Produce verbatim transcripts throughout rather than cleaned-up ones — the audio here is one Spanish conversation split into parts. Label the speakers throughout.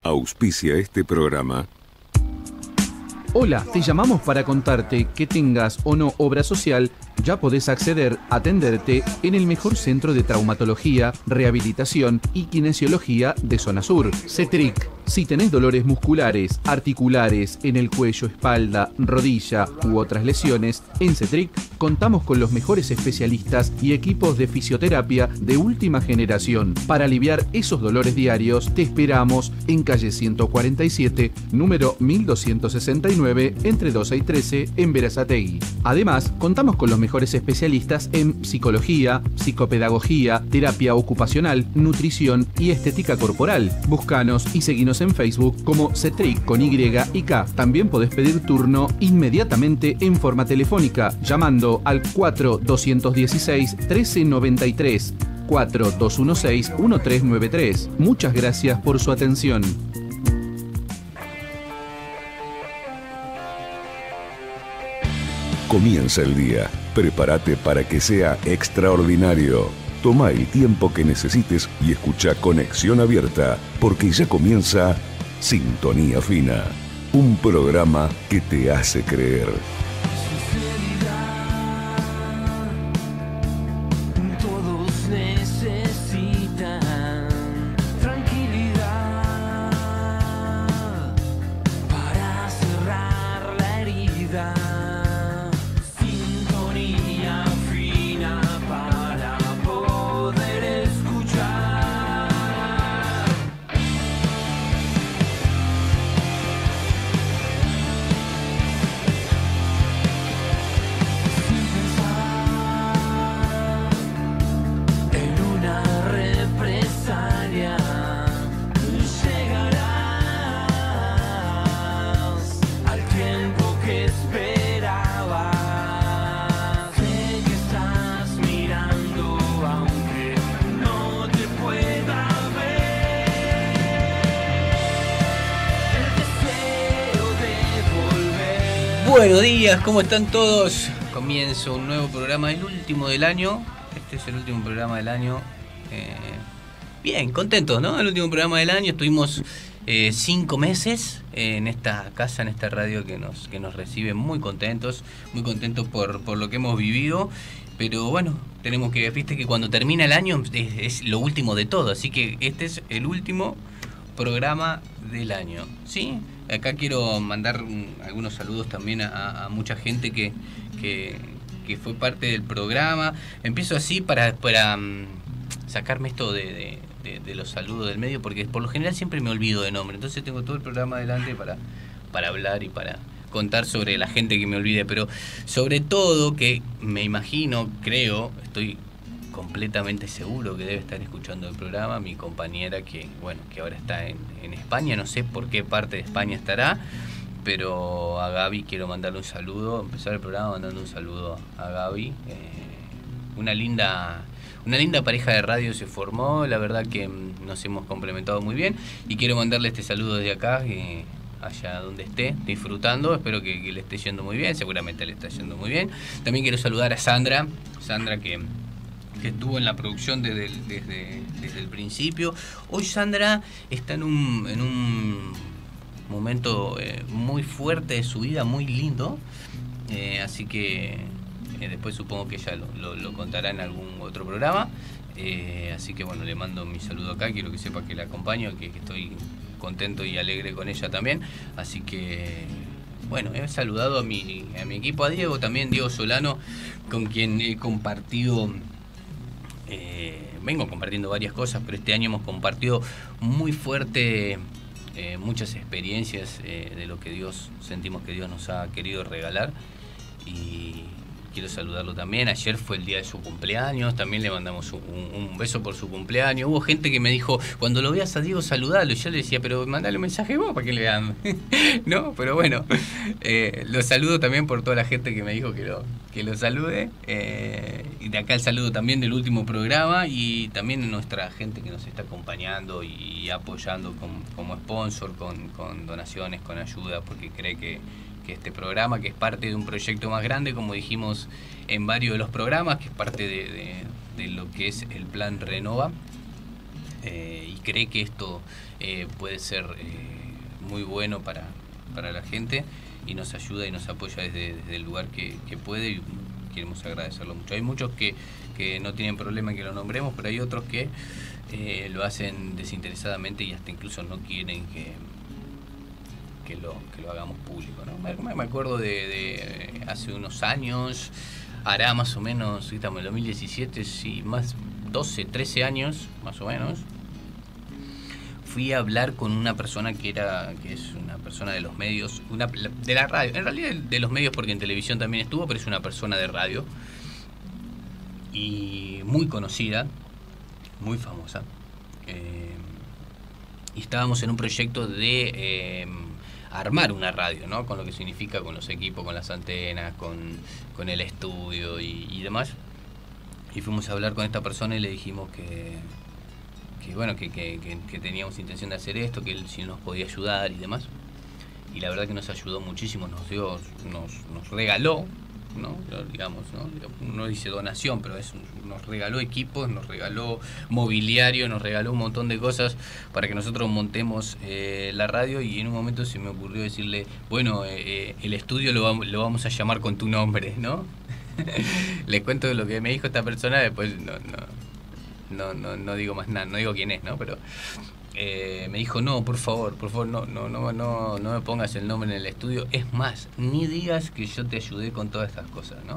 Speaker 1: Auspicia este programa.
Speaker 2: Hola, te llamamos para contarte que tengas o no obra social, ya podés acceder a atenderte en el mejor centro de traumatología, rehabilitación y kinesiología de Zona Sur, CETRIC. Si tenés dolores musculares, articulares, en el cuello, espalda, rodilla u otras lesiones, en CETRIC contamos con los mejores especialistas y equipos de fisioterapia de última generación. Para aliviar esos dolores diarios, te esperamos en calle ciento cuarenta y siete, número mil doscientos sesenta y nueve, entre doce y trece, en Berazategui. Además, contamos con los mejores especialistas en psicología, psicopedagogía, terapia ocupacional, nutrición y estética corporal. Búscanos y seguinos en Facebook como CETRIC con Y y K. También podés pedir turno inmediatamente en forma telefónica llamando al cuatro dos uno seis, uno tres nueve tres, cuatro dos uno seis, uno tres nueve tres. Muchas gracias por su atención.
Speaker 1: Comienza el día. Prepárate para que sea extraordinario. Toma el tiempo que necesites y escucha Conexión Abierta, porque ya comienza Sintonía Fina, un programa que te hace creer.
Speaker 3: Buenos días, ¿cómo están todos? Comienzo un nuevo programa, el último del año. Este es el último programa del año. Eh, bien, contentos, ¿no? El último programa del año. Estuvimos eh, cinco meses en esta casa, en esta radio que nos, que nos recibe muy contentos, muy contentos por, por lo que hemos vivido. Pero bueno, tenemos que, viste que cuando termina el año es, es lo último de todo. Así que este es el último programa del año, ¿sí? Acá quiero mandar un, algunos saludos también a, a mucha gente que, que, que fue parte del programa. Empiezo así para, para um, sacarme esto de, de, de, de los saludos del medio, porque por lo general siempre me olvido de nombre. Entonces tengo todo el programa adelante para, para hablar y para contar sobre la gente que me olvide. Pero sobre todo que me imagino, creo, estoy completamente seguro que debe estar escuchando el programa mi compañera que, bueno, que ahora está en, en España, no sé por qué parte de España estará, pero a Gaby quiero mandarle un saludo, empezar el programa mandando un saludo a Gaby. Eh, una linda una linda pareja de radio se formó, la verdad que nos hemos complementado muy bien y quiero mandarle este saludo desde acá, que allá donde esté, disfrutando, espero que, que le esté yendo muy bien, seguramente le está yendo muy bien. También quiero saludar a Sandra, Sandra que que estuvo en la producción desde el, desde, desde el principio. Hoy Sandra está en un, en un momento eh, muy fuerte de su vida, muy lindo, eh, así que eh, después supongo que ella lo, lo, lo contará en algún otro programa, eh, así que bueno, le mando mi saludo acá, quiero que sepa que la acompaño, que, que estoy contento y alegre con ella también, así que bueno, he saludado a mi, a mi equipo, a Diego también, Diego Solano, con quien he compartido Eh, vengo compartiendo varias cosas, pero este año hemos compartido muy fuerte eh, muchas experiencias eh, de lo que Dios, sentimos que Dios nos ha querido regalar y quiero saludarlo también. Ayer fue el día de su cumpleaños, también le mandamos un, un beso por su cumpleaños. Hubo gente que me dijo, cuando lo veas a Diego, saludalo. Y yo le decía, pero mandale un mensaje vos para que le vean. No, pero bueno, eh, lo saludo también por toda la gente que me dijo que lo, que lo salude. Eh, y de acá el saludo también del último programa y también nuestra gente que nos está acompañando y apoyando con, como sponsor, con, con donaciones, con ayuda, porque cree que que este programa, que es parte de un proyecto más grande, como dijimos en varios de los programas, que es parte de, de, de lo que es el Plan Renova, eh, y cree que esto eh, puede ser eh, muy bueno para, para la gente, y nos ayuda y nos apoya desde, desde el lugar que, que puede, y queremos agradecerlo mucho. Hay muchos que, que no tienen problema en que lo nombremos, pero hay otros que eh, lo hacen desinteresadamente y hasta incluso no quieren que, que, lo, que lo hagamos público, ¿no? Me, me acuerdo de, de hace unos años, hará más o menos, estamos en dos mil diecisiete, sí, más doce, trece años, más o menos, fui a hablar con una persona que era que es una persona de los medios, una de la radio, en realidad de los medios porque en televisión también estuvo, pero es una persona de radio y muy conocida, muy famosa, eh, y estábamos en un proyecto de eh, armar una radio, ¿no? Con lo que significa, con los equipos, con las antenas, con, con el estudio y, y demás. Y fuimos a hablar con esta persona y le dijimos que que bueno, que, que, que, que teníamos intención de hacer esto, que él sí nos podía ayudar y demás. Y la verdad que nos ayudó muchísimo, nos dio, nos, nos regaló, ¿no? Digamos, ¿no? No dice donación, pero es, nos regaló equipos, nos regaló mobiliario, nos regaló un montón de cosas para que nosotros montemos eh, la radio, y en un momento se me ocurrió decirle, bueno, eh, el estudio lo vamos, lo vamos a llamar con tu nombre, ¿no? Les cuento lo que me dijo esta persona, después no, no. No, no, no digo más nada, no digo quién es, ¿no? Pero eh, me dijo, no, por favor, por favor, no, no, no, no, no me pongas el nombre en el estudio. Es más, ni digas que yo te ayudé con todas estas cosas, ¿no?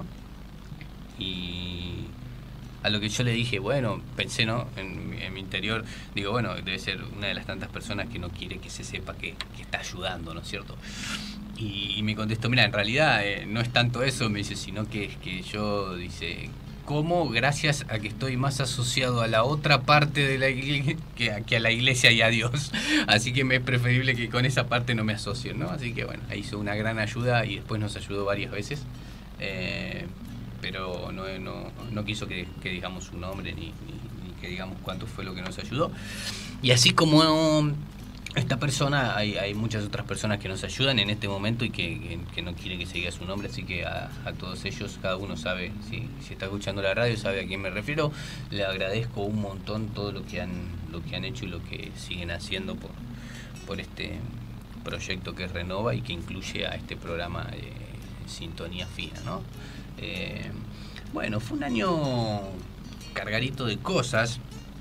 Speaker 3: Y a lo que yo le dije, bueno, pensé, ¿no? En, en mi interior, digo, bueno, debe ser una de las tantas personas que no quiere que se sepa que, que está ayudando, ¿no es cierto? Y, y me contestó, mira, en realidad eh, no es tanto eso, me dice, sino que es que yo, dice, cómo gracias a que estoy más asociado a la otra parte de la iglesia que a, que a la iglesia y a Dios. Así que me es preferible que con esa parte no me asocien, ¿no? Así que bueno, hizo una gran ayuda y después nos ayudó varias veces. Eh, pero no, no, no quiso que, que digamos su nombre ni, ni, ni que digamos cuánto fue lo que nos ayudó. Y así como esta persona, hay, hay muchas otras personas que nos ayudan en este momento y que, que, que no quieren que se diga su nombre, así que a, a todos ellos, cada uno sabe, si, si está escuchando la radio, sabe a quién me refiero. Le agradezco un montón todo lo que han, lo que han hecho y lo que siguen haciendo por, por este proyecto que es Renova y que incluye a este programa de Sintonía Fina, ¿no? Eh, bueno, fue un año cargadito de cosas,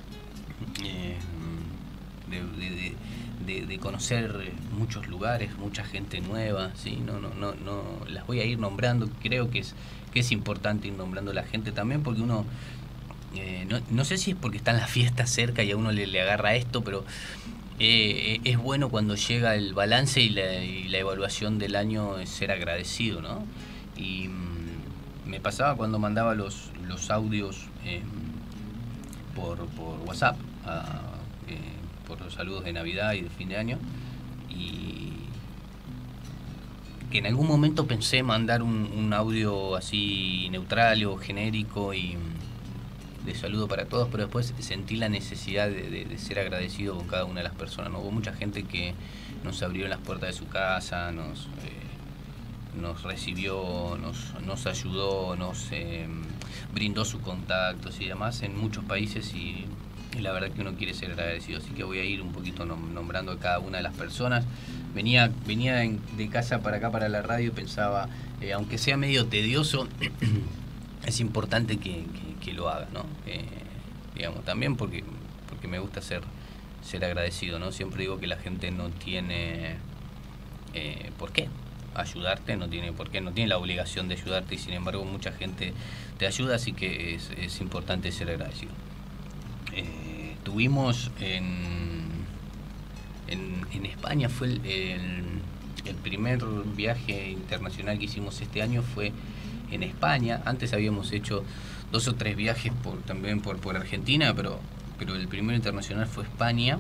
Speaker 3: eh, de, de, de De, de conocer muchos lugares, mucha gente nueva, ¿sí? No, no, no, no, las voy a ir nombrando. Creo que es, que es importante ir nombrando a la gente también, porque uno, eh, no, no sé si es porque están las fiestas cerca y a uno le, le agarra esto, pero eh, es bueno cuando llega el balance y la, y la evaluación del año es ser agradecido, ¿no? Y mmm, me pasaba cuando mandaba los, los audios eh, por, por WhatsApp a por los saludos de Navidad y de fin de año, y que en algún momento pensé mandar un, un audio así neutral o genérico y de saludo para todos, pero después sentí la necesidad de, de, de ser agradecido con cada una de las personas, ¿no? Hubo mucha gente que nos abrió las puertas de su casa, nos, eh, nos recibió, nos, nos ayudó, nos eh, brindó sus contactos y demás en muchos países, y y la verdad que uno quiere ser agradecido, así que voy a ir un poquito nombrando a cada una de las personas. Venía venía en, de casa para acá, para la radio, y pensaba, eh, aunque sea medio tedioso, es importante que, que, que lo haga, ¿no? Eh, digamos, también porque porque me gusta ser, ser agradecido, ¿no? Siempre digo que la gente no tiene eh, por qué ayudarte, no tiene por qué, no tiene la obligación de ayudarte, y sin embargo mucha gente te ayuda, así que es, es importante ser agradecido. Eh, tuvimos en, en, en España, fue el, el, el primer viaje internacional que hicimos este año, fue en España. Antes habíamos hecho dos o tres viajes por, también por, por Argentina, pero, pero el primero internacional fue España.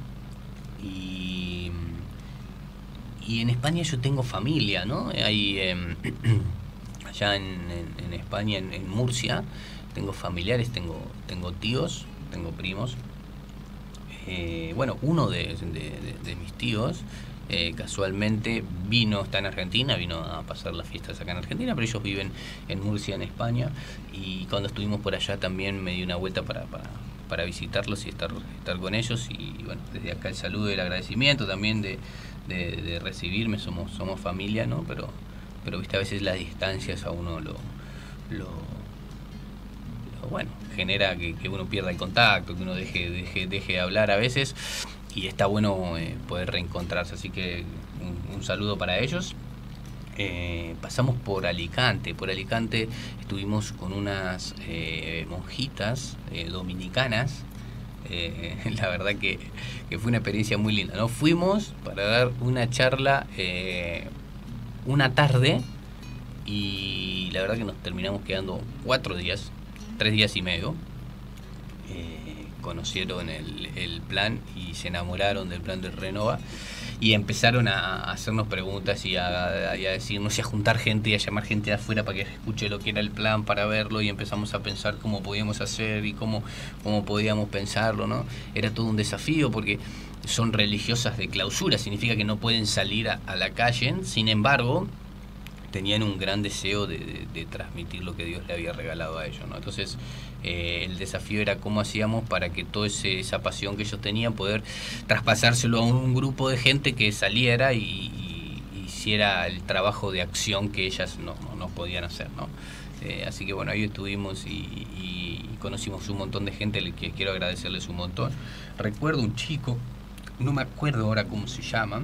Speaker 3: Y, y en España yo tengo familia, ¿no? Hay, eh, allá en, en, en España, en, en Murcia, tengo familiares, tengo, tengo tíos, tengo primos. Eh, bueno, uno de, de, de, de mis tíos eh, casualmente vino, está en Argentina, vino a pasar las fiestas acá en Argentina, pero ellos viven en Murcia, en España, y cuando estuvimos por allá también me di una vuelta para, para, para visitarlos y estar, estar con ellos. Y bueno, desde acá el saludo y el agradecimiento también de, de, de recibirme. Somos, somos familia, ¿no? Pero, pero viste, a veces las distancias a uno lo, lo, lo bueno, genera que, que uno pierda el contacto, que uno deje, deje, deje de hablar a veces. Y está bueno eh, poder reencontrarse. Así que un, un saludo para ellos. Eh, pasamos por Alicante. Por Alicante estuvimos con unas eh, monjitas eh, dominicanas. Eh, la verdad que, que fue una experiencia muy linda, ¿no? Fuimos para dar una charla eh, una tarde y la verdad que nos terminamos quedando cuatro días, tres días y medio. Eh, conocieron el, el plan y se enamoraron del plan del Renova. Y empezaron a hacernos preguntas y a, y a decirnos y a juntar gente y a llamar gente de afuera para que escuche lo que era el plan, para verlo, y empezamos a pensar cómo podíamos hacer y cómo, cómo podíamos pensarlo, ¿no? Era todo un desafío porque son religiosas de clausura, significa que no pueden salir a, a la calle. Sin embargo, tenían un gran deseo de, de, de transmitir lo que Dios le había regalado a ellos, ¿no? Entonces, eh, el desafío era cómo hacíamos para que toda esa pasión que ellos tenían, poder traspasárselo a un grupo de gente que saliera y, y, y hiciera el trabajo de acción que ellas no, no, no podían hacer, ¿no? Eh, así que bueno, ahí estuvimos y, y, y conocimos un montón de gente, al que quiero agradecerles un montón. Recuerdo un chico, no me acuerdo ahora cómo se llama,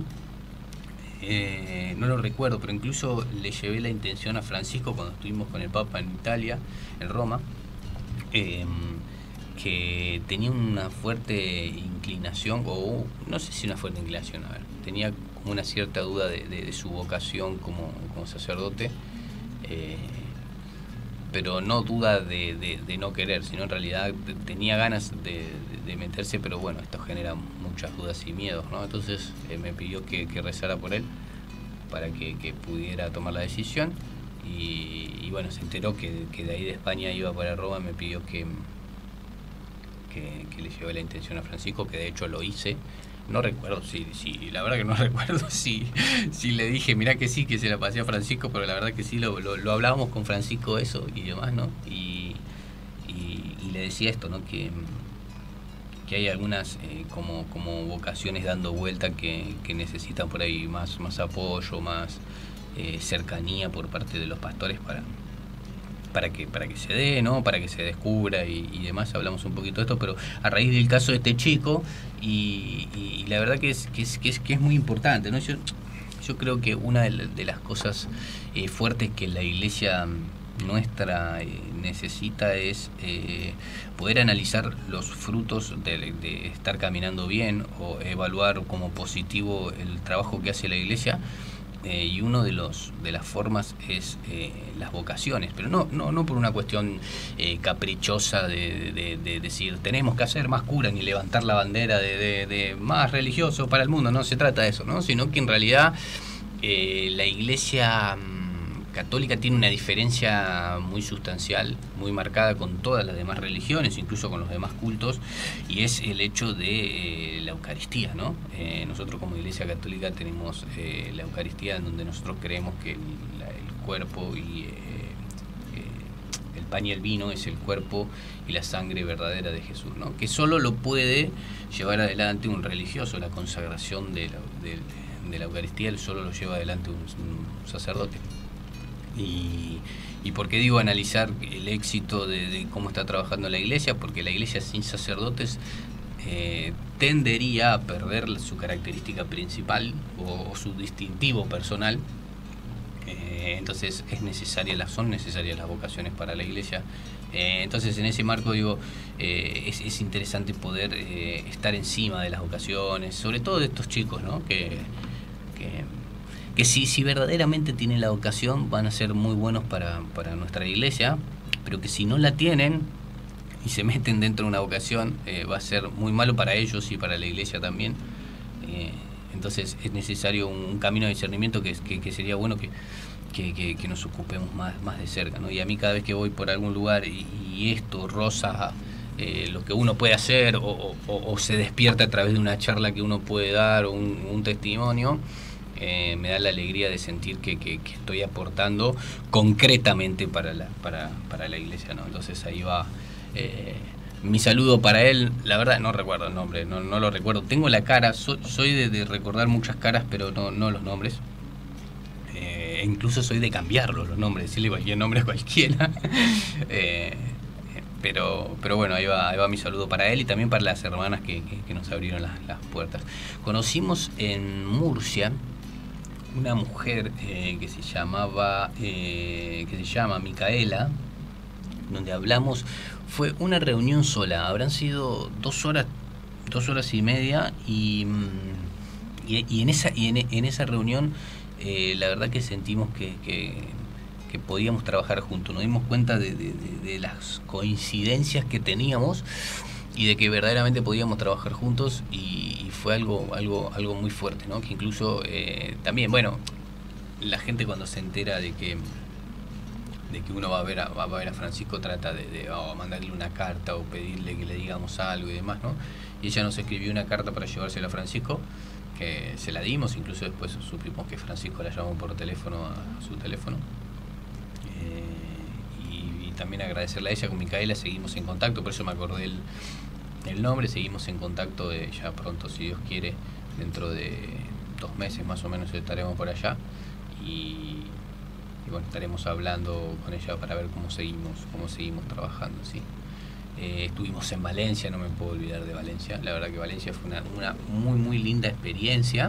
Speaker 3: Eh, no lo recuerdo, pero incluso le llevé la intención a Francisco cuando estuvimos con el Papa en Italia, en Roma, eh, que tenía una fuerte inclinación, o no sé si una fuerte inclinación, a ver, tenía como una cierta duda de, de, de su vocación como, como sacerdote, eh, pero no duda de, de, de no querer, sino en realidad tenía ganas de, de, de meterse, pero bueno, esto genera muchas dudas y miedos, ¿no? Entonces eh, me pidió que, que rezara por él para que, que pudiera tomar la decisión y, y bueno, se enteró que, que de ahí de España iba para Roma. Me pidió que, que, que le lleve la intención a Francisco, que de hecho lo hice. No recuerdo si, si la verdad que no recuerdo si, si le dije, mirá que sí, que se la pasé a Francisco, pero la verdad que sí, lo, lo, lo hablábamos con Francisco eso y demás, ¿no? Y, y, y le decía esto, ¿no? Que, que hay algunas eh, como, como vocaciones dando vuelta que, que necesitan por ahí más, más apoyo, más eh, cercanía por parte de los pastores para... para que para que se dé, ¿no? Para que se descubra y, y demás. Hablamos un poquito de esto, pero a raíz del caso de este chico y, y la verdad que es que es, que es, que es muy importante, ¿no? Yo, yo creo que una de, la, de las cosas eh, fuertes que la iglesia nuestra eh, necesita es eh, poder analizar los frutos de, de estar caminando bien o evaluar como positivo el trabajo que hace la iglesia. Eh, y uno de los de las formas es eh, las vocaciones, pero no no no por una cuestión eh, caprichosa de, de, de decir tenemos que hacer más cura ni levantar la bandera de, de, de más religioso para el mundo. No se trata de eso, ¿no? Sino que en realidad eh, la iglesia católica tiene una diferencia muy sustancial, muy marcada con todas las demás religiones, incluso con los demás cultos, y es el hecho de eh, la Eucaristía, ¿no? Eh, nosotros como Iglesia Católica tenemos eh, la Eucaristía, en donde nosotros creemos que el, la, el cuerpo y eh, eh, el pan y el vino es el cuerpo y la sangre verdadera de Jesús, ¿no? Que solo lo puede llevar adelante un religioso. La consagración de la, de, de la Eucaristía solo lo lleva adelante un, un sacerdote. Y, y por qué digo analizar el éxito de, de cómo está trabajando la iglesia, porque la iglesia sin sacerdotes eh, tendería a perder su característica principal o, o su distintivo personal. Eh, entonces es necesaria, son necesarias las vocaciones para la iglesia. Eh, entonces en ese marco digo eh, es, es interesante poder eh, estar encima de las vocaciones, sobre todo de estos chicos, ¿no? que, que que si, si verdaderamente tienen la vocación van a ser muy buenos para, para nuestra iglesia, pero que si no la tienen y se meten dentro de una vocación, eh, va a ser muy malo para ellos y para la iglesia también. Eh, entonces es necesario un, un camino de discernimiento que, que, que sería bueno que, que, que, que nos ocupemos más, más de cerca, ¿no? Y a mí cada vez que voy por algún lugar y, y esto roza eh, lo que uno puede hacer o, o, o se despierta a través de una charla que uno puede dar o un, un testimonio, Eh, me da la alegría de sentir que, que, que estoy aportando concretamente para la, para, para la iglesia, ¿no? Entonces ahí va, eh, mi saludo para él, la verdad no recuerdo el nombre, no, no lo recuerdo. Tengo la cara, so, soy de, de recordar muchas caras, pero no, no los nombres. Eh, incluso soy de cambiarlos los nombres, decirle cualquier nombre a cualquiera. eh, pero, pero bueno, ahí va, ahí va mi saludo para él y también para las hermanas que, que, que nos abrieron las, las puertas. Conocimos en Murcia una mujer eh, que se llamaba, eh, que se llama Micaela, donde hablamos. Fue una reunión sola, habrán sido dos horas, dos horas y media, y, y, y en esa y en, en esa reunión eh, la verdad que sentimos que, que, que podíamos trabajar juntos. Nos dimos cuenta de, de, de, de las coincidencias que teníamos y de que verdaderamente podíamos trabajar juntos, y, y fue algo, algo, algo muy fuerte, ¿no? Que incluso eh, también, bueno, la gente cuando se entera de que de que uno va a ver a, va a ver a Francisco, trata de, de oh, mandarle una carta o pedirle que le digamos algo y demás, ¿no? Y ella nos escribió una carta para llevársela a Francisco, que se la dimos, incluso después supimos que Francisco la llamó por teléfono a su teléfono. Eh, y, y también agradecerle a ella. Con Micaela seguimos en contacto, por eso me acordé el, el nombre. Seguimos en contacto, de ya pronto, si Dios quiere, dentro de dos meses más o menos estaremos por allá, y Y bueno, estaremos hablando con ella para ver cómo seguimos, cómo seguimos trabajando, ¿sí? Eh, estuvimos en Valencia, no me puedo olvidar de Valencia. La verdad que Valencia fue una, una muy, muy linda experiencia,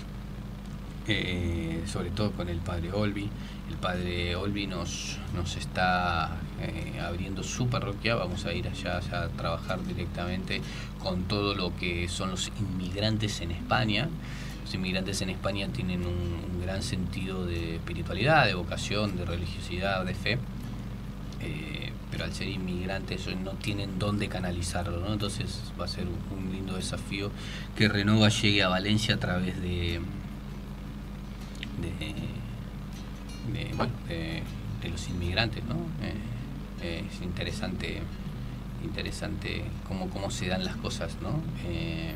Speaker 3: eh, sobre todo con el padre Olvi. El padre Olvi nos, nos está eh, abriendo su parroquia. Vamos a ir allá, allá a trabajar directamente con todo lo que son los inmigrantes en España. Los inmigrantes en España tienen un, un gran sentido de espiritualidad, de vocación, de religiosidad, de fe, eh, pero al ser inmigrantes no tienen dónde canalizarlo, ¿no? Entonces va a ser un, un lindo desafío que Renova llegue a Valencia a través de, de, de, bueno, de, de los inmigrantes, ¿no? Eh, eh, es interesante, interesante cómo, cómo se dan las cosas, ¿no? Eh,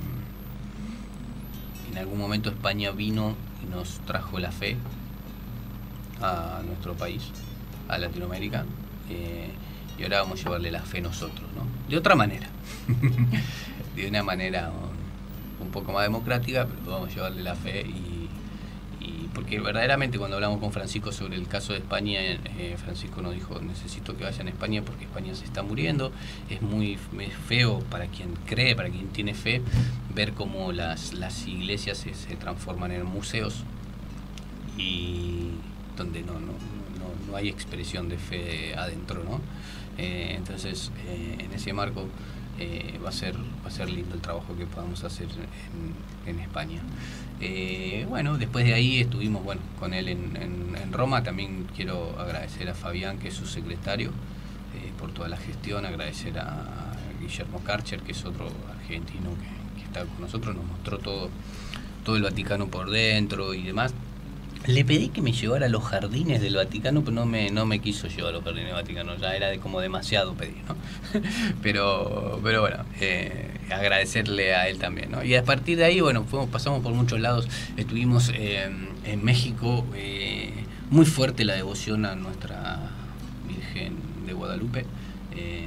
Speaker 3: En algún momento España vino y nos trajo la fe a nuestro país, a Latinoamérica, eh, y ahora vamos a llevarle la fe nosotros, ¿no? De otra manera, de una manera un, un poco más democrática, pero vamos a llevarle la fe, y, y porque verdaderamente cuando hablamos con Francisco sobre el caso de España, eh, Francisco nos dijo: necesito que vayan a España porque España se está muriendo. Es muy es feo para quien cree, para quien tiene fe, ver cómo las, las iglesias se, se transforman en museos, y donde no, no, no, no hay expresión de fe adentro, ¿no? Eh, entonces, eh, en ese marco eh, va a ser va a ser lindo el trabajo que podamos hacer en, en España. Eh, bueno, después de ahí estuvimos bueno con él en, en, en Roma. También quiero agradecer a Fabián, que es su secretario, eh, por toda la gestión. Agradecer a Guillermo Karcher, que es otro argentino que, que está con nosotros. Nos mostró todo, todo el Vaticano por dentro y demás. Le pedí que me llevara a los jardines del Vaticano, pero no me, no me quiso llevar a los jardines del Vaticano, ya era de como demasiado pedir, ¿no? pero, pero bueno, eh, agradecerle a él también, ¿no? Y a partir de ahí, bueno, fuimos, pasamos por muchos lados. Estuvimos eh, en México, eh, muy fuerte la devoción a nuestra Virgen de Guadalupe. Eh,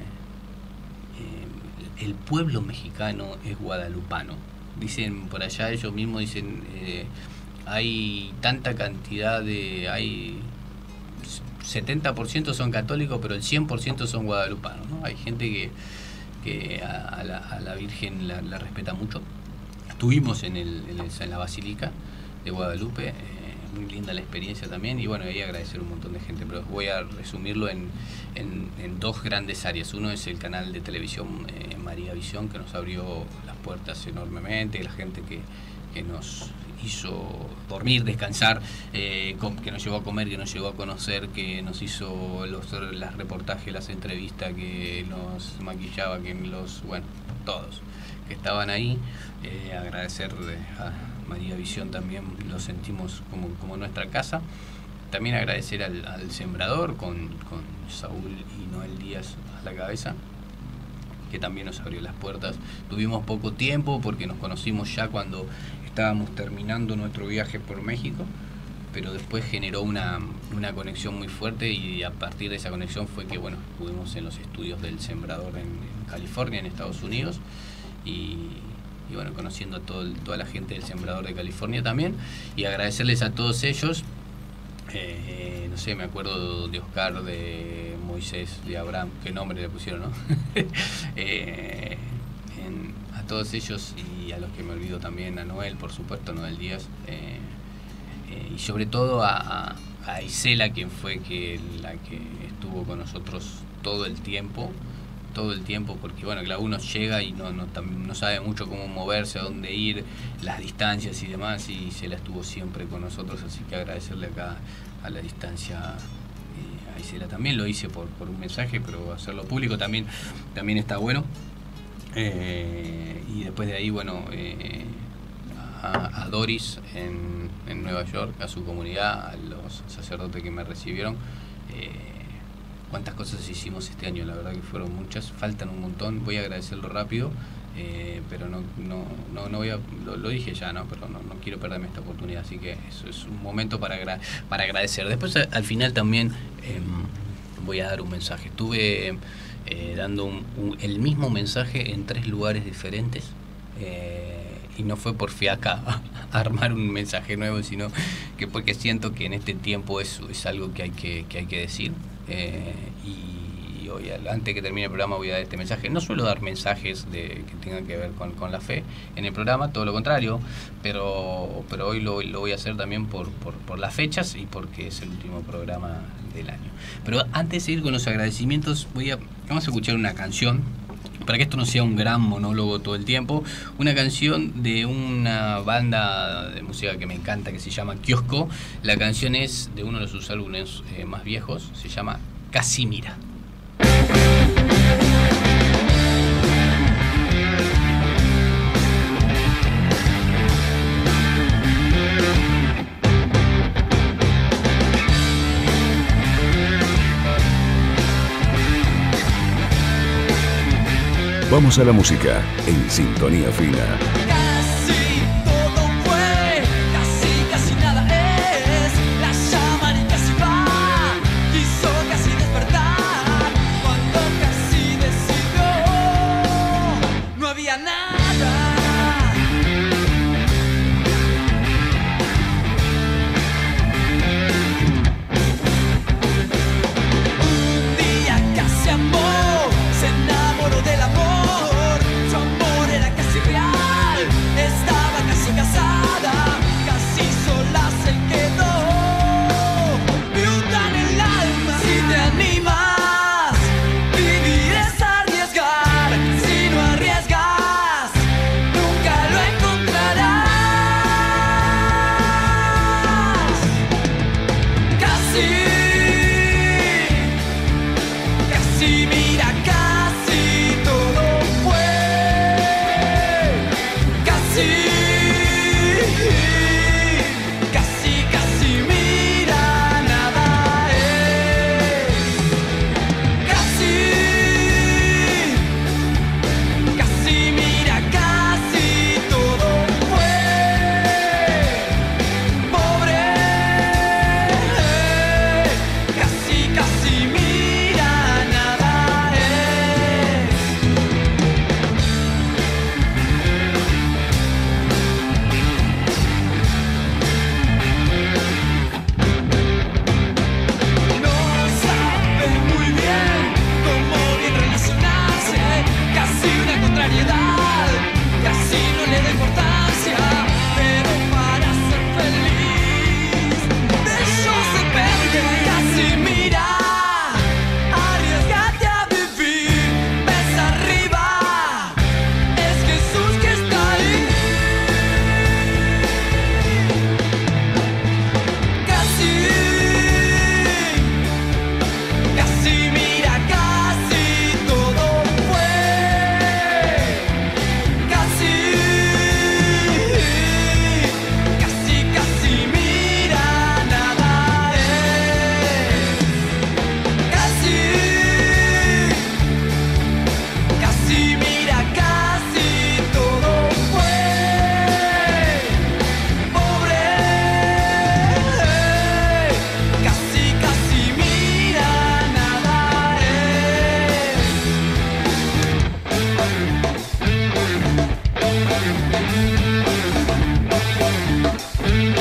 Speaker 3: eh, el pueblo mexicano es guadalupano. Dicen por allá, ellos mismos dicen... Eh, hay tanta cantidad de... hay setenta por ciento son católicos, pero el cien por ciento son guadalupanos, ¿no? Hay gente que, que a, a, la, a la Virgen la, la respeta mucho. Estuvimos en, el, en, el, en la Basílica de Guadalupe, eh, muy linda la experiencia también, y bueno, ahí agradecer un montón de gente, pero voy a resumirlo en, en, en dos grandes áreas. Uno es el canal de televisión eh, María Visión, que nos abrió las puertas enormemente, la gente que, que nos hizo dormir, descansar, eh, que nos llevó a comer, que nos llevó a conocer, que nos hizo los, los reportajes, las entrevistas, que nos maquillaba, que los, bueno, todos que estaban ahí. Eh, agradecer a María Visión también, lo sentimos como, como nuestra casa. También agradecer al, al Sembrador con, con Saúl y Noel Díaz a la cabeza, que también nos abrió las puertas. Tuvimos poco tiempo porque nos conocimos ya cuando estábamos terminando nuestro viaje por México, pero después generó una, una conexión muy fuerte y a partir de esa conexión fue que, bueno, estuvimos en los estudios del Sembrador en, en California, en Estados Unidos, y, y bueno, conociendo a todo, toda la gente del Sembrador de California también, y agradecerles a todos ellos. Eh, no sé, me acuerdo de Oscar, de Moisés, de Abraham, qué nombre le pusieron, ¿no? eh, en, a todos ellos, y a los que me olvido también, a Noel, por supuesto, Noel Díaz, eh, eh, y sobre todo a, a, a Isela, quien fue que la que estuvo con nosotros todo el tiempo, todo el tiempo, porque bueno, claro, uno llega y no, no, no sabe mucho cómo moverse, a dónde ir, las distancias y demás, y Isela estuvo siempre con nosotros, así que agradecerle acá a la distancia eh, a Isela también. Lo hice por, por un mensaje, pero hacerlo público también, también está bueno. Eh, y después de ahí, bueno, eh, a, a Doris en, en Nueva York, a su comunidad, a los sacerdotes que me recibieron. Eh, cuántas cosas hicimos este año, la verdad que fueron muchas, faltan un montón, voy a agradecerlo rápido, eh, pero no, no, no, no voy a, lo, lo dije ya, ¿no? Pero no, no quiero perderme esta oportunidad, así que eso es un momento para, agra para agradecer. Después al final también eh, voy a dar un mensaje. Estuve eh, dando un, un, el mismo mensaje en tres lugares diferentes, eh, y no fue por fiaca a armar un mensaje nuevo, sino que porque siento que en este tiempo es, es algo que hay que, que hay que decir. Eh, y hoy, antes que termine el programa, voy a dar este mensaje. No suelo dar mensajes de, que tengan que ver con, con la fe en el programa, todo lo contrario, pero, pero hoy lo, lo voy a hacer también por, por, por las fechas y porque es el último programa del año. Pero antes de ir con los agradecimientos, voy a, vamos a escuchar una canción, para que esto no sea un gran monólogo todo el tiempo, una canción de una banda de música que me encanta, que se llama Kiosco. La canción es de uno de sus álbumes eh, más viejos, se llama Casimira.
Speaker 1: Vamos a la música en Sintonía Fina.
Speaker 4: Casi todo fue, casi, casi nada es. La llaman y casi va, quiso casi despertar. Cuando casi decidió, no había nada. Un día casi amó, se enamoró del amor. Su amor era casi real.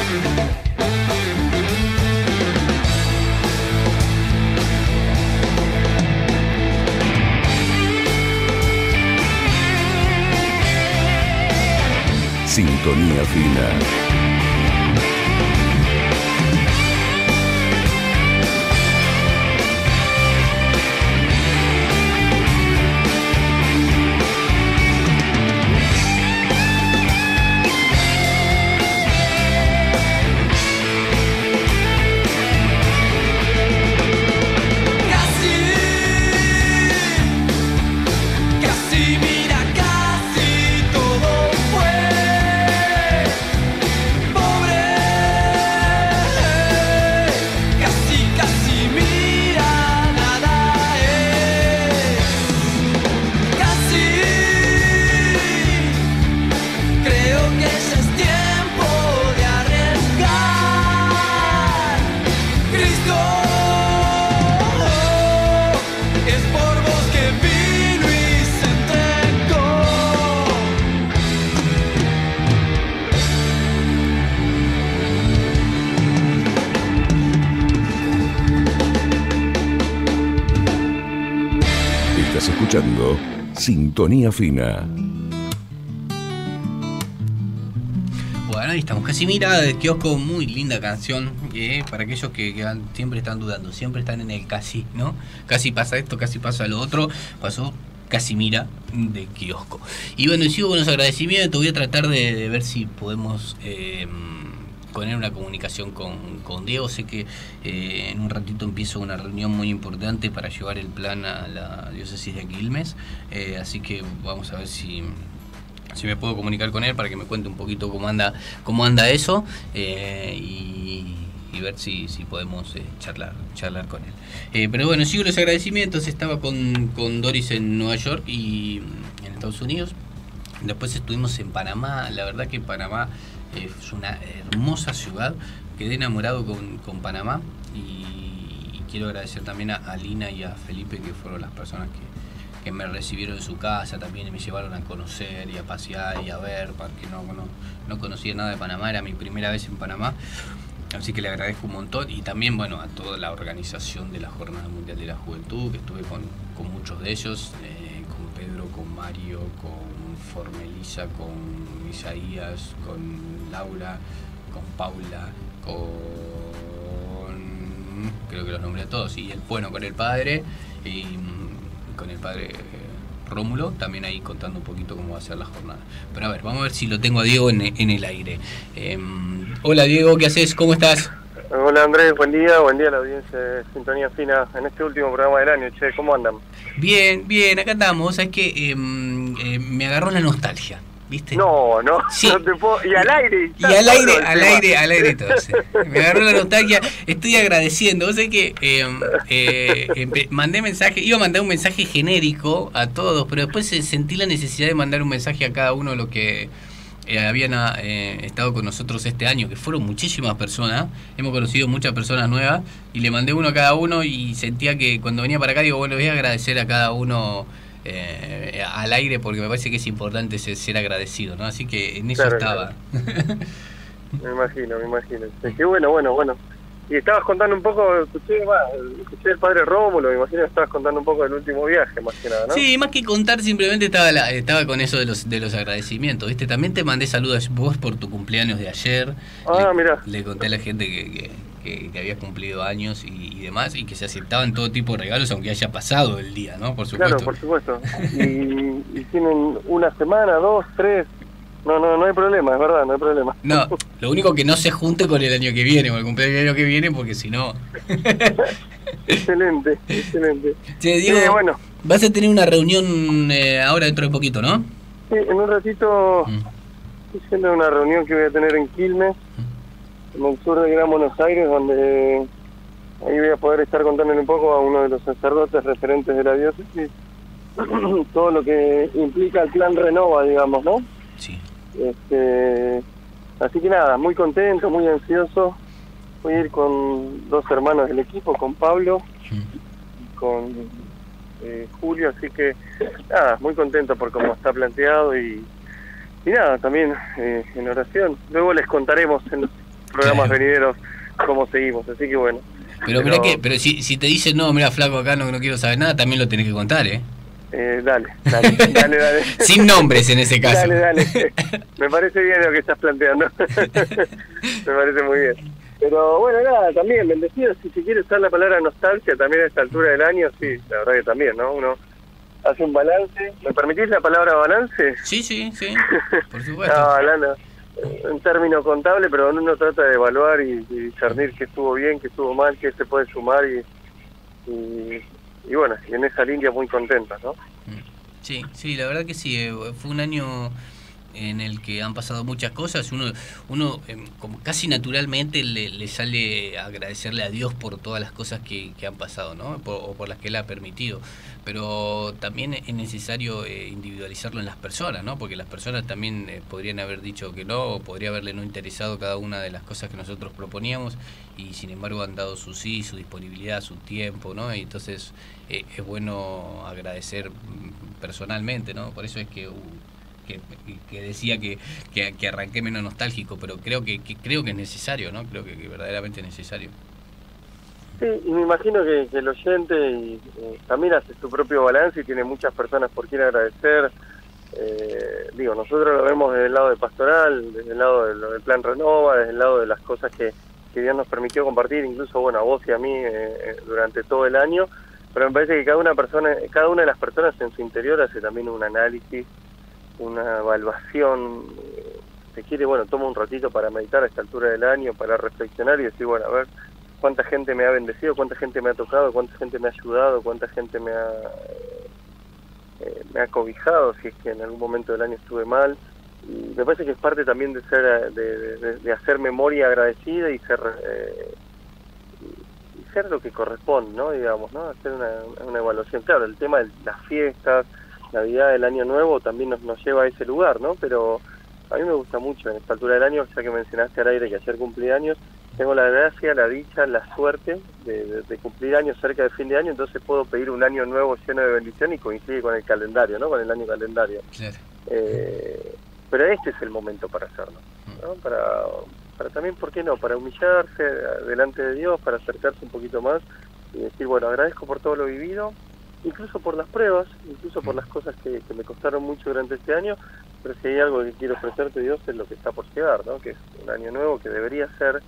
Speaker 1: Sintonía Fina. Escuchando Sintonía Fina.
Speaker 3: Bueno, ahí estamos. Casimira de Kiosco, muy linda canción. Eh, para aquellos que, que van, siempre están dudando, siempre están en el casi, ¿no? Casi pasa esto, casi pasa lo otro. Pasó Casimira de Kiosco. Y bueno, y sigo con los agradecimientos. Voy a tratar de, de ver si podemos eh, poner una comunicación con, con Diego. Sé que eh, en un ratito empiezo una reunión muy importante para llevar el plan a la diócesis de Quilmes, eh, así que vamos a ver si, si me puedo comunicar con él para que me cuente un poquito cómo anda cómo anda eso, eh, y, y ver si, si podemos eh, charlar charlar con él. Eh, pero bueno, sigo los agradecimientos. Estaba con, con Doris en Nueva York y en Estados Unidos. Después estuvimos en Panamá. La verdad que Panamá es una hermosa ciudad. Quedé enamorado con, con Panamá y, y quiero agradecer también a, a Lina y a Felipe, que fueron las personas que, que me recibieron en su casa también y me llevaron a conocer y a pasear y a ver, porque no, no, no conocía nada de Panamá, era mi primera vez en Panamá, así que le agradezco un montón. Y también, bueno, a toda la organización de la Jornada Mundial de la Juventud, que estuve con, con muchos de ellos, eh, con Pedro, con Mario, con Formelisa, con Isaías, con Laura, con Paula, con... creo que los nombré a todos, y el, bueno, con el padre, y con el padre Rómulo, también ahí contando un poquito cómo va a ser la jornada. Pero a ver, vamos a ver si lo tengo a Diego en, en el aire. Eh, hola Diego, ¿qué haces? ¿Cómo estás?
Speaker 5: Hola Andrés, buen día, buen día a la audiencia de Sintonía Fina en este último programa del año. Che, ¿cómo andan?
Speaker 3: Bien, bien, acá estamos. Es que eh, eh, me agarró la nostalgia, ¿viste?
Speaker 5: No, no,
Speaker 3: sí.
Speaker 5: no te puedo... Y al aire.
Speaker 3: Y al aire, al aire, al aire todo. Sí. Me agarró la nostalgia. Estoy agradeciendo. Vos sabés que eh, eh, mandé mensaje, iba a mandar un mensaje genérico a todos, pero después sentí la necesidad de mandar un mensaje a cada uno de los que eh, habían eh, estado con nosotros este año, que fueron muchísimas personas. Hemos conocido muchas personas nuevas y le mandé uno a cada uno y sentía que cuando venía para acá digo, bueno, voy a agradecer a cada uno Eh, al aire, porque me parece que es importante ser, ser agradecido, ¿no? Así que en eso
Speaker 5: claro,
Speaker 3: estaba.
Speaker 5: Claro. Me imagino, me imagino. Sí, qué bueno, bueno, bueno. Y estabas contando un poco, escuché, bah, escuché el padre Rómulo, me imagino que estabas contando un poco del último viaje, más que nada, ¿no?
Speaker 3: Sí, más que contar, simplemente estaba la, estaba con eso de los de los agradecimientos, ¿viste? También te mandé saludos vos por tu cumpleaños de ayer.
Speaker 5: Ah,
Speaker 3: le,
Speaker 5: mirá.
Speaker 3: Le conté a la gente que... que Que, que había cumplido años y, y demás, y que se aceptaban todo tipo de regalos aunque haya pasado el día, ¿no? Por supuesto.
Speaker 5: Claro, por supuesto. Y, y tienen una semana, dos, tres. No, no, no hay problema, es verdad, no hay problema.
Speaker 3: No, lo único que no se junte con el año que viene, con el cumpleaños del año que viene, porque si no...
Speaker 5: Excelente, excelente.
Speaker 3: Che, Diego,
Speaker 5: sí, bueno.
Speaker 3: Vas a tener una reunión eh, ahora dentro de poquito, ¿no?
Speaker 5: Sí, en un ratito
Speaker 3: Mm.
Speaker 5: estoy haciendo una reunión que voy a tener en Quilmes, en el sur de Gran Buenos Aires, donde ahí voy a poder estar contándole un poco a uno de los sacerdotes referentes de la diócesis todo lo que implica el plan Renova, digamos, ¿no?
Speaker 3: Sí.
Speaker 5: Este, así que nada, muy contento, muy ansioso. Voy a ir con dos hermanos del equipo, con Pablo y con eh, Julio, así que nada, muy contento por cómo está planteado y, y nada, también eh, en oración. Luego les contaremos en los programas
Speaker 3: Claro.
Speaker 5: venideros cómo seguimos, así que bueno.
Speaker 3: Pero, mirá que, pero si, si te dicen, no, mira, flaco, acá no, no quiero saber nada, también lo tenés que contar, ¿eh?
Speaker 5: Eh, dale, dale, dale, dale.
Speaker 3: Sin nombres en ese caso.
Speaker 5: Dale, dale. Me parece bien lo que estás planteando. Me parece muy bien. Pero bueno, nada, también, bendecido, si se quiere usar la palabra nostalgia también a esta altura del año, sí, la verdad que también, ¿no? Uno hace un balance. ¿Me permitís la palabra balance?
Speaker 3: Sí, sí, sí, por supuesto.
Speaker 5: No, hablando en términos contables, pero uno trata de evaluar y, y discernir qué estuvo bien, qué estuvo mal, qué se puede sumar y, y, y bueno, y en esa línea muy contenta, ¿no?
Speaker 3: Sí, sí, la verdad que sí, eh, fue un año en el que han pasado muchas cosas. Uno, uno eh, como casi naturalmente le, le sale a agradecerle a Dios por todas las cosas que, que han pasado, ¿no? Por, o por las que Él ha permitido. Pero también es necesario eh, individualizarlo en las personas, ¿no? Porque las personas también eh, podrían haber dicho que no, o podría haberle no interesado cada una de las cosas que nosotros proponíamos, y sin embargo han dado su sí, su disponibilidad, su tiempo, ¿no? Y entonces eh, es bueno agradecer personalmente, ¿no? Por eso es que... Uh, Que, que decía que, que, que arranqué menos nostálgico, pero creo que, que creo que es necesario, ¿no? Creo que, que verdaderamente es necesario.
Speaker 5: Sí, y me imagino que, que el oyente y, eh, también hace su propio balance y tiene muchas personas por quien agradecer. Eh, digo, nosotros lo vemos desde el lado de Pastoral, desde el lado del, del Plan Renova, desde el lado de las cosas que, que Dios nos permitió compartir, incluso bueno a vos y a mí eh, durante todo el año, pero me parece que cada una persona, cada una de las personas en su interior hace también un análisis, una evaluación, se quiere, bueno, toma un ratito para meditar a esta altura del año, para reflexionar y decir, bueno, a ver, cuánta gente me ha bendecido, cuánta gente me ha tocado, cuánta gente me ha ayudado, cuánta gente me ha eh, me ha cobijado, si es que en algún momento del año estuve mal. Y me parece que es parte también de ser de, de, de hacer memoria agradecida y ser eh, y ser lo que corresponde, ¿no? Digamos, ¿no? Hacer una, una evaluación. Claro, el tema de las fiestas, Navidad, el Año Nuevo también nos, nos lleva a ese lugar, ¿no? Pero a mí me gusta mucho en esta altura del año, ya que mencionaste al aire que ayer cumplí años, tengo la gracia, la dicha, la suerte de, de, de cumplir años cerca de fin de año, entonces puedo pedir un año nuevo lleno de bendición y coincide con el calendario, ¿no? Con el año calendario.
Speaker 3: Claro.
Speaker 5: Eh, pero este es el momento para hacerlo, ¿no? Para, para también, ¿por qué no? Para humillarse delante de Dios, para acercarse un poquito más y decir, bueno, agradezco por todo lo vivido, incluso por las pruebas, incluso por las cosas que, que me costaron mucho durante este año, pero si hay algo que quiero ofrecerte, Dios, es lo que está por llegar, ¿no? Que es un año nuevo que debería ser,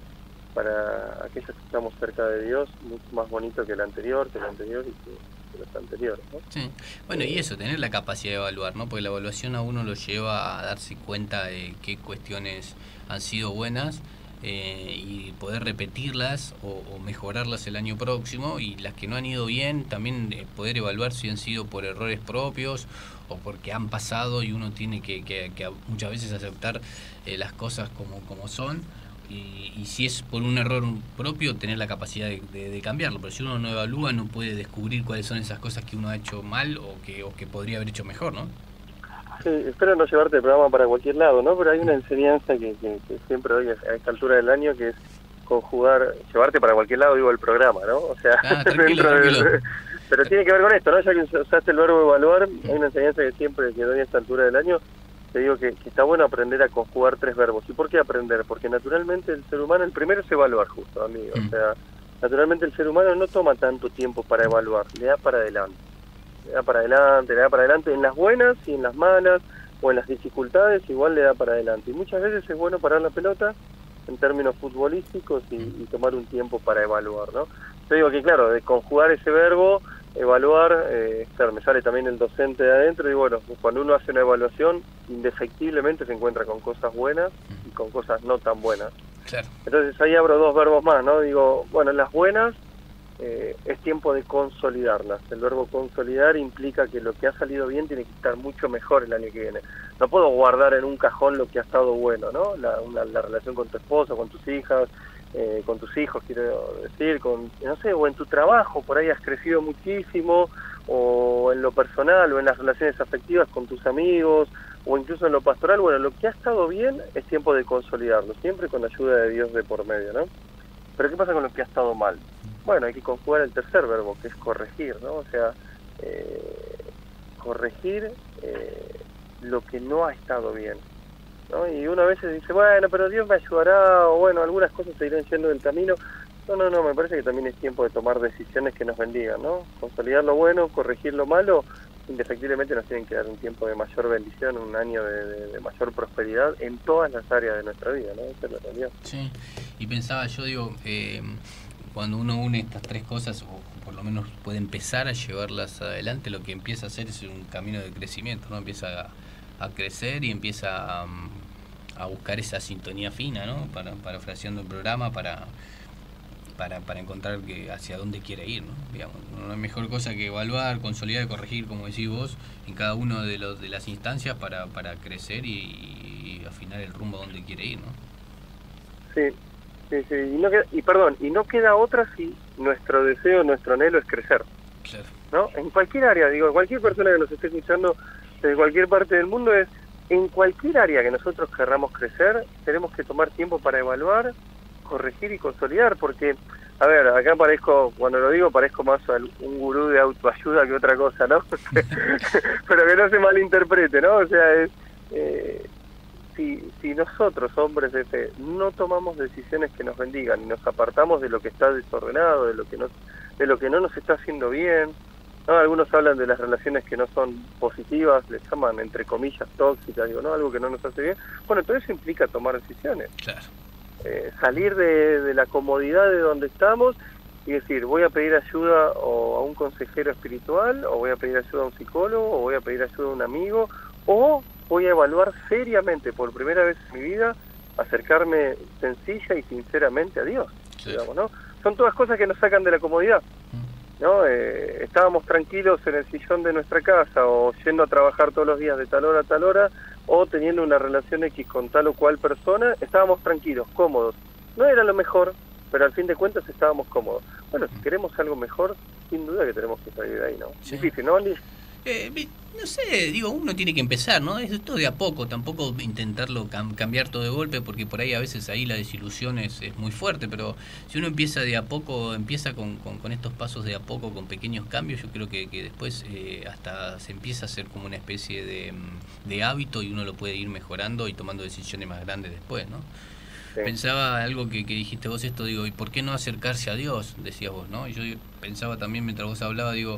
Speaker 5: para aquellos que estamos cerca de Dios, mucho más bonito que el anterior, que el anterior y que, que los anteriores, ¿no?
Speaker 3: Sí. Bueno, y eso, tener la capacidad de evaluar, ¿no? Porque la evaluación a uno lo lleva a darse cuenta de qué cuestiones han sido buenas, Eh, y poder repetirlas o, o mejorarlas el año próximo, y las que no han ido bien también eh, poder evaluar si han sido por errores propios o porque han pasado, y uno tiene que, que, que muchas veces aceptar eh, las cosas como, como son, y, y si es por un error propio, tener la capacidad de, de, de cambiarlo. Pero si uno no evalúa, no puede descubrir cuáles son esas cosas que uno ha hecho mal o que, o que podría haber hecho mejor, ¿no?
Speaker 5: Sí, espero no llevarte el programa para cualquier lado, ¿no? Pero hay una enseñanza que, que, que siempre doy a esta altura del año, que es conjugar, llevarte para cualquier lado, digo, el programa, ¿no? O sea,
Speaker 3: ah, tranquilo,
Speaker 5: dentro
Speaker 3: tranquilo.
Speaker 5: del... Pero tiene que ver con esto, ¿no? Ya que usaste el verbo evaluar, hay una enseñanza que siempre que doy a esta altura del año, te digo que, que está bueno aprender a conjugar tres verbos. ¿Y por qué aprender? Porque naturalmente el ser humano, el primero es evaluar, justo, amigo.
Speaker 3: Mm.
Speaker 5: O sea, naturalmente el ser humano no toma tanto tiempo para evaluar, le da para adelante. Le da para adelante, le da para adelante en las buenas y en las malas, o en las dificultades, igual le da para adelante. Y muchas veces es bueno parar la pelota en términos futbolísticos y, y tomar un tiempo para evaluar, ¿no? Yo digo que, claro, de conjugar ese verbo, evaluar, eh, claro, me sale también el docente de adentro, y bueno, cuando uno hace una evaluación, indefectiblemente se encuentra con cosas buenas y con cosas no tan buenas.
Speaker 3: Claro.
Speaker 5: Entonces ahí abro dos verbos más, ¿no? Digo, bueno, las buenas, Eh, es tiempo de consolidarlas. El verbo consolidar implica que lo que ha salido bien tiene que estar mucho mejor el año que viene. No puedo guardar en un cajón lo que ha estado bueno, ¿no? La, una, la relación con tu esposa, con tus hijas, eh, con tus hijos, quiero decir, con, no sé, o en tu trabajo, por ahí has crecido muchísimo, o en lo personal, o en las relaciones afectivas con tus amigos, o incluso en lo pastoral. Bueno, lo que ha estado bien es tiempo de consolidarlo, siempre con la ayuda de Dios de por medio, ¿no? Pero ¿qué pasa con lo que ha estado mal? Bueno, hay que conjugar el tercer verbo, que es corregir, ¿no? O sea, eh, corregir eh, lo que no ha estado bien. ¿no? Y uno a veces dice, bueno, pero Dios me ayudará, o bueno, algunas cosas se irán yendo del camino. No, no, no, me parece que también es tiempo de tomar decisiones que nos bendigan, ¿no? Consolidar lo bueno, corregir lo malo, indefectiblemente nos tienen que dar un tiempo de mayor bendición, un año de, de, de mayor prosperidad en todas las áreas de nuestra vida, ¿no? Esa es la realidad.
Speaker 3: Sí, y pensaba yo, digo, eh, cuando uno une estas tres cosas, o por lo menos puede empezar a llevarlas adelante, lo que empieza a hacer es un camino de crecimiento, ¿no? Empieza a, a crecer y empieza a, a buscar esa sintonía fina, ¿no? Para, parafraseando el programa, para... Para, para encontrar que hacia dónde quiere ir, ¿no? Digamos, no hay mejor cosa que evaluar, consolidar y corregir, como decís vos, en cada uno de los de las instancias para, para crecer y, y afinar el rumbo a donde quiere ir, ¿no?
Speaker 5: Sí, sí, sí. Y, no queda, y perdón, y no queda otra si nuestro deseo, nuestro anhelo es crecer.
Speaker 3: Claro.
Speaker 5: ¿No? En cualquier área, digo, cualquier persona que nos esté escuchando desde cualquier parte del mundo es, en cualquier área que nosotros querramos crecer, tenemos que tomar tiempo para evaluar, corregir y consolidar, porque, a ver, acá parezco, cuando lo digo, parezco más un gurú de autoayuda que otra cosa, ¿no? Pero que no se malinterprete, ¿no? O sea, es, eh, si, si nosotros, hombres de fe, no tomamos decisiones que nos bendigan y nos apartamos de lo que está desordenado, de lo que no, de lo que no nos está haciendo bien, ¿no? Algunos hablan de las relaciones que no son positivas, les llaman, entre comillas, tóxicas, digo, ¿no? Algo que no nos hace bien. Bueno, todo eso implica tomar decisiones.
Speaker 3: Claro.
Speaker 5: Eh, salir de, de la comodidad de donde estamos y decir, voy a pedir ayuda o a un consejero espiritual, o voy a pedir ayuda a un psicólogo, o voy a pedir ayuda a un amigo, o voy a evaluar seriamente por primera vez en mi vida, acercarme sencilla y sinceramente a Dios, sí. Digamos, ¿no? Son todas cosas que nos sacan de la comodidad, ¿no? Eh, estábamos tranquilos en el sillón de nuestra casa, o yendo a trabajar todos los días de tal hora a tal hora, o teniendo una relación X con tal o cual persona, estábamos tranquilos, cómodos. No era lo mejor, pero al fin de cuentas estábamos cómodos. Bueno, si queremos algo mejor, sin duda que tenemos que salir de ahí, ¿no?
Speaker 3: Sí.
Speaker 5: Difícil, ¿no, Andy?
Speaker 3: Eh, no sé, digo, uno tiene que empezar, ¿no? Es todo de a poco, tampoco intentarlo cam cambiar todo de golpe, porque por ahí a veces ahí la desilusión es, es muy fuerte, pero si uno empieza de a poco, empieza con, con, con estos pasos de a poco, con pequeños cambios, yo creo que, que después eh, hasta se empieza a hacer como una especie de, de hábito y uno lo puede ir mejorando y tomando decisiones más grandes después, ¿no? Sí. Pensaba algo que, que dijiste vos esto, digo, ¿y por qué no acercarse a Dios? Decías vos, ¿no? Y yo pensaba también mientras vos hablabas, digo,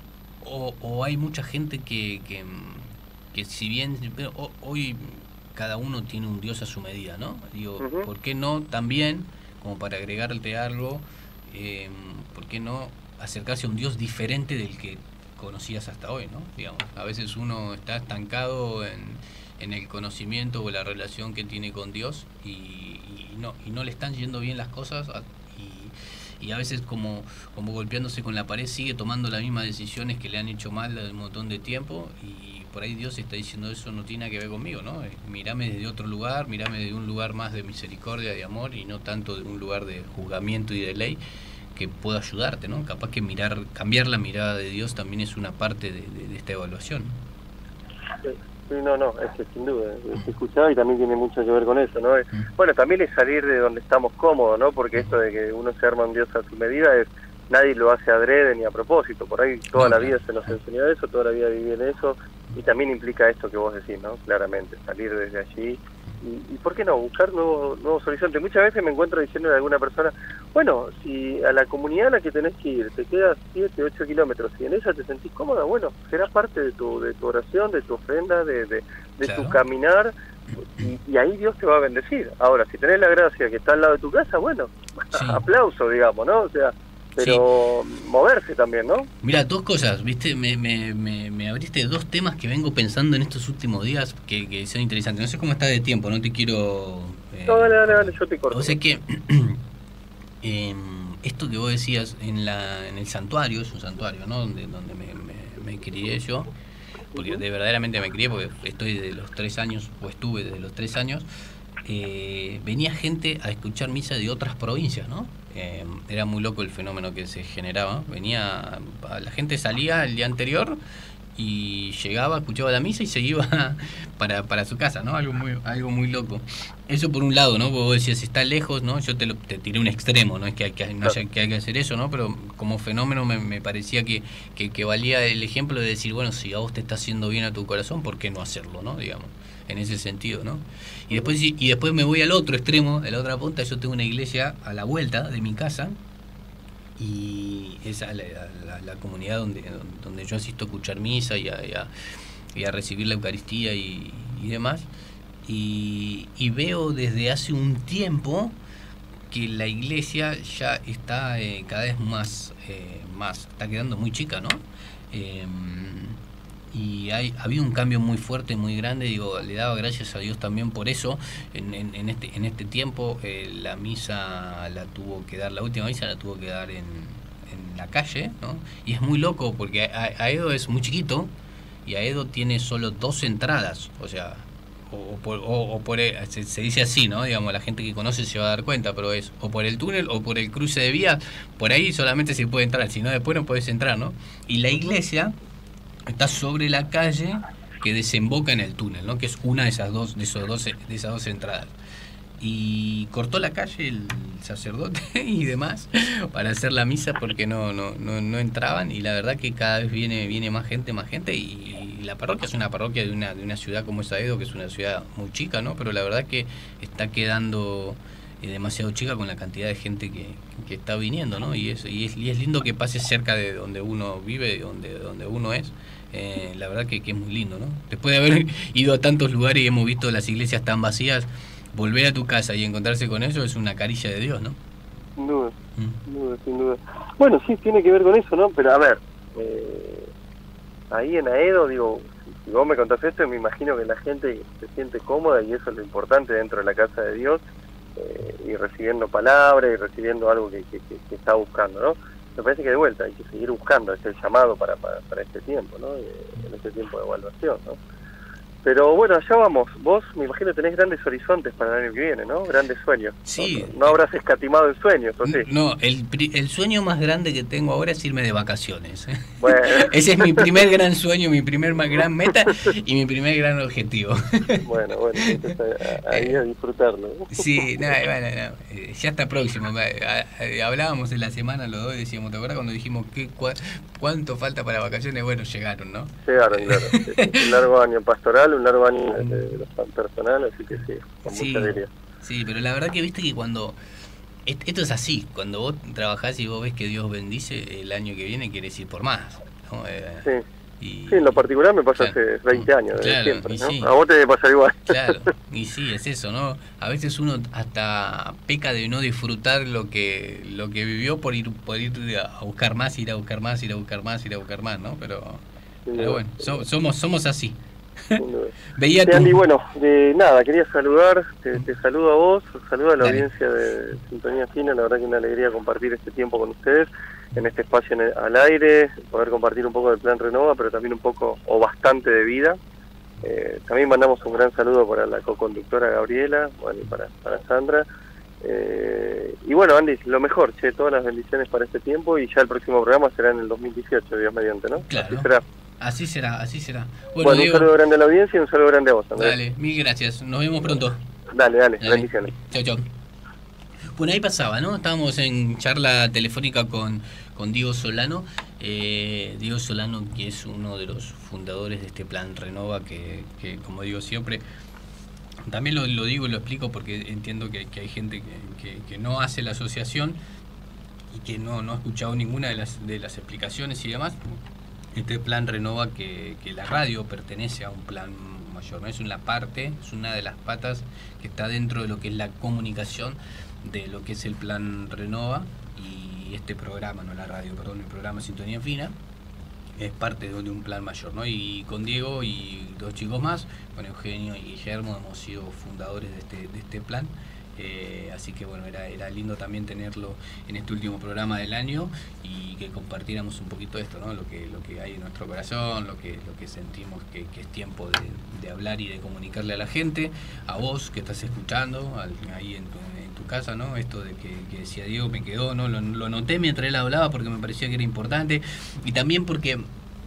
Speaker 3: O, o hay mucha gente que, que, que si bien pero hoy cada uno tiene un Dios a su medida, ¿no? Digo, uh-huh. ¿por qué no también, como para agregarte algo, eh, por qué no acercarse a un Dios diferente del que conocías hasta hoy, ¿no? Digamos, a veces uno está estancado en, en el conocimiento o la relación que tiene con Dios y, y, no, y no le están yendo bien las cosas a, y a veces como, como golpeándose con la pared sigue tomando las mismas decisiones que le han hecho mal un montón de tiempo y por ahí Dios está diciendo eso no tiene nada que ver conmigo, ¿no? Mírame desde otro lugar, mírame desde un lugar más de misericordia, de amor y no tanto de un lugar de juzgamiento y de ley que pueda ayudarte, ¿no? Capaz que mirar, cambiar la mirada de Dios también es una parte de, de, de esta evaluación.
Speaker 5: Sí, no, no, es que sin duda, se escuchaba y también tiene mucho que ver con eso, ¿no? Mm. Bueno, también es salir de donde estamos cómodos, ¿no? Porque esto de que uno se arma un Dios a su medida, es nadie lo hace adrede ni a propósito, por ahí toda no, la vida se nos enseñó eso, toda la vida viví en eso, y también implica esto que vos decís, ¿no? Claramente, salir desde allí, y, y ¿por qué no? Buscar nuevos, nuevos horizontes. Muchas veces me encuentro diciendo a alguna persona, bueno, si a la comunidad a la que tenés que ir te quedas siete, ocho kilómetros y en ella te sentís cómoda, bueno, será parte de tu de tu oración, de tu ofrenda, de, de, de claro. tu caminar, y, y ahí Dios te va a bendecir. Ahora, si tenés la gracia que está al lado de tu casa, bueno, sí. aplauso, digamos, ¿no? O sea, pero sí. moverse también, ¿no?
Speaker 3: Mira, dos cosas, viste, me, me, me, me abriste dos temas que vengo pensando en estos últimos días que, que son interesantes. No sé cómo está de tiempo, no te quiero...
Speaker 5: Eh, no, dale, dale, dale, yo te corto.
Speaker 3: O sea que... Eh, esto que vos decías en la en el santuario, es un santuario, ¿no? Donde donde me, me, me crié yo, porque de verdaderamente me crié, porque estoy desde los tres años, o estuve desde los tres años, eh, venía gente a escuchar misa de otras provincias, ¿no? Eh, era muy loco el fenómeno que se generaba, venía, la gente salía el día anterior y llegaba, escuchaba la misa y se iba para, para su casa, ¿no? Algo muy, algo muy loco. Eso por un lado, ¿no? Vos decías, está lejos, ¿no? Yo te, lo, te tiré un extremo, no es que hay que, no haya, que hay que hacer eso, ¿no? Pero como fenómeno me, me parecía que, que, que valía el ejemplo de decir, bueno, si a vos te está haciendo bien a tu corazón, ¿por qué no hacerlo, no? Digamos, en ese sentido, ¿no? Y después, y después me voy al otro extremo, de la otra punta. Yo tengo una iglesia a la vuelta de mi casa, y esa es la, la, la comunidad donde, donde yo asisto a escuchar misa y a, y a, y a recibir la Eucaristía y, y demás. Y, y veo desde hace un tiempo que la iglesia ya está eh, cada vez más, eh, más, está quedando muy chica, ¿no? Eh, y hay había un cambio muy fuerte, muy grande. Digo, le daba gracias a Dios también por eso. En, en, en este en este tiempo eh, la misa la tuvo que dar, la última misa la tuvo que dar en, en la calle, ¿no? Y es muy loco porque Aedo es muy chiquito y Aedo tiene solo dos entradas, o sea, o, o por, o, o por el, se, se dice así, ¿no? Digamos, la gente que conoce se va a dar cuenta, pero es o por el túnel o por el cruce de vías. Por ahí solamente se puede entrar, si no después no puedes entrar, ¿no? Y la iglesia está sobre la calle que desemboca en el túnel, ¿no? Que es una de esas dos, de esos dos, de esas dos entradas. Y cortó la calle el sacerdote y demás para hacer la misa porque no, no, no, no entraban, y la verdad que cada vez viene, viene más gente, más gente, y, y la parroquia es una parroquia de una, de una ciudad como es Aedo, que es una ciudad muy chica, ¿no? Pero la verdad que está quedando eh, demasiado chica con la cantidad de gente que, que está viniendo, ¿no? Y es, y es, y es lindo que pase cerca de donde uno vive, de donde, donde uno es. Eh, la verdad que, que es muy lindo, ¿no? Después de haber ido a tantos lugares y hemos visto las iglesias tan vacías, volver a tu casa y encontrarse con eso es una caricia de Dios, ¿no?
Speaker 5: Sin duda,
Speaker 3: Mm.
Speaker 5: sin duda, sin duda. Bueno, sí, tiene que ver con eso, ¿no? Pero a ver, eh, ahí en Aedo, digo, si, si vos me contás esto, me imagino que la gente se siente cómoda, y eso es lo importante dentro de la casa de Dios, eh, y recibiendo palabra y recibiendo algo que, que, que, que está buscando, ¿no? Me parece que de vuelta hay que seguir buscando, es el llamado para, para, para este tiempo, ¿no? Eh, en este tiempo de evaluación, ¿no? Pero bueno, allá vamos. Vos, me imagino, tenés grandes horizontes para el año que viene, ¿no? Grandes sueños.
Speaker 3: Sí.
Speaker 5: No, no habrás escatimado en sueños, ¿o sí?
Speaker 3: No, el, pri- el sueño más grande que tengo ahora es irme de vacaciones.
Speaker 5: Bueno.
Speaker 3: Ese es mi primer gran sueño, mi primer ma- gran meta y mi primer gran objetivo.
Speaker 5: Bueno, bueno, entonces a- ahí a disfrutarlo.
Speaker 3: Sí, no, bueno, no, eh, ya está próximo. A- a- Hablábamos en la semana los dos y decíamos, ¿te acuerdas cuando dijimos qué, cua- cuánto falta para vacaciones? Bueno, llegaron, ¿no?
Speaker 5: Llegaron, claro. Un largo año pastoral, un largo año de, de los tan personal, así que sí, con
Speaker 3: Sí,
Speaker 5: mucha alegría.
Speaker 3: sí, pero la verdad que viste que cuando... est- Esto es así, cuando vos trabajás y vos ves que Dios bendice, el año que viene quieres ir por más, ¿no? Eh,
Speaker 5: Sí.
Speaker 3: y-
Speaker 5: Sí, en lo particular me pasa
Speaker 3: Claro.
Speaker 5: hace veinte años, desde
Speaker 3: Claro,
Speaker 5: siempre,
Speaker 3: y
Speaker 5: ¿no?
Speaker 3: sí.
Speaker 5: A vos te debe pasar igual.
Speaker 3: Claro, y sí, es eso, ¿no? A veces uno hasta peca de no disfrutar lo que lo que vivió por ir por ir a buscar más, ir a buscar más, ir a buscar más, ir a buscar más, ¿no? Pero,
Speaker 5: Sin
Speaker 3: pero
Speaker 5: duda.
Speaker 3: bueno, so- somos somos así.
Speaker 5: Sin duda.
Speaker 3: Veía
Speaker 5: Sí,
Speaker 3: tu...
Speaker 5: Andy, bueno, de nada, quería saludar, te, te saludo a vos, saludo a la
Speaker 3: Dale.
Speaker 5: audiencia de Sintonía Fina, la verdad que una alegría compartir este tiempo con ustedes, en este espacio en el- al aire, poder compartir un poco del Plan Renova, pero también un poco o bastante de vida. Eh, también mandamos un gran saludo para la co-conductora Gabriela, bueno, y para, para Sandra. Eh, y bueno, Andy, lo mejor, che, todas las bendiciones para este tiempo, y ya el próximo programa será en el dos mil dieciocho, Dios mediante, ¿no?
Speaker 3: Claro.
Speaker 5: Así será.
Speaker 3: Así será, así será. Bueno,
Speaker 5: Bueno, un
Speaker 3: Diego,
Speaker 5: saludo grande a la audiencia y un saludo grande a vos, Andrés.
Speaker 3: dale, mil gracias. Nos vemos pronto.
Speaker 5: Dale, dale,
Speaker 3: Dale.
Speaker 5: bendiciones.
Speaker 3: Chau, chau. Bueno, ahí pasaba, ¿no? Estábamos en charla telefónica con, con Diego Solano. Eh, Diego Solano, que es uno de los fundadores de este Plan Renova, que, que como digo siempre, también lo, lo digo y lo explico porque entiendo que, que hay gente que, que, que no hace la asociación y que no, no ha escuchado ninguna de las, de las explicaciones y demás. Este Plan Renova, que, que la radio pertenece a un plan mayor, ¿no? Es una parte, es una de las patas que está dentro de lo que es la comunicación de lo que es el Plan Renova, y este programa, no la radio, perdón, el programa Sintonía Fina, es parte de, de un plan mayor, ¿no? Y con Diego y dos chicos más, con Eugenio y Guillermo, hemos sido fundadores de este, de este plan. Eh, así que bueno, era, era lindo también tenerlo en este último programa del año y que compartiéramos un poquito esto, ¿no? Lo que, lo que hay en nuestro corazón, lo que, lo que sentimos que, que es tiempo de, de hablar y de comunicarle a la gente, a vos que estás escuchando, al, ahí en tu, en tu casa, ¿no? Esto de que, que decía Diego me quedó, ¿no? Lo, lo noté mientras él hablaba porque me parecía que era importante, y también porque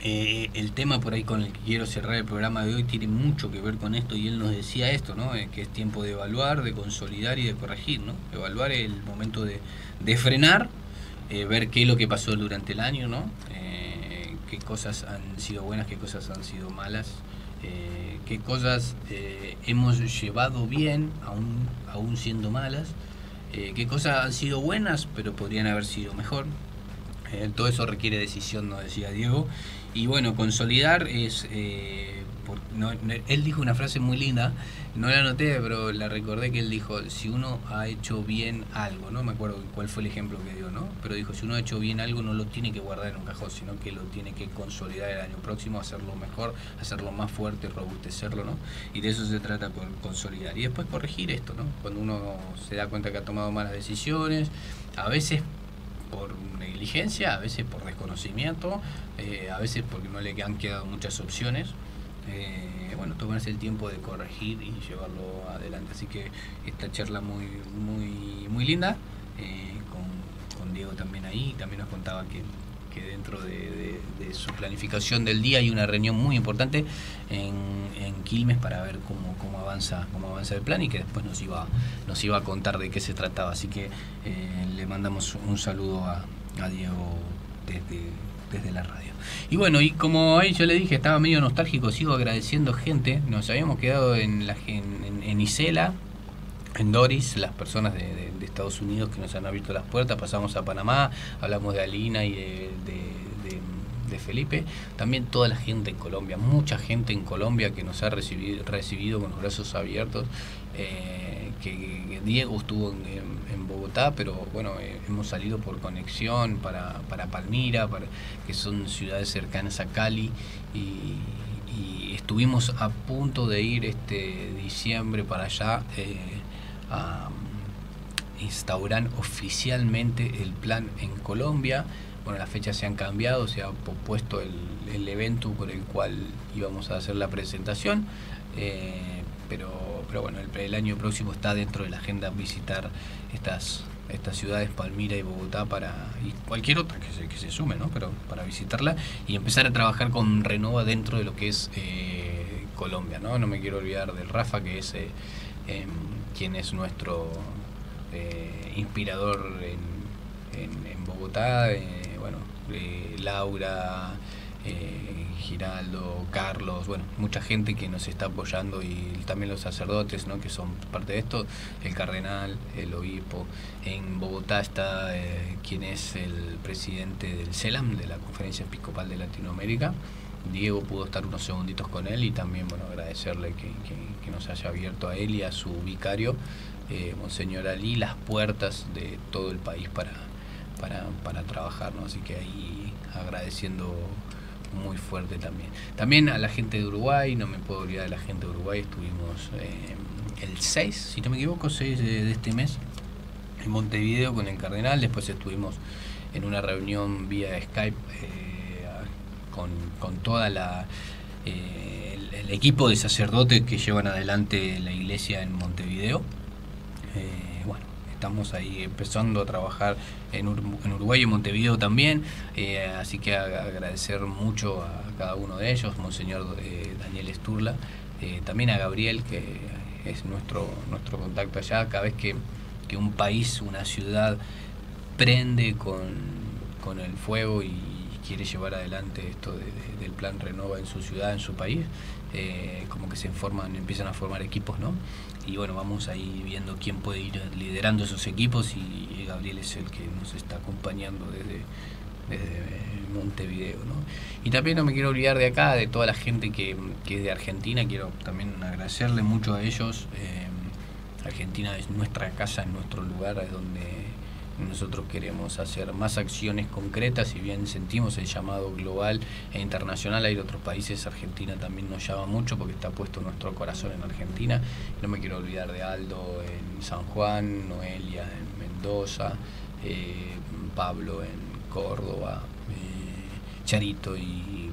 Speaker 3: Eh, el tema por ahí con el que quiero cerrar el programa de hoy tiene mucho que ver con esto, y él nos decía esto, ¿no? Eh, que es tiempo de evaluar, de consolidar y de corregir, ¿no? Evaluar el momento de, de frenar, eh, ver qué es lo que pasó durante el año, ¿no? Eh, qué cosas han sido buenas, qué cosas han sido malas, eh, qué cosas eh, hemos llevado bien, aún, aún siendo malas, eh, qué cosas han sido buenas, pero podrían haber sido mejor. Eh, todo eso requiere decisión, nos decía Diego. Y bueno, consolidar es... Eh, por, no, no, él dijo una frase muy linda, no la anoté, pero la recordé, que él dijo, si uno ha hecho bien algo, no me acuerdo cuál fue el ejemplo que dio, ¿no? Pero dijo, si uno ha hecho bien algo, no lo tiene que guardar en un cajón, sino que lo tiene que consolidar el año próximo, hacerlo mejor, hacerlo más fuerte, robustecerlo, ¿no? Y de eso se trata, por consolidar. Y después corregir esto, ¿no? Cuando uno se da cuenta que ha tomado malas decisiones, a veces por negligencia, a veces por desconocimiento, eh, a veces porque no le han quedado muchas opciones. Eh, bueno, tomarse el tiempo de corregir y llevarlo adelante. Así que esta charla muy muy muy linda, eh, con, con Diego también ahí. También nos contaba que, que dentro de, de, de su planificación del día hay una reunión muy importante en, en Quilmes para ver cómo, cómo avanza cómo avanza el plan, y que después nos iba nos iba a contar de qué se trataba. Así que eh, le mandamos un saludo a, a Diego desde, desde la radio. Y bueno, y como ahí yo le dije, estaba medio nostálgico, sigo agradeciendo gente. Nos habíamos quedado en, la, en, en, en Isela, en Doris, las personas de, de, de Estados Unidos que nos han abierto las puertas. Pasamos a Panamá, hablamos de Alina y de, de, de, de Felipe. También toda la gente en Colombia, mucha gente en Colombia que nos ha recibido, recibido con los brazos abiertos. Eh, que, que Diego estuvo en, en, en Bogotá, pero bueno, eh, hemos salido por conexión para, para Palmira, para, que son ciudades cercanas a Cali, y, y estuvimos a punto de ir este diciembre para allá, eh, a instaurar oficialmente el plan en Colombia. Bueno, las fechas se han cambiado, se ha pospuesto el, el evento por el cual íbamos a hacer la presentación, eh, pero, pero bueno, el, el año próximo está dentro de la agenda visitar estas, estas ciudades, Palmira y Bogotá, para, y cualquier otra que se, que se sume, ¿no? Pero para visitarla y empezar a trabajar con Renova dentro de lo que es eh, Colombia, ¿no? No me quiero olvidar del Rafa, que es eh, eh, quien es nuestro eh, inspirador en, en, en Bogotá, eh, bueno, eh, Laura, eh, Giraldo, Carlos, bueno, mucha gente que nos está apoyando, y también los sacerdotes, ¿no? Que son parte de esto, el cardenal, el obispo. En Bogotá está eh, quien es el presidente del CELAM, de la Conferencia Episcopal de Latinoamérica. Diego pudo estar unos segunditos con él, y también, bueno, agradecerle que, que, que nos haya abierto a él y a su vicario, eh, Monseñor Ali, las puertas de todo el país para, para, para trabajar, ¿no? Así que ahí agradeciendo muy fuerte también. También a la gente de Uruguay, no me puedo olvidar de la gente de Uruguay. Estuvimos eh, el seis, si no me equivoco, seis de, de este mes en Montevideo con el cardenal. Después estuvimos en una reunión vía Skype eh, con, con toda la eh, el, el equipo de sacerdotes que llevan adelante la iglesia en Montevideo. Eh, bueno, estamos ahí empezando a trabajar en, Ur en Uruguay y en Montevideo también, eh, así que a agradecer mucho a cada uno de ellos, Monseñor eh, Daniel Sturla, eh, también a Gabriel, que es nuestro, nuestro contacto allá. Cada vez que, que un país, una ciudad prende con, con el fuego y quiere llevar adelante esto de, de, del plan Renova en su ciudad, en su país, eh, como que se forman, empiezan a formar equipos, ¿no? Y bueno, vamos ahí viendo quién puede ir liderando esos equipos, y Gabriel es el que nos está acompañando desde, desde Montevideo, ¿no? Y también no me quiero olvidar de acá, de toda la gente que, que es de Argentina. Quiero también agradecerle mucho a ellos. Eh, Argentina es nuestra casa, es nuestro lugar, es donde nosotros queremos hacer más acciones concretas. Si bien sentimos el llamado global e internacional a ir a otros países, Argentina también nos llama mucho, porque está puesto nuestro corazón en Argentina. No me quiero olvidar de Aldo en San Juan, Noelia en Mendoza, eh, Pablo en Córdoba, eh, Charito y,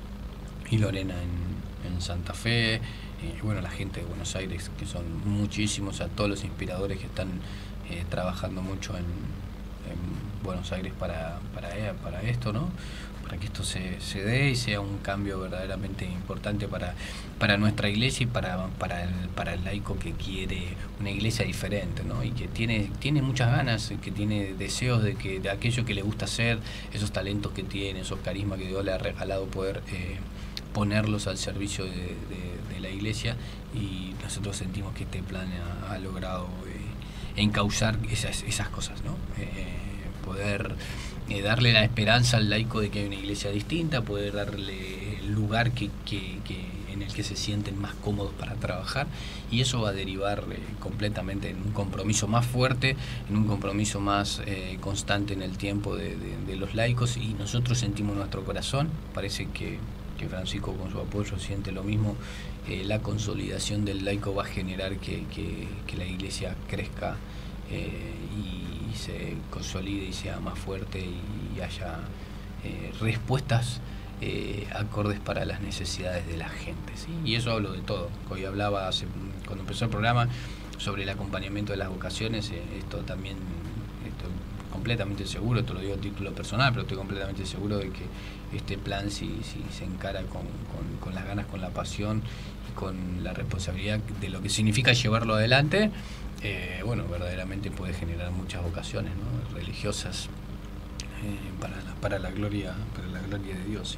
Speaker 3: y Lorena en, en Santa Fe, eh, y bueno, la gente de Buenos Aires, que son muchísimos, a todos los inspiradores que están Eh, trabajando mucho en, en Buenos Aires para, para, para esto, ¿no? Para que esto se, se dé y sea un cambio verdaderamente importante para, para nuestra iglesia y para, para, el, para el laico que quiere una iglesia diferente, ¿no? Y que tiene, tiene muchas ganas, que tiene deseos de que de aquello que le gusta hacer, esos talentos que tiene, esos carismas que Dios le ha regalado, poder eh, ponerlos al servicio de, de, de la iglesia, y nosotros sentimos que este plan ha, ha logrado eh, encauzar esas, esas cosas, ¿no? Eh, poder eh, darle la esperanza al laico de que hay una iglesia distinta, poder darle el lugar que, que, que en el que se sienten más cómodos para trabajar, y eso va a derivar eh, completamente en un compromiso más fuerte, en un compromiso más eh, constante en el tiempo de, de, de los laicos, y nosotros sentimos nuestro corazón, parece que, que Francisco con su apoyo siente lo mismo, eh, la consolidación del laico va a generar que, que, que la iglesia crezca eh, y y se consolide y sea más fuerte y haya eh, respuestas eh, acordes para las necesidades de la gente, ¿sí? Y eso hablo de todo. Hoy hablaba hace, cuando empezó el programa sobre el acompañamiento de las vocaciones, eh, esto también estoy completamente seguro, esto lo digo a título personal, pero estoy completamente seguro de que este plan, si, si se encara con, con, con las ganas, con la pasión y con la responsabilidad de lo que significa llevarlo adelante, Eh, bueno, verdaderamente puede generar muchas vocaciones, ¿no? Religiosas eh, para, la, para la gloria para la gloria de Dios, ¿sí?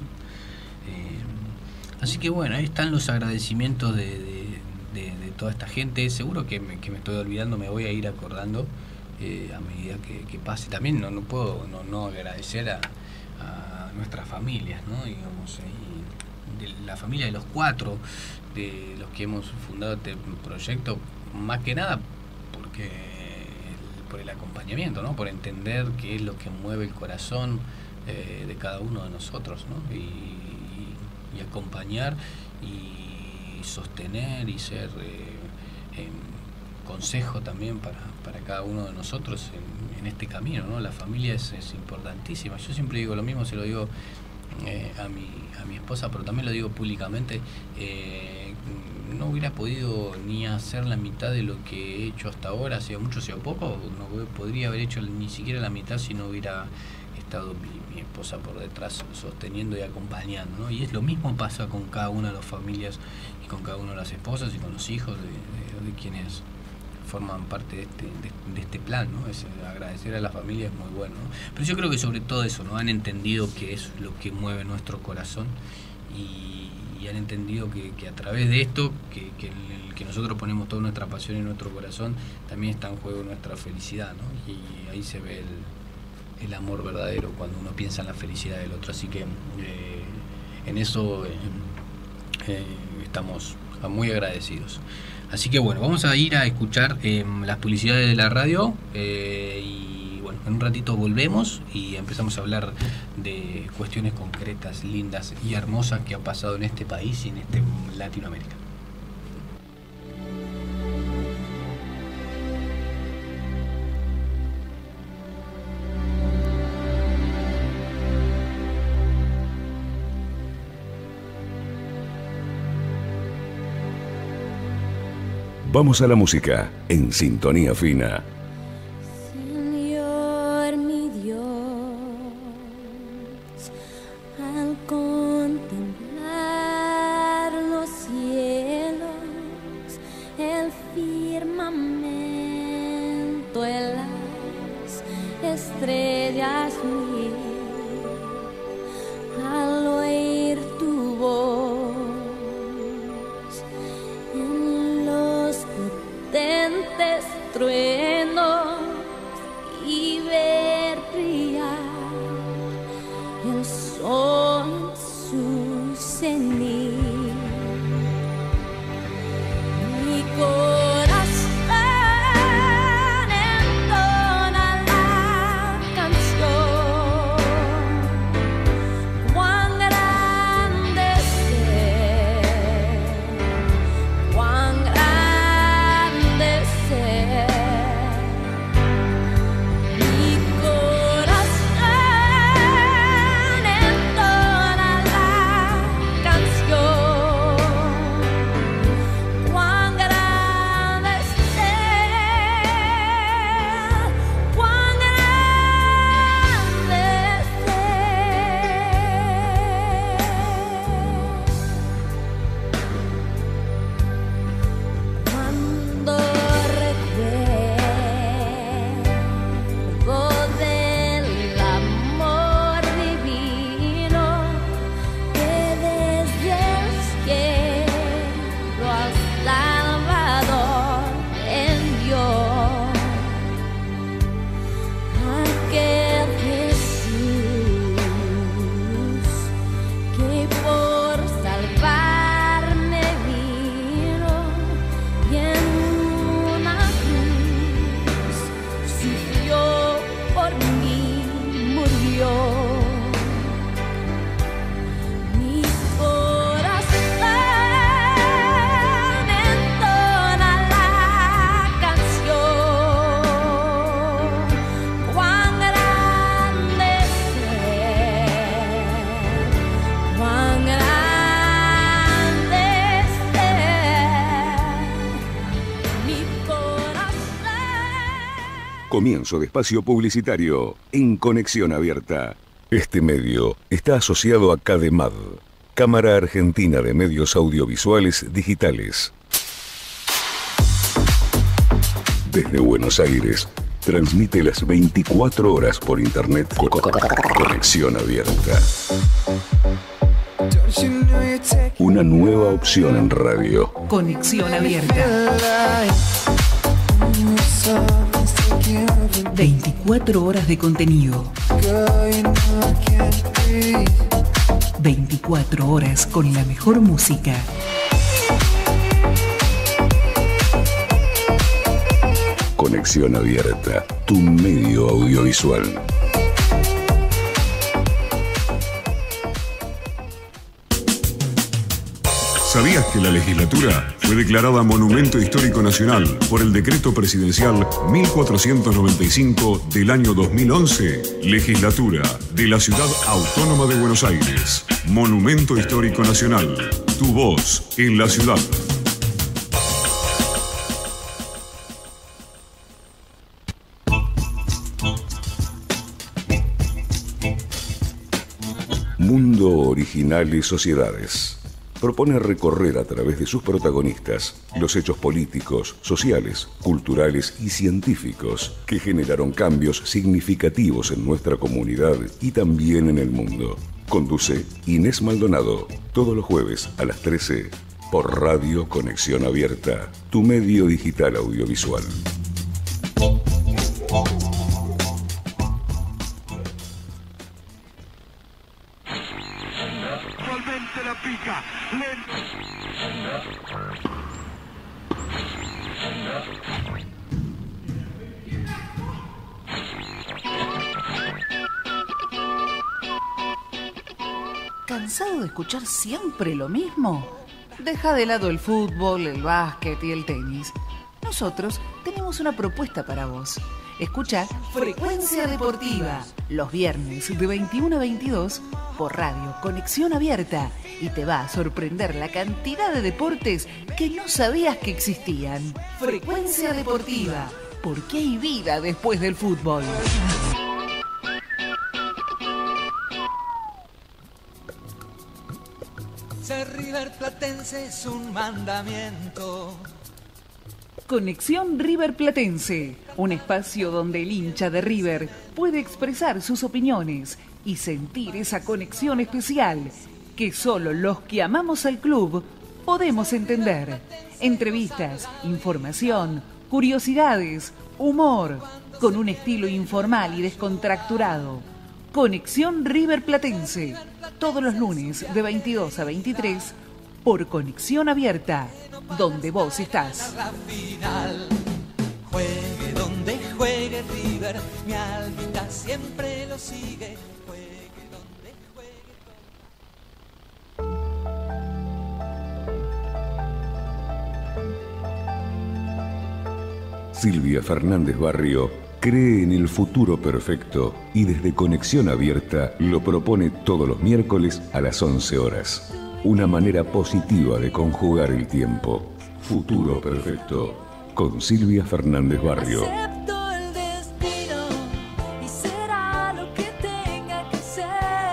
Speaker 3: Eh, así que bueno, ahí están los agradecimientos de, de, de, de toda esta gente. Seguro que me, que me estoy olvidando, me voy a ir acordando eh, a medida que, que pase. También no, no puedo no, no agradecer a, a nuestras familias, ¿no? Digamos, y de la familia de los cuatro, de los que hemos fundado este proyecto, más que nada porque el, por el acompañamiento, ¿no? Por entender qué es lo que mueve el corazón eh, de cada uno de nosotros, ¿no? Y, y, y acompañar y sostener y ser eh, eh, consejo también para, para cada uno de nosotros en, en este camino, ¿no? La familia es, es importantísima. Yo siempre digo lo mismo, se lo digo eh, a mi a mi esposa, pero también lo digo públicamente. eh, no hubiera podido ni hacer la mitad de lo que he hecho hasta ahora, sea mucho sea poco, no podría haber hecho ni siquiera la mitad si no hubiera estado mi, mi esposa por detrás sosteniendo y acompañando, ¿no? Y es lo mismo pasa con cada una de las familias y con cada una de las esposas y con los hijos de, de, de quienes forman parte de este, de, de este plan, ¿no? Es, agradecer a la familia es muy bueno, ¿no? Pero yo creo que sobre todo eso, ¿no? Han entendido que es lo que mueve nuestro corazón y, y han entendido que, que a través de esto, que, que, el, que nosotros ponemos toda nuestra pasión y nuestro corazón, también está en juego nuestra felicidad, ¿no? Y ahí se ve el, el amor verdadero cuando uno piensa en la felicidad del otro. Así que eh, en eso eh, eh, estamos muy agradecidos. Así que bueno, vamos a ir a escuchar eh, las publicidades de la radio eh, y bueno, en un ratito volvemos y empezamos a hablar de cuestiones concretas, lindas y hermosas que han pasado en este país y en este Latinoamérica.
Speaker 1: Vamos a la música en Sintonía Fina.
Speaker 6: Señor mi Dios, al contemplar los cielos, el firmamento, en las estrellas mil, al oír tu voz, potentes truenos y ver brillar el sol en su cenit. Mi corazón entona la canción
Speaker 1: Comienzo de espacio publicitario en Conexión Abierta. Este medio está asociado a CADEMAD, Cámara Argentina de Medios Audiovisuales Digitales. Desde Buenos Aires, transmite las veinticuatro horas por internet. Conexión Abierta. Una nueva opción en radio.
Speaker 7: Conexión Abierta. veinticuatro horas de contenido. veinticuatro horas con la mejor música.
Speaker 1: Conexión Abierta, tu medio audiovisual.
Speaker 8: ¿Sabías que la legislatura fue declarada Monumento Histórico Nacional por el Decreto Presidencial mil cuatrocientos noventa y cinco del año dos mil once? Legislatura de la Ciudad Autónoma de Buenos Aires. Monumento Histórico Nacional. Tu voz en la ciudad.
Speaker 1: Mundo Originales Sociedades propone recorrer a través de sus protagonistas los hechos políticos, sociales, culturales y científicos que generaron cambios significativos en nuestra comunidad y también en el mundo. Conduce Inés Maldonado, todos los jueves a las trece, por Radio Conexión Abierta, tu medio digital audiovisual.
Speaker 7: ¿Cansado de escuchar siempre lo mismo? Deja de lado el fútbol, el básquet y el tenis. Nosotros tenemos una propuesta para vos. Escucha Frecuencia Deportiva los viernes de veintiuno a veintidós por Radio Conexión Abierta y te va a sorprender la cantidad de deportes que no sabías que existían. Frecuencia Deportiva, porque hay vida después del fútbol.
Speaker 4: Ser River Platense es un mandamiento.
Speaker 7: Conexión River Platense, un espacio donde el hincha de River puede expresar sus opiniones y sentir esa conexión especial que solo los que amamos al club podemos entender. Entrevistas, información, curiosidades, humor, con un estilo informal y descontracturado. Conexión River Platense, todos los lunes de veintidós a veintitrés por Conexión Abierta, donde vos estás.
Speaker 4: La final, juegue donde juegue River, mi almita siempre lo sigue. Juegue donde juegue.
Speaker 1: Silvia Fernández Barrio cree en el futuro perfecto y desde Conexión Abierta lo propone todos los miércoles a las once horas. Una manera positiva de conjugar el tiempo. Futuro perfecto con Silvia Fernández Barrio.
Speaker 6: Acepto el destino y será lo que tenga que ser.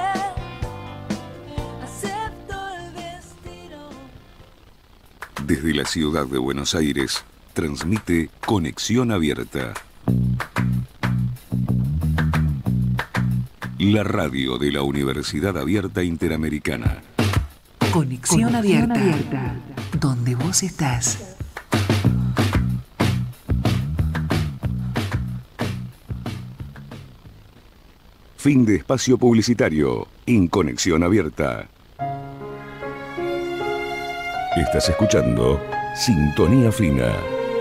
Speaker 6: Acepto el destino.
Speaker 1: Desde la ciudad de Buenos Aires, transmite Conexión Abierta. La radio de la Universidad Abierta Interamericana.
Speaker 7: Conexión, Conexión abierta, abierta, donde vos estás.
Speaker 1: Fin de espacio publicitario en Conexión Abierta. Estás escuchando Sintonía Fina.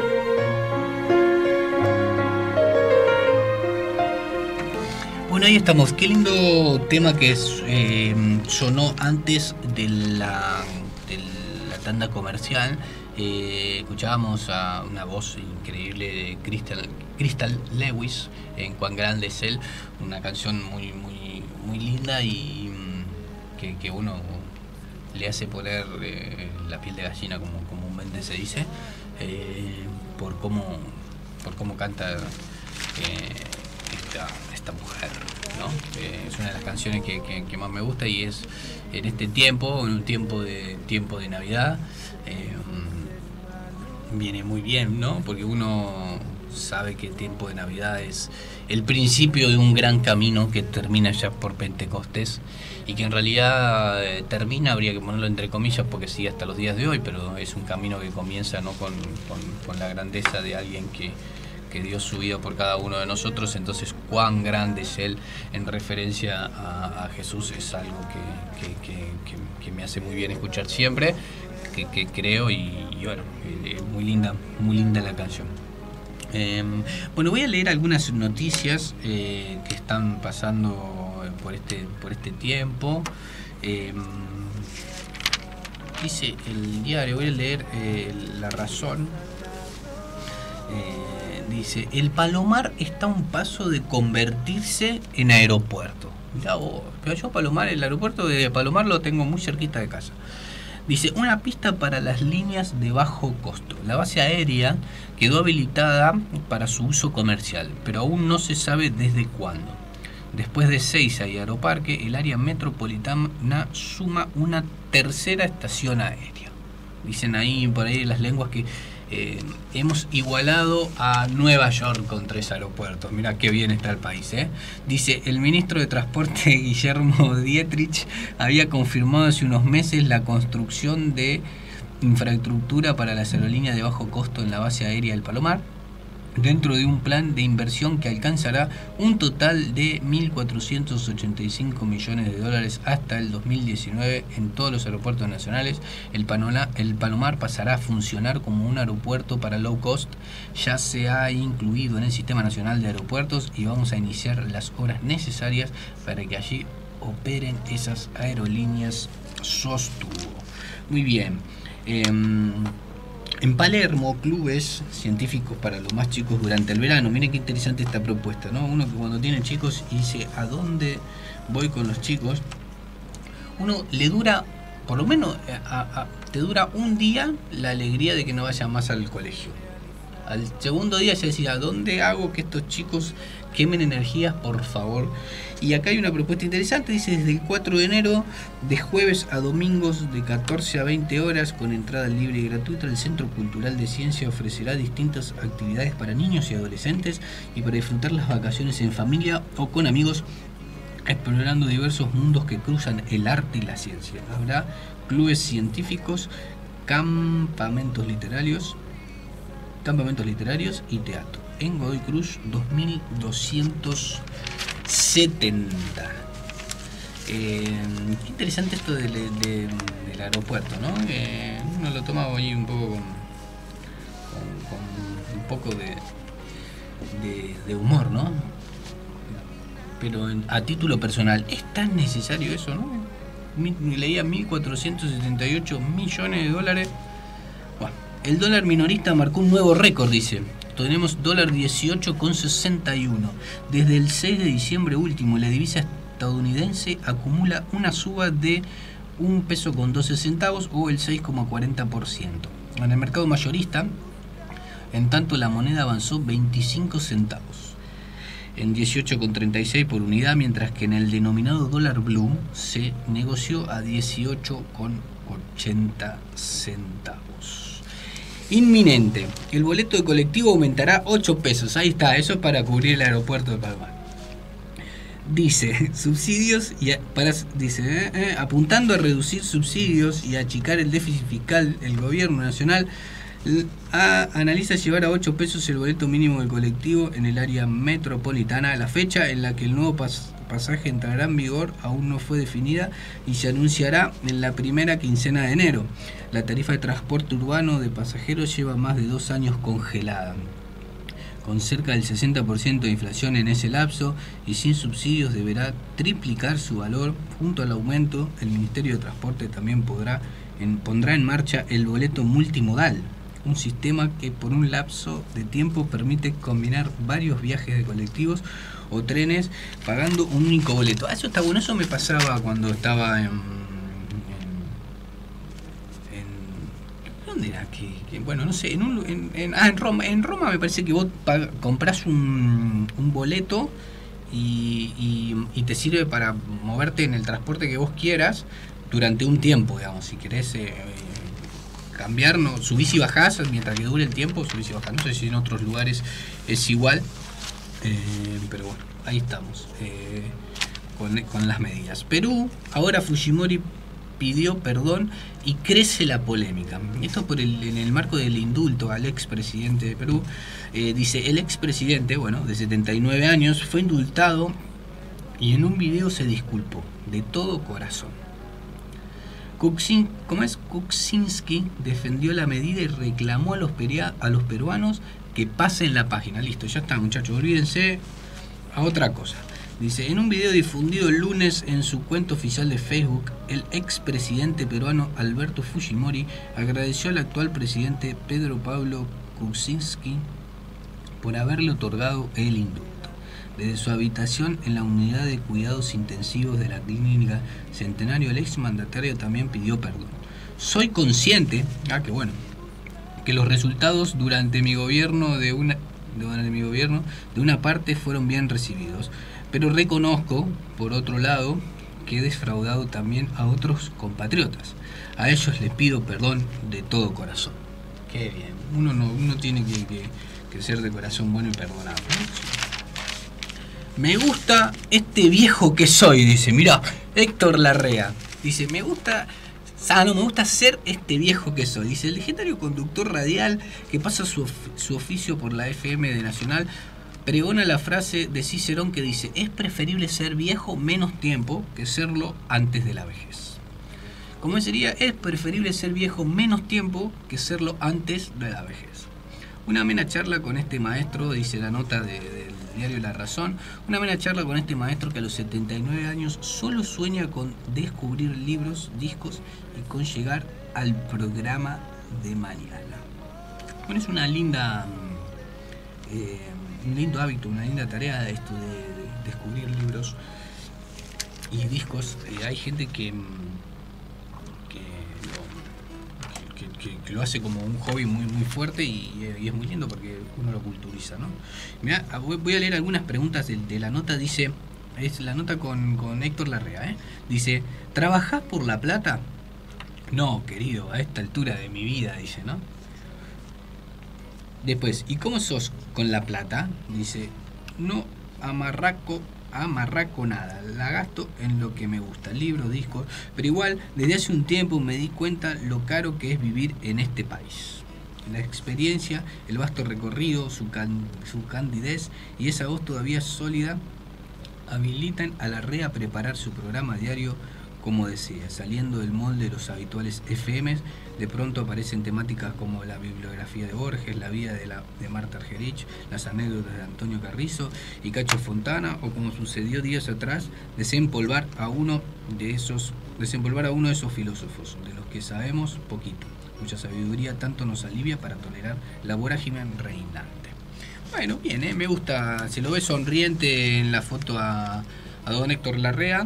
Speaker 3: Bueno, ahí estamos. Qué lindo tema que es, eh, sonó antes de la, de la tanda comercial. Eh, escuchábamos a una voz increíble de Crystal, Crystal Lewis en Cuán Grande es Él. Una canción muy muy muy linda y mm, que, que uno le hace poner eh, la piel de gallina, como comúnmente se dice, eh, por cómo por cómo canta eh, esta, esta mujer, ¿no? Eh, es una de las canciones que, que, que más me gusta y es en este tiempo, en un tiempo de tiempo de Navidad, eh, viene muy bien, ¿no? Porque uno sabe que el tiempo de Navidad es el principio de un gran camino que termina ya por Pentecostés y que en realidad eh, termina, habría que ponerlo entre comillas porque sigue hasta los días de hoy, pero es un camino que comienza, ¿no? con, con, con la grandeza de alguien que, que dio su vida por cada uno de nosotros. Entonces, cuán grande es Él en referencia a, a Jesús es algo que, que, que, que, que me hace muy bien escuchar siempre, que, que creo y, y bueno, eh, muy linda, muy linda la canción. Eh, bueno, voy a leer algunas noticias eh, que están pasando por este, por este tiempo. Eh, dice el diario, voy a leer eh, La Razón. Eh, dice, el Palomar está a un paso de convertirse en aeropuerto. Mirá vos, pero yo Palomar, el aeropuerto de Palomar lo tengo muy cerquita de casa. Dice, una pista para las líneas de bajo costo. La base aérea quedó habilitada para su uso comercial, pero aún no se sabe desde cuándo. Después de Seiza y Aeroparque, el área metropolitana suma una tercera estación aérea. Dicen ahí por ahí las lenguas que eh, hemos igualado a Nueva York con tres aeropuertos. Mirá qué bien está el país, ¿eh? Dice, el ministro de Transporte Guillermo Dietrich había confirmado hace unos meses la construcción de infraestructura para las aerolíneas de bajo costo en la base aérea del Palomar, dentro de un plan de inversión que alcanzará un total de mil cuatrocientos ochenta y cinco millones de dólares hasta el dos mil diecinueve en todos los aeropuertos nacionales. El, Panola, el Palomar pasará a funcionar como un aeropuerto para low cost. Ya se ha incluido en el Sistema Nacional de Aeropuertos y vamos a iniciar las obras necesarias para que allí operen esas aerolíneas, sostuvo. Muy bien. Eh, En Palermo, clubes científicos para los más chicos durante el verano. Miren qué interesante esta propuesta, ¿no? Uno que cuando tiene chicos y dice, ¿a dónde voy con los chicos? Uno le dura, por lo menos, a, a, te dura un día la alegría de que no vayan más al colegio. Al segundo día ya decía, ¿a dónde hago que estos chicos quemen energías, por favor? Y acá hay una propuesta interesante, dice, desde el cuatro de enero, de jueves a domingos, de catorce a veinte horas, con entrada libre y gratuita, el Centro Cultural de Ciencia ofrecerá distintas actividades para niños y adolescentes y para disfrutar las vacaciones en familia o con amigos, explorando diversos mundos que cruzan el arte y la ciencia. Habrá clubes científicos, campamentos literarios, campamentos literarios y teatro. En Godoy Cruz, dos mil doscientos setenta. Eh, qué interesante esto de, de, de, del aeropuerto, ¿no? Eh, uno lo toma ahí un poco con, con, con un poco de, de, de humor, ¿no? Pero en, a título personal, ¿es tan necesario eso, no? Mi, leía mil cuatrocientos setenta y ocho millones de dólares. Bueno, el dólar minorista marcó un nuevo récord, dice. Tenemos dólar dieciocho con sesenta y uno. Desde el seis de diciembre último, la divisa estadounidense acumula una suba de un peso con doce centavos o el seis coma cuarenta por ciento. En el mercado mayorista, en tanto, la moneda avanzó veinticinco centavos, en dieciocho con treinta y seis por unidad, mientras que en el denominado dólar blue se negoció a dieciocho con ochenta centavos. Inminente. El boleto de colectivo aumentará ocho pesos. Ahí está, eso es para cubrir el aeropuerto de Palomar. Dice, subsidios y a, para, dice, eh, eh, apuntando a reducir subsidios y a achicar el déficit fiscal, el gobierno nacional a, analiza llevar a ocho pesos el boleto mínimo del colectivo en el área metropolitana. La fecha en la que el nuevo pas, pasaje entrará en vigor aún no fue definida y se anunciará en la primera quincena de enero. La tarifa de transporte urbano de pasajeros lleva más de dos años congelada, con cerca del sesenta por ciento de inflación en ese lapso y sin subsidios deberá triplicar su valor. Junto al aumento, el Ministerio de Transporte también podrá en, pondrá en marcha el boleto multimodal, un sistema que por un lapso de tiempo permite combinar varios viajes de colectivos o trenes pagando un único boleto. Ah, eso está bueno, eso me pasaba cuando estaba en... ¿dónde era? Que, que, bueno, no sé, en, un, en, en, ah, en Roma. En Roma me parece que vos pag, comprás un, un boleto y, y, y te sirve para moverte en el transporte que vos quieras durante un tiempo, digamos. Si querés eh, cambiar, no, subís y bajás mientras que dure el tiempo, subís y bajás. No sé si en otros lugares es igual, eh, pero bueno, ahí estamos eh, con, con las medidas. Perú, ahora Fujimori pidió perdón y crece la polémica. Esto por el, en el marco del indulto al expresidente de Perú. Eh, dice, el expresidente, bueno, de setenta y nueve años, fue indultado y en un video se disculpó de todo corazón. Kuczyn, ¿cómo es? Kuczynski defendió la medida y reclamó a los, peria, a los peruanos que pasen la página. Listo, ya está, muchachos, olvídense a otra cosa. Dice, en un video difundido el lunes en su cuenta oficial de Facebook, el expresidente peruano Alberto Fujimori agradeció al actual presidente Pedro Pablo Kuczynski por haberle otorgado el indulto. Desde su habitación en la unidad de cuidados intensivos de la clínica Centenario, el exmandatario también pidió perdón. Soy consciente, ah, que bueno, que los resultados durante mi gobierno de una, durante mi gobierno de una parte fueron bien recibidos. Pero reconozco, por otro lado, que he defraudado también a otros compatriotas. A ellos les pido perdón de todo corazón. Qué bien. Uno no, uno tiene que, que, que ser de corazón bueno y perdonar, ¿no? Me gusta este viejo que soy, dice. Mirá, Héctor Larrea. Dice, me gusta... Ah, no, me gusta ser este viejo que soy. Dice, el legendario conductor radial que pasa su, of su oficio por la F M de Nacional... pregona la frase de Cicerón que dice, es preferible ser viejo menos tiempo que serlo antes de la vejez. ¿Cómo sería? Es preferible ser viejo menos tiempo que serlo antes de la vejez. Una amena charla con este maestro, dice la nota de, del diario La Razón, una amena charla con este maestro que a los setenta y nueve años solo sueña con descubrir libros, discos y con llegar al programa de mañana. Bueno, es una linda... Eh, un lindo hábito, una linda tarea esto de, de descubrir libros y discos. Eh, hay gente que que lo, que, que, que lo hace como un hobby muy muy fuerte y, y es muy lindo porque uno lo culturiza, ¿no? Mirá, voy a leer algunas preguntas de, de la nota. Dice, es la nota con, con Héctor Larrea, ¿eh? Dice, ¿trabajás por la plata? No, querido, a esta altura de mi vida, dice, ¿no? Después, ¿y cómo sos con la plata? Dice, no amarraco, amarraco nada, la gasto en lo que me gusta, libros, discos, pero igual desde hace un tiempo me di cuenta lo caro que es vivir en este país. La experiencia, el vasto recorrido, su, can, su candidez y esa voz todavía sólida habilitan a la R E A a preparar su programa diario como desea, saliendo del molde de los habituales F Ms. De pronto aparecen temáticas como la bibliografía de Borges, la vida de, la, de Marta Argerich, las anécdotas de Antonio Carrizo y Cacho Fontana, o como sucedió días atrás, desempolvar a uno de esos, desempolvar a uno de esos filósofos, de los que sabemos poquito, cuya sabiduría tanto nos alivia para tolerar la vorágine reinante. Bueno, bien, ¿eh? Me gusta, se lo ve sonriente en la foto a, a don Héctor Larrea.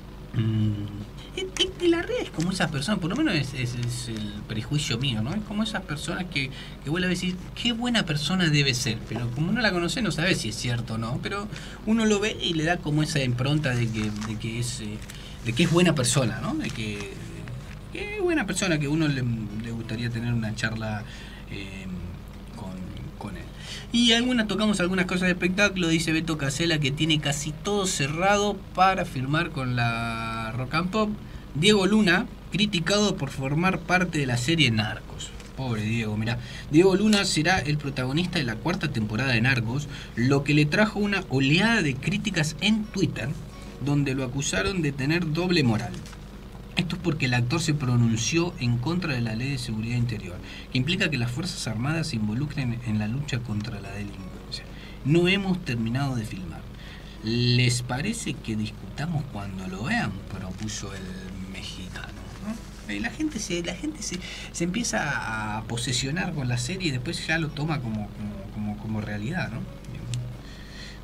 Speaker 3: Mm. Y Larrea es como esas personas, por lo menos es, es, es el prejuicio mío, ¿no? Es como esas personas que, que vuelve a decir, qué buena persona debe ser, pero como no la conoce no sabe si es cierto o no, pero uno lo ve y le da como esa impronta de que, de que, es, de que es buena persona, ¿no? De que, que es buena persona, que uno le, le gustaría tener una charla eh, con, con él. Y algunas tocamos algunas cosas de espectáculo, dice Beto Casella que tiene casi todo cerrado para firmar con la Rock and Pop. Diego Luna, criticado por formar parte de la serie Narcos. Pobre Diego, mirá. Diego Luna será el protagonista de la cuarta temporada de Narcos, lo que le trajo una oleada de críticas en Twitter, donde lo acusaron de tener doble moral. Esto es porque el actor se pronunció en contra de la Ley de Seguridad Interior, que implica que las Fuerzas Armadas se involucren en la lucha contra la delincuencia. No hemos terminado de filmar. ¿Les parece que discutamos cuando lo vean?, propuso el mexicano, ¿no? Y la gente se, la gente se, se empieza a posesionar con la serie y después ya lo toma como, como, como, como realidad, ¿no?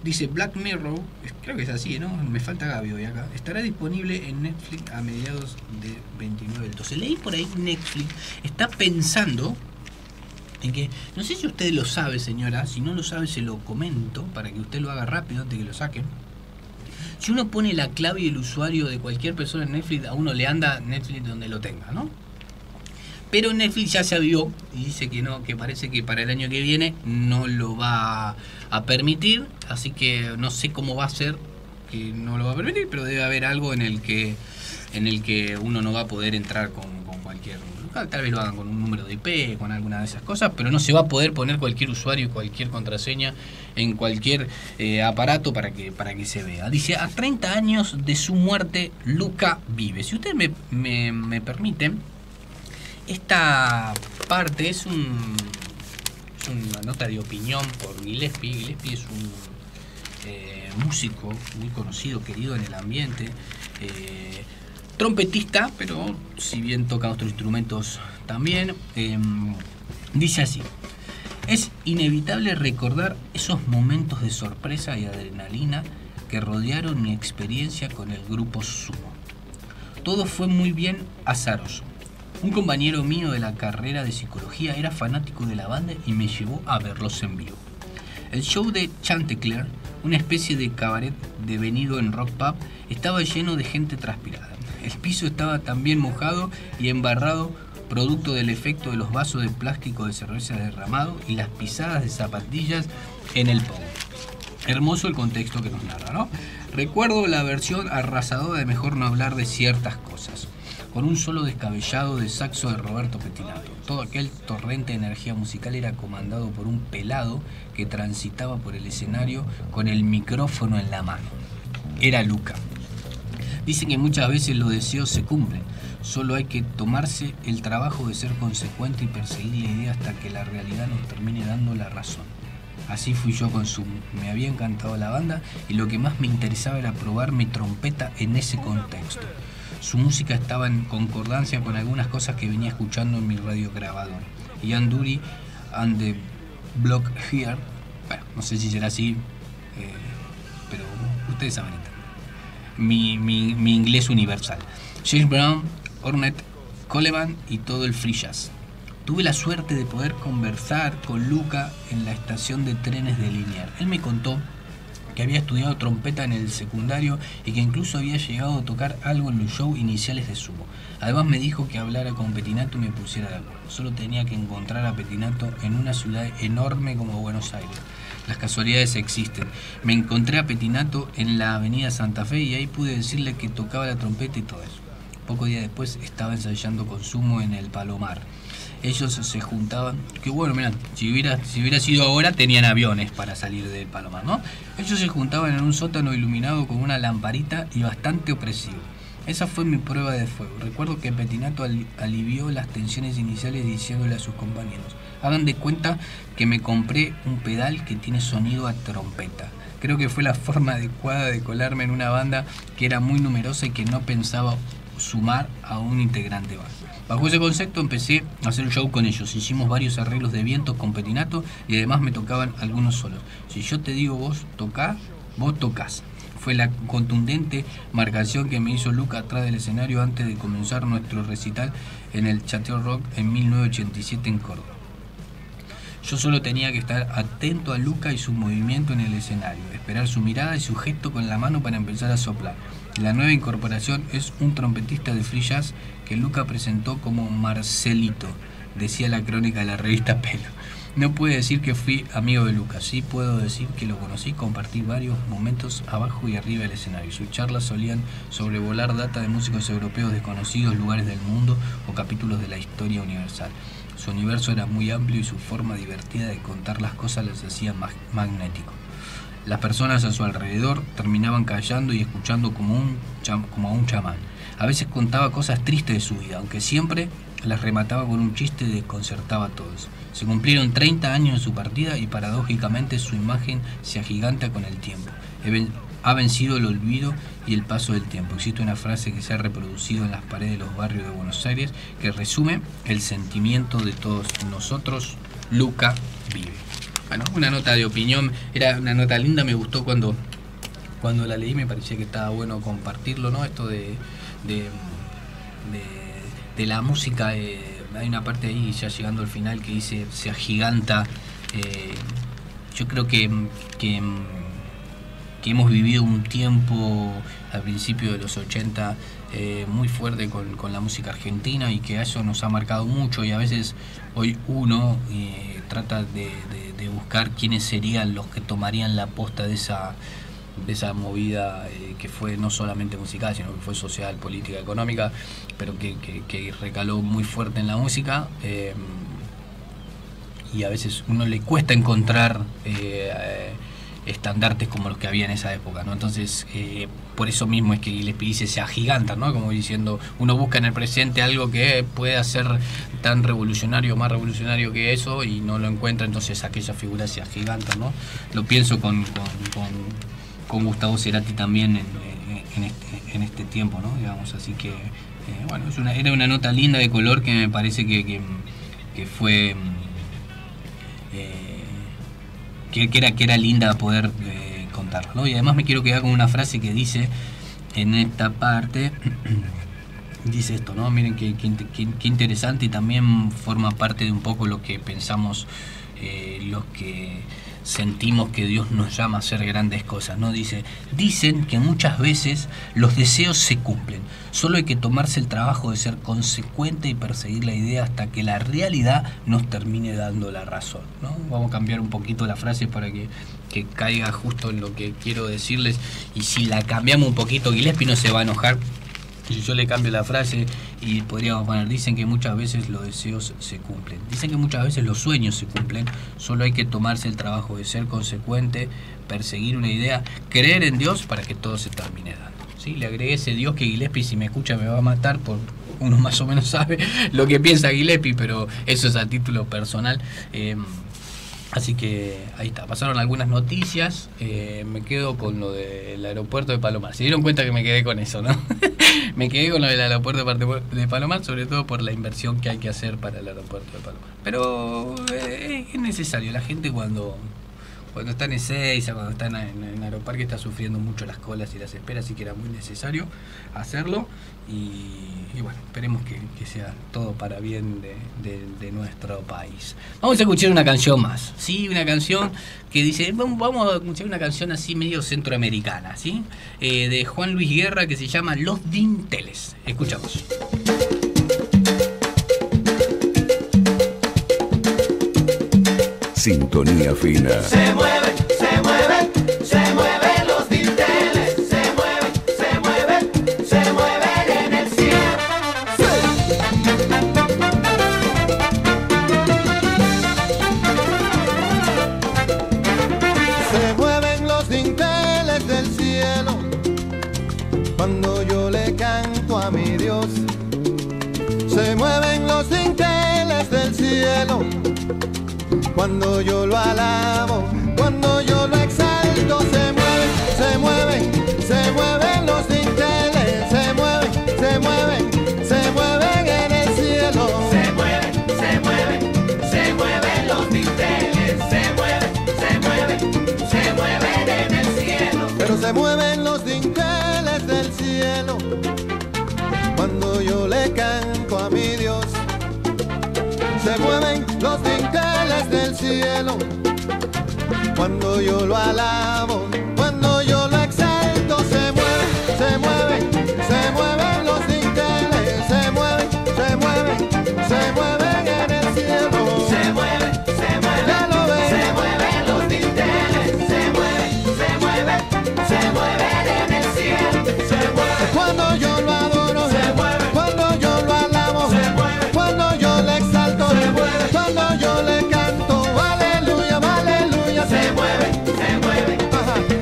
Speaker 3: dice Black Mirror, creo que es así, ¿no? Me falta Gaby hoy acá. Estará disponible en Netflix a mediados de veintinueve del doce. Leí por ahí Netflix está pensando en que, no sé si usted lo sabe, señora, si no lo sabe se lo comento para que usted lo haga rápido antes que lo saquen. Si uno pone la clave y el usuario de cualquier persona en Netflix, a uno le anda Netflix donde lo tenga, ¿no? Pero Netflix ya se avió y dice que no, que parece que para el año que viene no lo va a permitir, así que no sé cómo va a ser que no lo va a permitir, pero debe haber algo en el que en el que uno no va a poder entrar con, con cualquier, tal vez lo hagan con un número de I P, con alguna de esas cosas, pero no se va a poder poner cualquier usuario y cualquier contraseña en cualquier eh, aparato para que para que se vea. Dice, a treinta años de su muerte, Luca vive. Si usted me, me, me permite, esta parte es, un, es una nota de opinión por Gillespie. Gillespie es un eh, músico muy conocido, querido en el ambiente, eh, trompetista, pero si bien toca otros instrumentos también. Eh, dice así: es inevitable recordar esos momentos de sorpresa y adrenalina que rodearon mi experiencia con el grupo Sumo. Todo fue muy bien azaroso. Un compañero mío de la carrera de psicología era fanático de la banda y me llevó a verlos en vivo. El show de Chantecler, una especie de cabaret devenido en rock pub, estaba lleno de gente transpirada. El piso estaba también mojado y embarrado, producto del efecto de los vasos de plástico de cerveza derramado y las pisadas de zapatillas en el pogo. Hermoso el contexto que nos narra, ¿no? Recuerdo la versión arrasadora de Mejor no hablar de ciertas cosas, con un solo descabellado de saxo de Roberto Pettinato. Todo aquel torrente de energía musical era comandado por un pelado que transitaba por el escenario con el micrófono en la mano. Era Luca. Dicen que muchas veces los deseos se cumplen, solo hay que tomarse el trabajo de ser consecuente y perseguir la idea hasta que la realidad nos termine dando la razón. Así fui yo con Sumo. Me había encantado la banda y lo que más me interesaba era probar mi trompeta en ese contexto. Su música estaba en concordancia con algunas cosas que venía escuchando en mi radiograbador. Ian Dury and the Block Here, bueno, no sé si será así, eh, pero ustedes saben entender. Mi, mi, mi inglés universal. James Brown, Ornette Coleman y todo el free jazz. Tuve la suerte de poder conversar con Luca en la estación de trenes de Liniers. Él me contó que había estudiado trompeta en el secundario y que incluso había llegado a tocar algo en los shows iniciales de Sumo. Además me dijo que hablara con Pettinato y me pusiera de acuerdo. Solo tenía que encontrar a Pettinato en una ciudad enorme como Buenos Aires. Las casualidades existen. Me encontré a Pettinato en la avenida Santa Fe y ahí pude decirle que tocaba la trompeta y todo eso. Poco día después estaba ensayando con Sumo en el Palomar. Ellos se juntaban, que bueno, mirá, si hubiera, si hubiera sido ahora tenían aviones para salir del Palomar, ¿no? Ellos se juntaban en un sótano iluminado con una lamparita y bastante opresivo. Esa fue mi prueba de fuego. Recuerdo que Pettinato al, alivió las tensiones iniciales diciéndole a sus compañeros: hagan de cuenta que me compré un pedal que tiene sonido a trompeta. Creo que fue la forma adecuada de colarme en una banda que era muy numerosa y que no pensaba sumar a un integrante más. Bajo ese concepto empecé a hacer un show con ellos. Hicimos varios arreglos de vientos con Pettinato y además me tocaban algunos solos. Si yo te digo vos tocá, vos tocás. Fue la contundente marcación que me hizo Luca atrás del escenario antes de comenzar nuestro recital en el Chateau Rock en mil novecientos ochenta y siete en Córdoba. Yo solo tenía que estar atento a Luca y su movimiento en el escenario, esperar su mirada y su gesto con la mano para empezar a soplar. La nueva incorporación es un trompetista de free jazz que Luca presentó como Marcelito, decía la crónica de la revista Pelo. No puedo decir que fui amigo de Luca, sí puedo decir que lo conocí y compartí varios momentos abajo y arriba del escenario. Sus charlas solían sobrevolar data de músicos europeos desconocidos, lugares del mundo o capítulos de la historia universal. Su universo era muy amplio y su forma divertida de contar las cosas les hacía mag- magnético. Las personas a su alrededor terminaban callando y escuchando como, un cham- como a un chamán. A veces contaba cosas tristes de su vida, aunque siempre las remataba con un chiste y desconcertaba a todos. Se cumplieron treinta años de su partida y paradójicamente su imagen se agiganta con el tiempo. Ha vencido el olvido y el paso del tiempo. Existe una frase que se ha reproducido en las paredes de los barrios de Buenos Aires que resume el sentimiento de todos nosotros: Luca vive. bueno, una nota de opinión, era una nota linda, me gustó cuando, cuando la leí, me parecía que estaba bueno compartirlo, ¿no? Esto de, de, de, de la música, eh, hay una parte ahí ya llegando al final que dice se agiganta. Eh, yo creo que, que, que hemos vivido un tiempo al principio de los ochenta eh, muy fuerte con, con la música argentina y que eso nos ha marcado mucho, y a veces hoy uno eh, trata de, de, de buscar quiénes serían los que tomarían la posta de esa, de esa movida eh, que fue no solamente musical, sino que fue social, política, económica, pero que, que, que recaló muy fuerte en la música. Eh, y a veces uno le cuesta encontrar eh, eh, estandartes como los que había en esa época, ¿no? Entonces, eh, por eso mismo es que Gillespie dice se agigantan, ¿no? Como diciendo, uno busca en el presente algo que pueda ser tan revolucionario, más revolucionario que eso, y no lo encuentra, entonces aquella figura se agiganta, ¿no? Lo pienso con, con, con, con Gustavo Cerati también en, en, este, en este tiempo, ¿no? Digamos, así que, eh, bueno, es una, era una nota linda de color que me parece que, que, que fue... Eh, que, que, era, que era linda poder eh, contarlo, ¿no? Y además me quiero quedar con una frase que dice en esta parte, dice esto, ¿no? Miren qué, qué, qué, qué interesante, y también forma parte de un poco lo que pensamos, eh, los que sentimos que Dios nos llama a hacer grandes cosas, ¿no? Dice, dicen que muchas veces los deseos se cumplen, solo hay que tomarse el trabajo de ser consecuente y perseguir la idea hasta que la realidad nos termine dando la razón, ¿no? Vamos a cambiar un poquito la frase para que, que caiga justo en lo que quiero decirles, y si la cambiamos un poquito, Gillespie no se va a enojar si yo le cambio la frase y podríamos poner, dicen que muchas veces los deseos se cumplen, dicen que muchas veces los sueños se cumplen, solo hay que tomarse el trabajo de ser consecuente, perseguir una idea, creer en Dios para que todo se termine dando, ¿sí? Le agregué ese Dios que Gillespie, si me escucha, me va a matar, por uno más o menos sabe lo que piensa Gillespie, pero eso es a título personal. eh, Así que ahí está, pasaron algunas noticias, eh, me quedo con lo del aeropuerto de Palomar. Se dieron cuenta que me quedé con eso, ¿no? Me quedé con lo del aeropuerto de Palomar, sobre todo por la inversión que hay que hacer para el aeropuerto de Palomar. Pero eh, es necesario, la gente cuando, cuando está en Ezeiza, cuando está en, en, en Aeroparque, está sufriendo mucho las colas y las esperas, así que era muy necesario hacerlo. Y, y bueno, esperemos que, que sea todo para bien de, de, de nuestro país. Vamos a escuchar una canción más, ¿sí? Una canción que dice, vamos a escuchar una canción así medio centroamericana, ¿sí? Eh, de Juan Luis Guerra, que se llama Los Dinteles. Escuchamos.
Speaker 1: Sintonía fina.
Speaker 4: Se mueven, se mueven, se mueven los dinteles, se mueven, se mueven, se mueven en el cielo.
Speaker 9: Se mueven los dinteles del cielo cuando yo le canto a mi Dios. Se mueven los dinteles del cielo cuando yo lo alabo, cuando yo lo exalto. Se mueven, se mueven, se mueven los dinteles, se mueven, se mueven, se mueven en el cielo.
Speaker 4: Se mueven, se mueven, se mueven los dinteles, se mueven, se mueven, se mueven en el cielo.
Speaker 9: Pero se mueven los dinteles del cielo cuando yo le canto a mi Dios. Se mueven los dinteles del cielo cuando yo lo alabo, cuando yo lo exalto. Se mueven, se mueven, se mueven los dinteles, se mueven, se mueven, se mueven en el cielo.
Speaker 4: Se mueven, se mueven, se mueven los dinteles, se mueven, se mueven, se mueven en el cielo. Se mueven
Speaker 9: cuando yo lo adoro,
Speaker 4: se mueven
Speaker 9: cuando yo lo alabo,
Speaker 4: se mueven
Speaker 9: cuando yo le exalto,
Speaker 4: se mueven
Speaker 9: cuando yo le canto, aleluya, aleluya.
Speaker 4: Se mueven, se mueven,
Speaker 9: Ajá.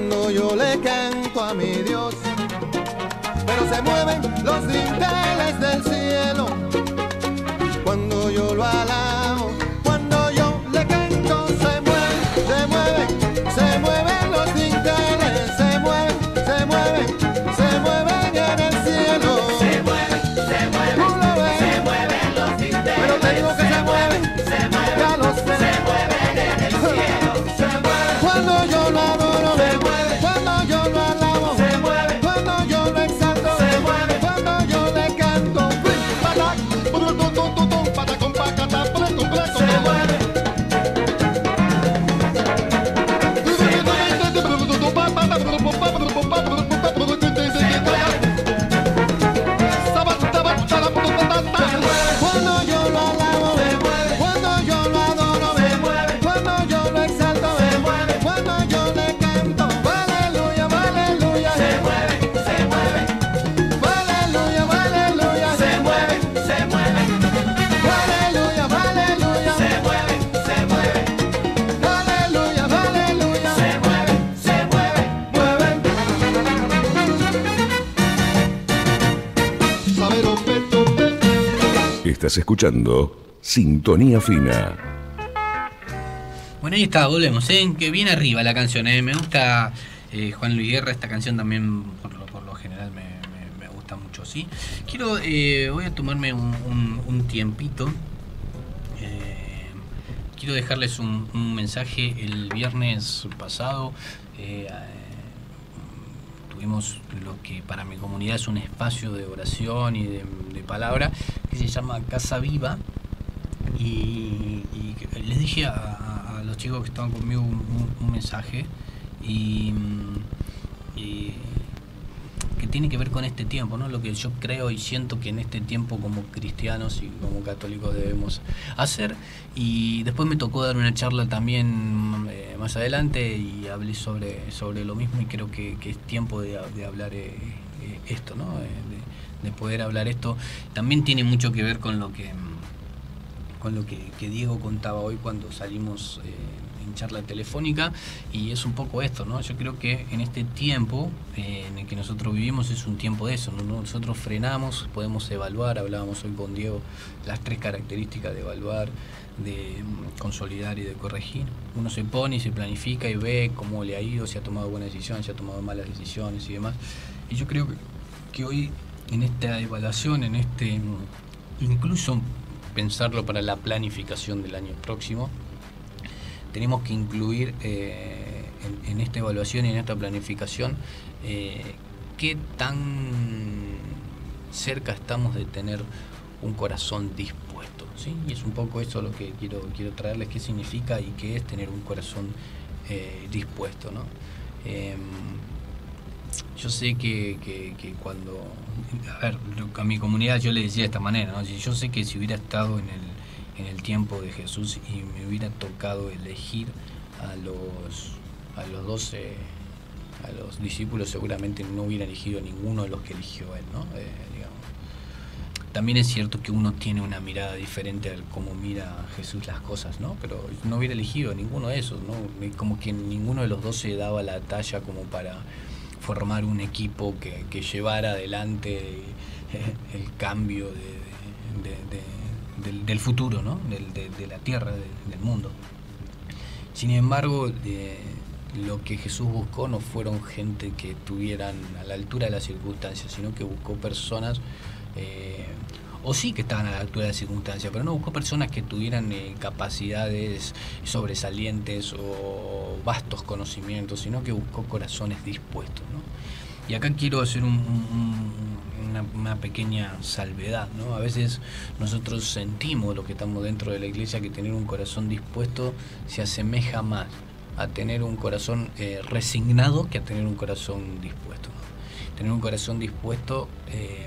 Speaker 9: cuando yo le canto a mi Dios. Pero se mueven los dinteles del cielo cuando yo lo alabo, cuando yo le canto. Se mueven, se mueven, se mueven los dinteles, se mueven, se mueven, se mueven en el cielo.
Speaker 4: Se mueven, se mueven,
Speaker 9: Tú lo ves,
Speaker 4: se mueven los dinteles.
Speaker 9: pero te digo que se mueven,
Speaker 4: Se mueven,
Speaker 9: ya lo sé.
Speaker 4: se mueven en el cielo. Se mueven,
Speaker 9: Cuando yo lo adoro,
Speaker 4: se mueven,
Speaker 9: cuando yo lo alabo,
Speaker 4: se mueven,
Speaker 9: cuando yo lo exalto,
Speaker 4: se mueven,
Speaker 9: cuando yo le canto. Patac, pum, tum, tum, tum, tum, patacum, pacata, pum, tum, pum,
Speaker 4: se mueven,
Speaker 9: Cuando yo lo alabo,
Speaker 4: se mueven,
Speaker 9: cuando yo lo adoro,
Speaker 4: se mueven,
Speaker 9: cuando yo lo exalto,
Speaker 4: se mueven,
Speaker 9: cuando yo le canto. Aleluya, aleluya,
Speaker 4: se mueven, se mueven,
Speaker 9: aleluya, aleluya,
Speaker 4: se mueven, se mueven,
Speaker 9: aleluya, aleluya,
Speaker 4: se mueven, se mueven,
Speaker 9: aleluya, aleluya,
Speaker 4: se mueven, se mueven, mueven.
Speaker 9: Sabero, peto, peto.
Speaker 1: Estás escuchando Sintonía Fina.
Speaker 3: Bueno, ahí está, volvemos, ¿eh? Que viene arriba la canción, ¿eh? Me gusta eh, Juan Luis Guerra, esta canción también por lo, por lo general me, me, me gusta mucho, ¿sí? Quiero, eh, voy a tomarme un, un, un tiempito. Eh, quiero dejarles un, un mensaje. El viernes pasado eh, eh, tuvimos lo que para mi comunidad es un espacio de oración y de, de palabra que se llama Casa Viva. Y, y les dije a, a, a los chicos que estaban conmigo un, un, un mensaje y, y que tiene que ver con este tiempo, ¿no? Lo que yo creo y siento que en este tiempo como cristianos y como católicos debemos hacer. Y después me tocó dar una charla también eh, más adelante y hablé sobre, sobre lo mismo y creo que, que es tiempo de, de hablar eh, eh, esto, ¿no? Eh, de, de poder hablar esto. También tiene mucho que ver con lo que con lo que, que Diego contaba hoy cuando salimos eh, en charla telefónica, y es un poco esto, ¿no? Yo creo que en este tiempo eh, en el que nosotros vivimos es un tiempo de eso, ¿no? Nosotros frenamos, podemos evaluar, hablábamos hoy con Diego, las tres características de evaluar, de consolidar y de corregir. Uno se pone y se planifica y ve cómo le ha ido, si ha tomado buenas decisiones, si ha tomado malas decisiones y demás. Y yo creo que, que hoy en esta evaluación, en este incluso pensarlo para la planificación del año próximo, tenemos que incluir eh, en, en esta evaluación y en esta planificación eh, qué tan cerca estamos de tener un corazón dispuesto, ¿sí? Y es un poco eso lo que quiero, quiero traerles, qué significa y qué es tener un corazón eh, dispuesto, ¿no? Eh, yo sé que, que, que cuando, a ver, a mi comunidad yo le decía de esta manera, ¿no? Yo sé que si hubiera estado en el, en el tiempo de Jesús y me hubiera tocado elegir a los, a los doce, a los discípulos, seguramente no hubiera elegido a ninguno de los que eligió él, ¿no? Eh, digamos. También es cierto que uno tiene una mirada diferente a cómo mira Jesús las cosas, ¿no? Pero no hubiera elegido a ninguno de esos, ¿no? Como que ninguno de los doce daba la talla como para formar un equipo que, que llevara adelante eh, el cambio de, de, de, de, del, del futuro, ¿no? Del, de, de la tierra, de, del mundo. Sin embargo, eh, lo que Jesús buscó no fueron gente que estuvieran a la altura de las circunstancias, sino que buscó personas, eh, o sí que estaban a la altura de las circunstancias, pero no buscó personas que tuvieran eh, capacidades sobresalientes o vastos conocimientos, sino que buscó corazones dispuestos, ¿no? Y acá quiero hacer un, un, una, una pequeña salvedad, ¿no? A veces nosotros sentimos, los que estamos dentro de la iglesia, que tener un corazón dispuesto se asemeja más a tener un corazón eh, resignado que a tener un corazón dispuesto, ¿no? Tener un corazón dispuesto eh,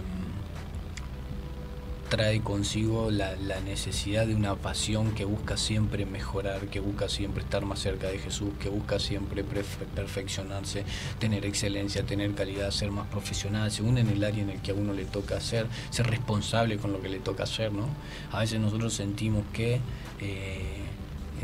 Speaker 3: trae consigo la, la necesidad de una pasión que busca siempre mejorar, que busca siempre estar más cerca de Jesús, que busca siempre perfeccionarse, tener excelencia, tener calidad, ser más profesional, según en el área en el que a uno le toca hacer, ser responsable con lo que le toca hacer, ¿no? A veces nosotros sentimos que, eh, eh,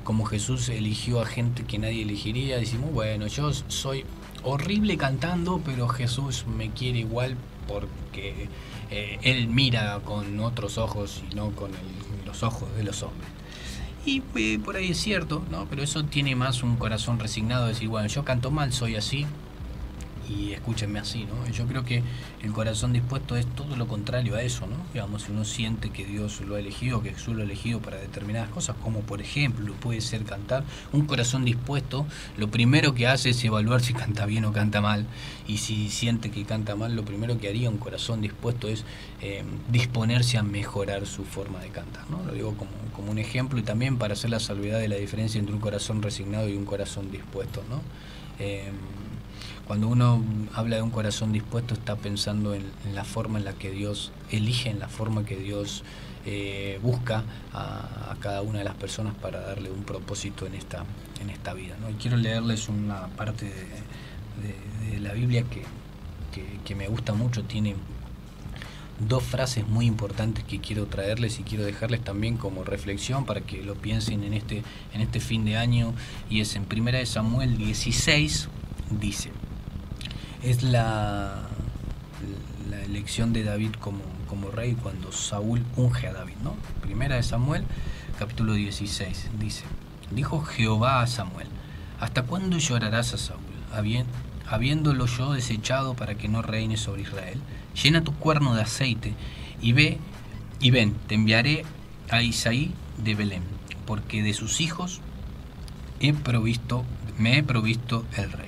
Speaker 3: como Jesús eligió a gente que nadie elegiría, decimos, bueno, yo soy horrible cantando, pero Jesús me quiere igual porque eh, Él mira con otros ojos y no con el, los ojos de los hombres. Y eh, por ahí es cierto, ¿no? Pero eso tiene más un corazón resignado de decir, bueno, yo canto mal, soy así, y escúchenme así, ¿no? Yo creo que el corazón dispuesto es todo lo contrario a eso, ¿no? Digamos, si uno siente que Dios lo ha elegido, que Jesús lo ha elegido para determinadas cosas, como por ejemplo puede ser cantar, un corazón dispuesto, lo primero que hace es evaluar si canta bien o canta mal, y si siente que canta mal, lo primero que haría un corazón dispuesto es eh, disponerse a mejorar su forma de cantar, ¿no? Lo digo como, como un ejemplo, y también para hacer la salvedad de la diferencia entre un corazón resignado y un corazón dispuesto, ¿no? Eh, Cuando uno habla de un corazón dispuesto, está pensando en, en la forma en la que Dios elige, en la forma que Dios eh, busca a, a cada una de las personas para darle un propósito en esta, en esta vida, ¿no? Y quiero leerles una parte de, de, de la Biblia que, que, que me gusta mucho. Tiene dos frases muy importantes que quiero traerles y quiero dejarles también como reflexión para que lo piensen en este, en este fin de año. Y es en Primera de Samuel dieciséis, dice... Es la, la elección de David como, como rey cuando Saúl unge a David, ¿no? Primera de Samuel, capítulo dieciséis, dice: dijo Jehová a Samuel, ¿hasta cuándo llorarás a Saúl, habien, habiéndolo yo desechado para que no reine sobre Israel? Llena tu cuerno de aceite y ve, y ven, te enviaré a Isaí de Belén, porque de sus hijos he provisto, me he provisto el rey.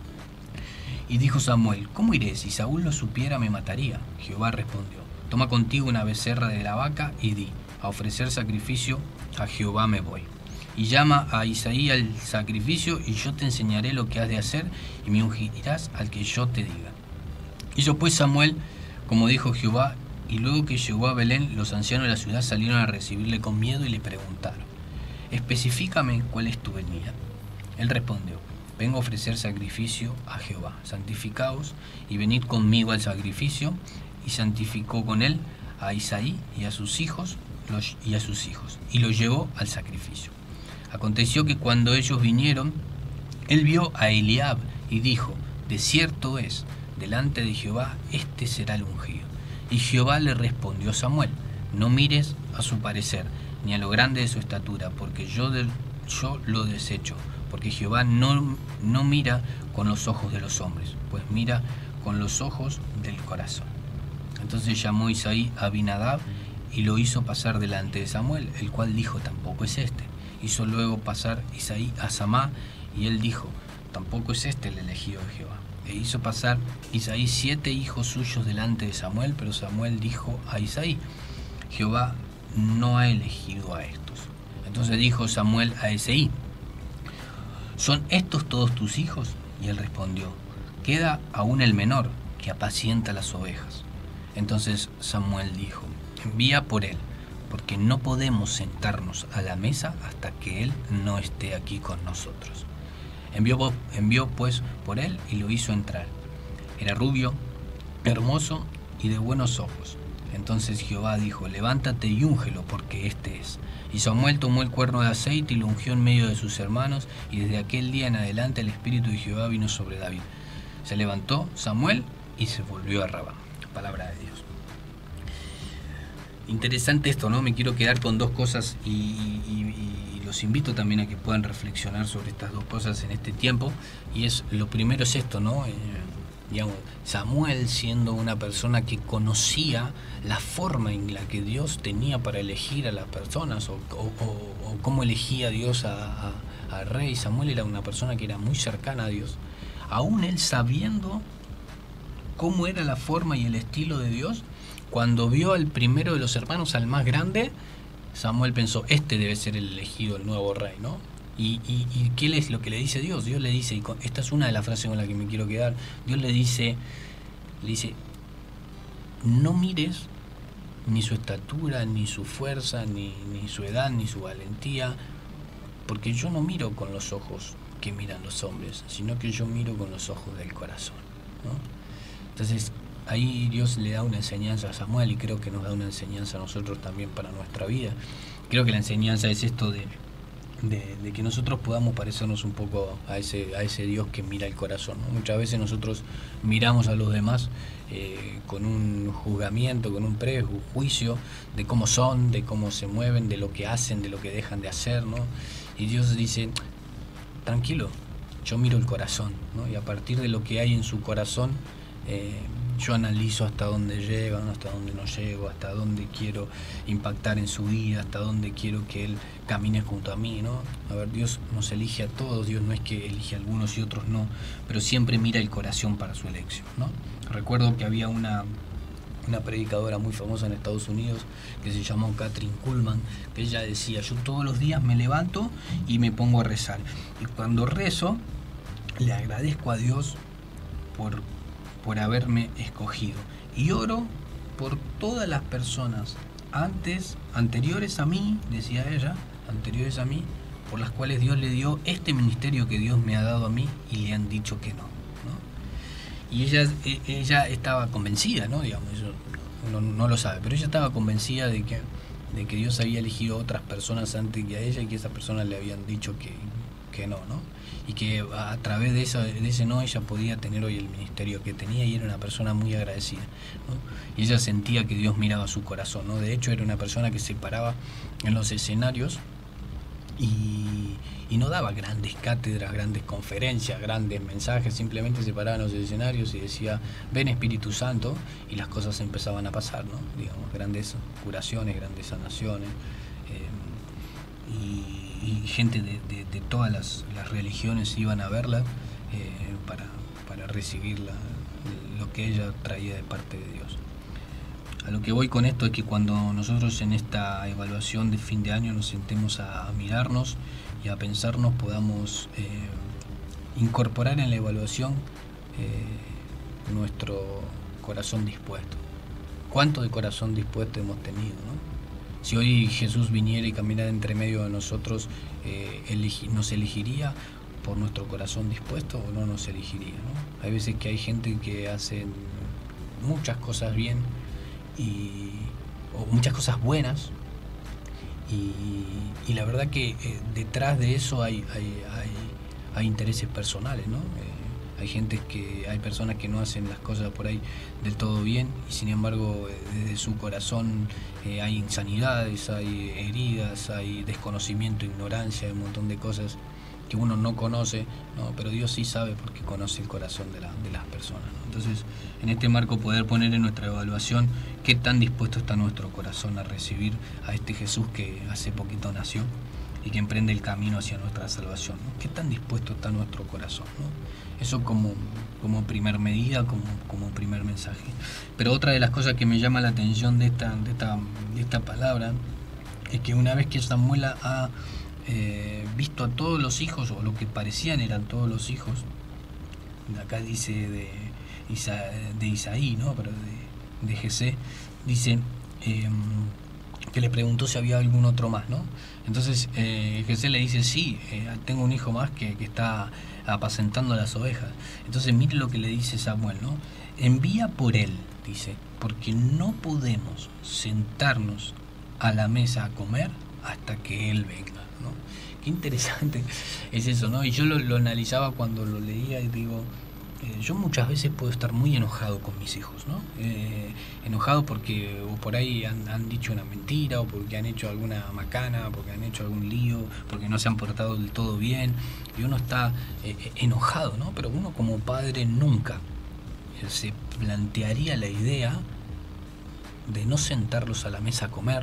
Speaker 3: Y dijo Samuel, ¿cómo iré? Si Saúl lo supiera, me mataría. Jehová respondió, toma contigo una becerra de la vaca y di, a ofrecer sacrificio a Jehová me voy. Y llama a Isaí al sacrificio, y yo te enseñaré lo que has de hacer, y me ungirás al que yo te diga. Hizo pues Samuel como dijo Jehová, y luego que llegó a Belén, los ancianos de la ciudad salieron a recibirle con miedo y le preguntaron, especifícame cuál es tu venida. Él respondió, vengo a ofrecer sacrificio a Jehová, santificaos y venid conmigo al sacrificio. Y santificó con él a Isaí y a sus hijos, los, y a sus hijos, y los llevó al sacrificio. Aconteció que cuando ellos vinieron, él vio a Eliab y dijo, de cierto es, delante de Jehová este será el ungido. Y Jehová le respondió a Samuel, no mires a su parecer, ni a lo grande de su estatura, porque yo, de, yo lo desecho. Porque Jehová no, no mira con los ojos de los hombres, pues mira con los ojos del corazón. Entonces llamó Isaí a Abinadab y lo hizo pasar delante de Samuel, el cual dijo, tampoco es este. Hizo luego pasar Isaí a Samá, y él dijo, tampoco es este el elegido de Jehová. E hizo pasar Isaí siete hijos suyos delante de Samuel, pero Samuel dijo a Isaí, Jehová no ha elegido a estos. Entonces dijo Samuel a Isaí, ¿son estos todos tus hijos? Y él respondió, queda aún el menor, que apacienta las ovejas. Entonces Samuel dijo, envía por él, porque no podemos sentarnos a la mesa hasta que él no esté aquí con nosotros. Envió, envió pues por él y lo hizo entrar. Era rubio, hermoso y de buenos ojos. Entonces Jehová dijo, levántate y úngelo, porque este es. Y Samuel tomó el cuerno de aceite y lo ungió en medio de sus hermanos, y desde aquel día en adelante el espíritu de Jehová vino sobre David. Se levantó Samuel y se volvió a Rabá. Palabra de Dios. Interesante esto, ¿no? Me quiero quedar con dos cosas y, y, y los invito también a que puedan reflexionar sobre estas dos cosas en este tiempo. Y es, lo primero es esto, ¿no? Eh, digamos, Samuel siendo una persona que conocía la forma en la que Dios tenía para elegir a las personas o, o, o, o cómo elegía a Dios a, a, a rey. Samuel era una persona que era muy cercana a Dios, aún él sabiendo cómo era la forma y el estilo de Dios. Cuando vio al primero de los hermanos, al más grande, Samuel pensó, este debe ser el elegido, el nuevo rey, ¿no? ¿Y, y, y qué es lo que le dice Dios? Dios le dice, y con, esta es una de las frases con las que me quiero quedar, Dios le dice, le dice, no mires ni su estatura, ni su fuerza, ni, ni su edad, ni su valentía, porque yo no miro con los ojos que miran los hombres, sino que yo miro con los ojos del corazón, ¿no? Entonces, ahí Dios le da una enseñanza a Samuel, y creo que nos da una enseñanza a nosotros también para nuestra vida. Creo que la enseñanza es esto de de, de que nosotros podamos parecernos un poco a ese, a ese Dios que mira el corazón, ¿no? Muchas veces nosotros miramos a los demás eh, con un juzgamiento, con un prejuicio de cómo son, de cómo se mueven, de lo que hacen, de lo que dejan de hacer, ¿no? Y Dios dice, tranquilo, yo miro el corazón, ¿no? Y a partir de lo que hay en su corazón, eh, yo analizo hasta dónde llegan, hasta dónde no llego, hasta dónde quiero impactar en su vida, hasta dónde quiero que Él camine junto a mí, ¿no? A ver, Dios nos elige a todos, Dios no es que elige a algunos y otros no, pero siempre mira el corazón para su elección, ¿no? Recuerdo que había una, una predicadora muy famosa en Estados Unidos que se llamó Kathryn Kuhlman, que ella decía, yo todos los días me levanto y me pongo a rezar. Y cuando rezo, le agradezco a Dios por... por haberme escogido y oro por todas las personas antes, anteriores a mí, decía ella, anteriores a mí, por las cuales Dios le dio este ministerio que Dios me ha dado a mí y le han dicho que no, ¿no? Y ella, ella estaba convencida, ¿no? Digamos, eso no, no lo sabe, pero ella estaba convencida de que, de que Dios había elegido a otras personas antes que a ella y que esas personas le habían dicho que, que no, ¿no? Y que a través de, eso, de ese no ella podía tener hoy el ministerio que tenía y era una persona muy agradecida, ¿no? Y ella sentía que Dios miraba su corazón, ¿no? De hecho era una persona que se paraba en los escenarios y, y no daba grandes cátedras, grandes conferencias, grandes mensajes, simplemente se paraba en los escenarios y decía, ven Espíritu Santo, y las cosas empezaban a pasar, ¿no? Digamos, grandes curaciones, grandes sanaciones, eh, y y gente de, de, de todas las, las religiones iban a verla eh, para, para recibir la, lo que ella traía de parte de Dios. A lo que voy con esto es que cuando nosotros en esta evaluación de fin de año nos sentemos a, a mirarnos y a pensarnos, podamos eh, incorporar en la evaluación eh, nuestro corazón dispuesto. ¿Cuánto de corazón dispuesto hemos tenido, no? Si hoy Jesús viniera y caminara entre medio de nosotros, eh, elegi, ¿nos elegiría por nuestro corazón dispuesto o no nos elegiría, ¿no? Hay veces que hay gente que hace muchas cosas bien y, o muchas cosas buenas y, y la verdad que eh, detrás de eso hay, hay, hay, hay intereses personales, ¿no? Eh, Hay gente que, hay personas que no hacen las cosas por ahí del todo bien y sin embargo desde su corazón eh, hay insanidades, hay heridas, hay desconocimiento, ignorancia, hay un montón de cosas que uno no conoce, ¿no? Pero Dios sí sabe porque conoce el corazón de, la, de las personas, ¿no? Entonces, en este marco poder poner en nuestra evaluación qué tan dispuesto está nuestro corazón a recibir a este Jesús que hace poquito nació y que emprende el camino hacia nuestra salvación, ¿no? ¿Qué tan dispuesto está nuestro corazón, ¿no? Eso como, como primer medida, como, como primer mensaje. Pero otra de las cosas que me llama la atención de esta, de esta, de esta palabra es que una vez que Samuel ha eh, visto a todos los hijos, o lo que parecían eran todos los hijos, acá dice de, Isa, de Isaí, ¿no? Pero de, de Jesé, dice eh, que le preguntó si había algún otro más, ¿no? Entonces eh, Jesé le dice, sí, eh, tengo un hijo más que, que está apacentando las ovejas. Entonces mire lo que le dice Samuel, ¿no? Envía por él, dice, porque no podemos sentarnos a la mesa a comer hasta que él venga, ¿no? Qué interesante es eso, ¿no? Y yo lo, lo analizaba cuando lo leía y digo, eh, yo muchas veces puedo estar muy enojado con mis hijos, ¿no? Eh, enojado porque o por ahí han, han dicho una mentira, o porque han hecho alguna macana, porque han hecho algún lío, porque no se han portado del todo bien, y uno está eh, enojado, ¿no? Pero uno como padre nunca eh, se plantearía la idea de no sentarlos a la mesa a comer,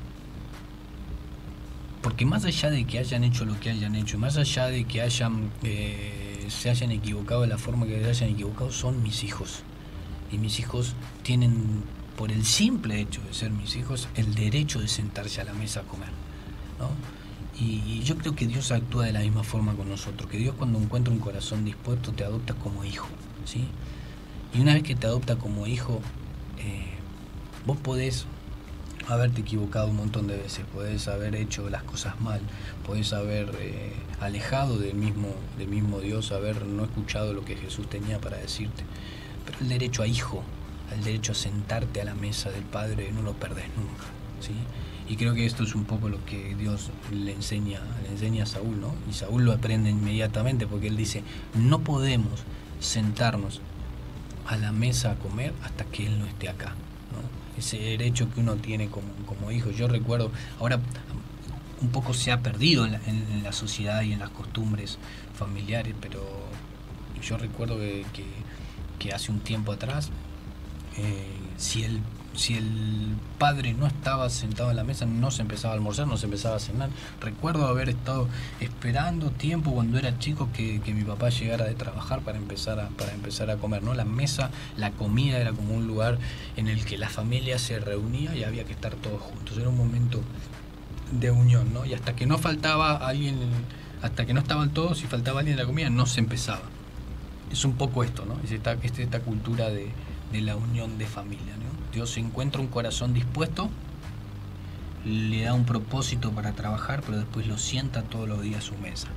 Speaker 3: porque más allá de que hayan hecho lo que hayan hecho, más allá de que hayan eh, se hayan equivocado de la forma que se hayan equivocado, son mis hijos. Y mis hijos tienen, por el simple hecho de ser mis hijos, el derecho de sentarse a la mesa a comer, ¿no? Y, y yo creo que Dios actúa de la misma forma con nosotros, que Dios cuando encuentra un corazón dispuesto te adopta como hijo, ¿sí? Y una vez que te adopta como hijo, eh, vos podés haberte equivocado un montón de veces, podés haber hecho las cosas mal, podés haber eh, alejado del mismo, del mismo Dios, haber no escuchado lo que Jesús tenía para decirte. Pero el derecho a hijo, el derecho a sentarte a la mesa del Padre, no lo perdés nunca, ¿sí? Y creo que esto es un poco lo que Dios le enseña, le enseña a Saúl, ¿no? Y Saúl lo aprende inmediatamente porque él dice, no podemos sentarnos a la mesa a comer hasta que él no esté acá, ¿no? Ese derecho que uno tiene como, como hijo. Yo recuerdo, ahora un poco se ha perdido en la, en, en la sociedad y en las costumbres familiares, pero yo recuerdo que, que, que hace un tiempo atrás, eh, si el si el padre no estaba sentado en la mesa, no se empezaba a almorzar, no se empezaba a cenar. Recuerdo haber estado esperando tiempo cuando era chico que, que mi papá llegara de trabajar para empezar a, para empezar a comer, ¿no? La mesa, la comida era como un lugar en el que la familia se reunía y había que estar todos juntos. Era un momento de unión, ¿no? Y hasta que no faltaba alguien, hasta que no estaban todos y faltaba alguien en la comida, no se empezaba. Es un poco esto, ¿no? Es esta, es esta cultura de, de la unión de familia, ¿no? Dios encuentra un corazón dispuesto, le da un propósito para trabajar, pero después lo sienta todos los días a su mesa.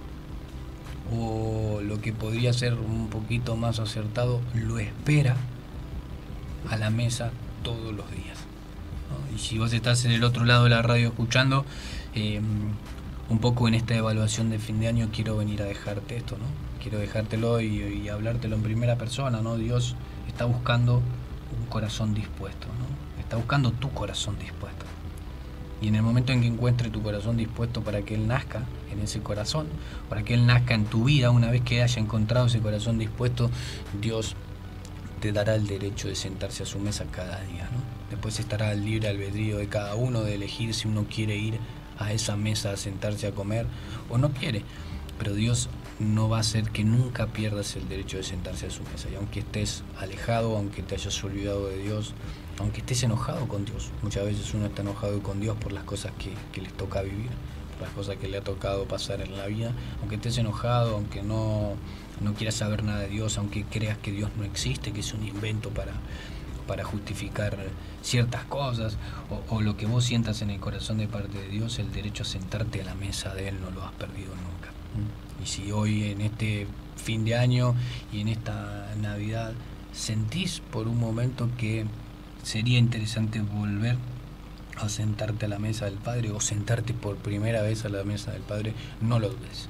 Speaker 3: O lo que podría ser un poquito más acertado, lo espera a la mesa todos los días, ¿no? Y si vos estás en el otro lado de la radio escuchando, eh, un poco en esta evaluación de fin de año quiero venir a dejarte esto, ¿no? Quiero dejártelo y, y hablártelo en primera persona, ¿no? Dios está buscando un corazón dispuesto, ¿no? Está buscando tu corazón dispuesto. Y en el momento en que encuentre tu corazón dispuesto para que Él nazca en ese corazón, para que Él nazca en tu vida, una vez que haya encontrado ese corazón dispuesto, Dios te dará el derecho de sentarse a su mesa cada día, ¿no? Después estará el libre albedrío de cada uno de elegir si uno quiere ir a esa mesa a sentarse a comer o no quiere. Pero Dios no va a hacer que nunca pierdas el derecho de sentarse a su mesa. Y aunque estés alejado, aunque te hayas olvidado de Dios, aunque estés enojado con Dios, muchas veces uno está enojado con Dios por las cosas que, que les toca vivir, por las cosas que le ha tocado pasar en la vida. Aunque estés enojado, aunque no, no quieras saber nada de Dios, aunque creas que Dios no existe, que es un invento para, para justificar ciertas cosas, o, o lo que vos sientas en el corazón de parte de Dios, el derecho a sentarte a la mesa de Él no lo has perdido nunca. Y si hoy en este fin de año y en esta Navidad sentís por un momento que sería interesante volver a sentarte a la mesa del Padre o sentarte por primera vez a la mesa del Padre, no lo dudes.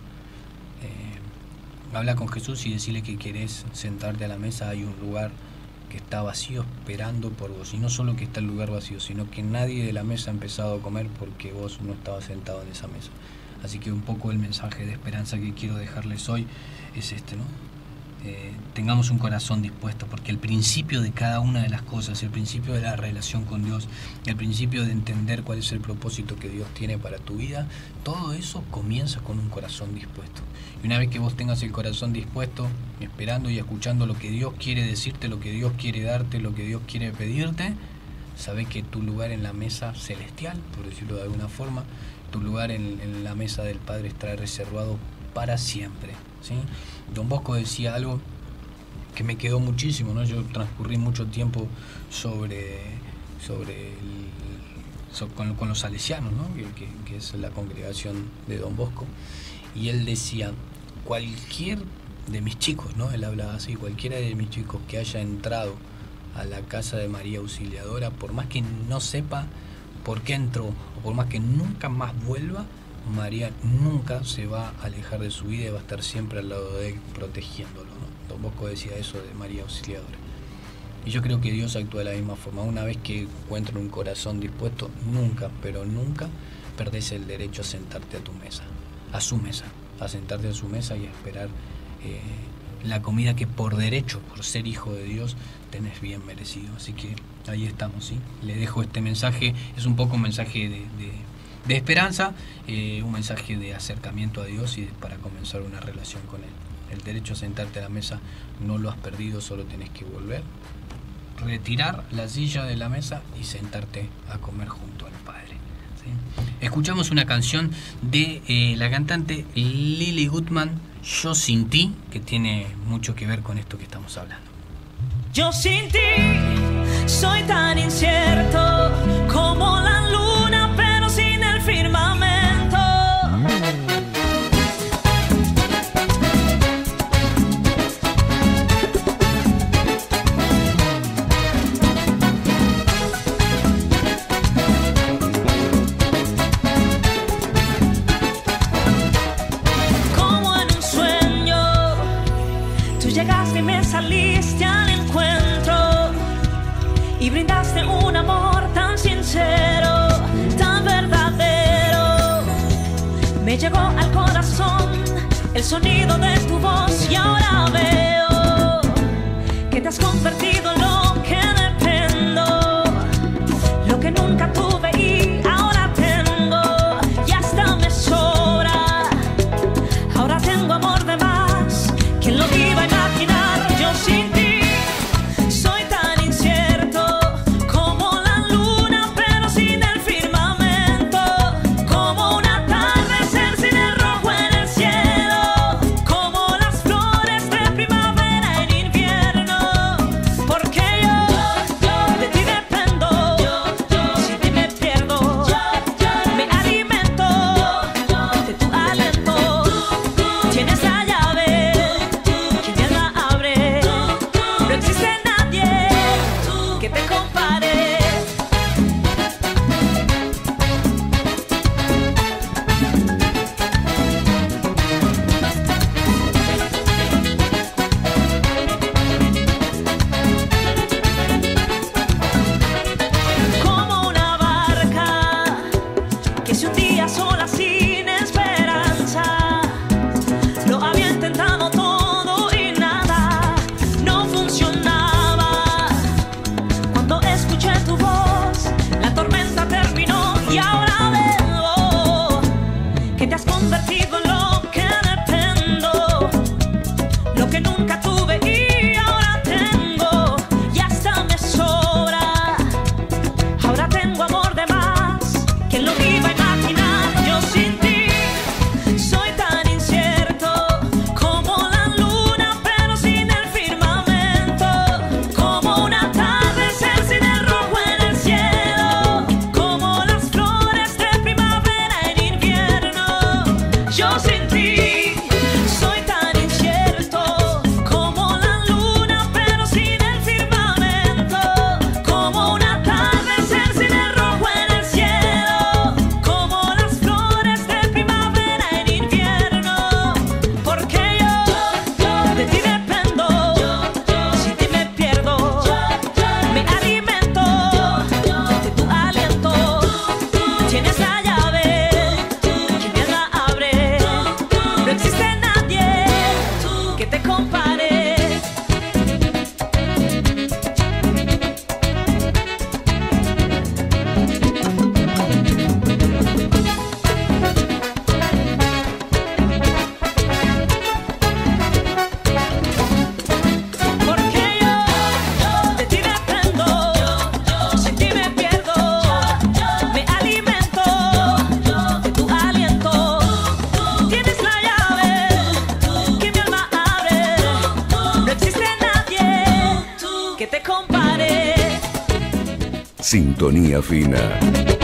Speaker 3: Eh, habla con Jesús y decirle que querés sentarte a la mesa. Hay un lugar que está vacío esperando por vos, y no solo que está el lugar vacío, sino que nadie de la mesa ha empezado a comer porque vos no estabas sentado en esa mesa. Así que un poco el mensaje de esperanza que quiero dejarles hoy es este, ¿no? Eh, tengamos un corazón dispuesto, porque el principio de cada una de las cosas, el principio de la relación con Dios, el principio de entender cuál es el propósito que Dios tiene para tu vida, todo eso comienza con un corazón dispuesto. Y una vez que vos tengas el corazón dispuesto, esperando y escuchando lo que Dios quiere decirte, lo que Dios quiere darte, lo que Dios quiere pedirte, sabés que tu lugar en la mesa celestial, por decirlo de alguna forma, tu lugar en, en la mesa del Padre estará reservado para siempre, ¿sí? Don Bosco decía algo que me quedó muchísimo, ¿no? Yo transcurrí mucho tiempo sobre, sobre el, so, con, con los salesianos, ¿no? que, que, que es la congregación de Don Bosco, y él decía, cualquier de mis chicos, ¿no? Él hablaba así, cualquiera de mis chicos que haya entrado a la casa de María Auxiliadora, por más que no sepa por qué entró, o por más que nunca más vuelva, María nunca se va a alejar de su vida y va a estar siempre al lado de él protegiéndolo, ¿no? Don Bosco decía eso de María Auxiliadora. Y yo creo que Dios actúa de la misma forma. Una vez que encuentra un corazón dispuesto, nunca, pero nunca perdés el derecho a sentarte a tu mesa, a su mesa, a sentarte a su mesa y a esperar eh, la comida que por derecho, por ser hijo de Dios, tenés bien merecido. Así que ahí estamos, ¿sí? Le dejo este mensaje, es un poco un mensaje de... de de esperanza, eh, un mensaje de acercamiento a Dios y de, para comenzar una relación con Él. El derecho a sentarte a la mesa no lo has perdido, solo tenés que volver, retirar la silla de la mesa y sentarte a comer junto al Padre, ¿sí? Escuchamos una canción de eh, la cantante Lily Goodman, Yo Sin Ti, que tiene mucho que ver con esto que estamos hablando.
Speaker 10: Yo sin ti soy tan incierto como la luna, pero sin el firmamento. Tú llegaste y me saliste al encuentro y brindaste un amor tan sincero, tan verdadero. Me llegó al corazón el sonido de tu voz y ahora veo que te has convertido en lo que dependo, lo que nunca tuve y ahora tengo y hasta me sobra. Ahora tengo amor de más, ¿quién lo iba a imaginar? Yo sin ti soy tan incierto como la luna pero sin el firmamento, como un atardecer sin el rojo en el cielo, como las flores de primavera en invierno. Porque yo de ti dependo, sin ti me pierdo, me alimento de tu aliento. Tienes la llave que mi alma abre, no existe nadie que te compare. Como una barca que se hundía sola sin esperanza, lo había intentado todo y nada, no funcionaba. Cuando escuché tu voz, la tormenta terminó y ahora veo que te has convertido en lo que dependo, lo que nunca tuve y ahora tengo y hasta me sobra. Ahora tengo amor de más, ¿quién lo iba a imaginar? Yo sin ti soy tan incierto como la luna pero sin el firmamento, como un atardecer sin el rojo en el cielo, como las flores de primavera en invierno. Yo sin ti soy tan incierto como la luna pero sin el firmamento, como un atardecer sin el rojo en el cielo, como las flores de primavera en invierno. Porque yo de ti dependo, sin ti me pierdo, me alimento de tu aliento. Tienes la llave que mi alma abre, no existe nadie que te compare. Porque yo de ti dependo, sin ti me pierdo, me alimento de tu aliento. Tienes la llave que mi alma abre, no existe nadie que te compare.
Speaker 1: Sintonía fina.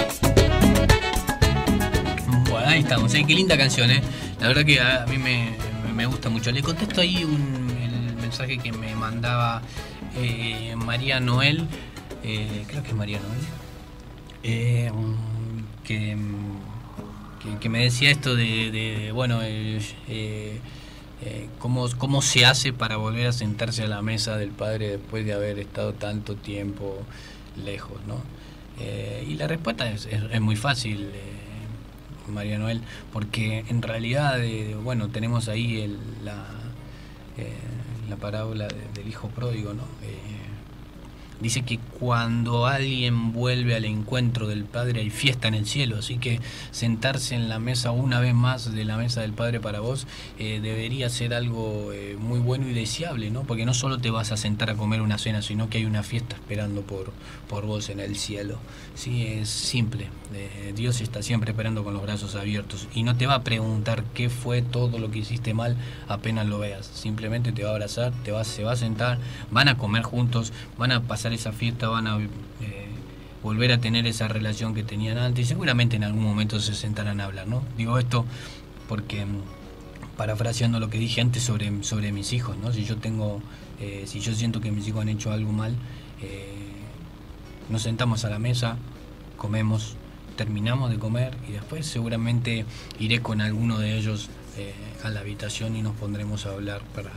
Speaker 3: Bueno, ahí estamos, ¿eh? Qué linda canción, ¿eh? La verdad que a mí me, me gusta mucho. Le contesto ahí un, el mensaje que me mandaba eh, María Noel, eh, creo que es María Noel, eh, que, que, que me decía esto de, de bueno, eh, eh, eh, cómo, cómo se hace para volver a sentarse a la mesa del padre después de haber estado tanto tiempo lejos, ¿no? Eh, y la respuesta es, es, es muy fácil, eh, María Noel, porque en realidad, eh, bueno, tenemos ahí el, la, eh, la parábola de, del hijo pródigo, ¿no? Eh, dice que cuando alguien vuelve al encuentro del Padre hay fiesta en el cielo, así que sentarse en la mesa una vez más de la mesa del Padre para vos eh, debería ser algo eh, muy bueno y deseable, ¿no? Porque no solo te vas a sentar a comer una cena, sino que hay una fiesta esperando por, por vos en el cielo. Sí, es simple, eh, Dios está siempre esperando con los brazos abiertos y no te va a preguntar qué fue todo lo que hiciste mal apenas lo veas, simplemente te va a abrazar, te va, se va a sentar, van a comer juntos, van a pasar esa fiesta, van a eh, volver a tener esa relación que tenían antes y seguramente en algún momento se sentarán a hablar, ¿no? Digo esto porque, parafraseando lo que dije antes sobre, sobre mis hijos, ¿no? Si yo tengo, eh, si yo siento que mis hijos han hecho algo mal, eh, nos sentamos a la mesa, comemos, terminamos de comer y después seguramente iré con alguno de ellos eh, a la habitación y nos pondremos a hablar para,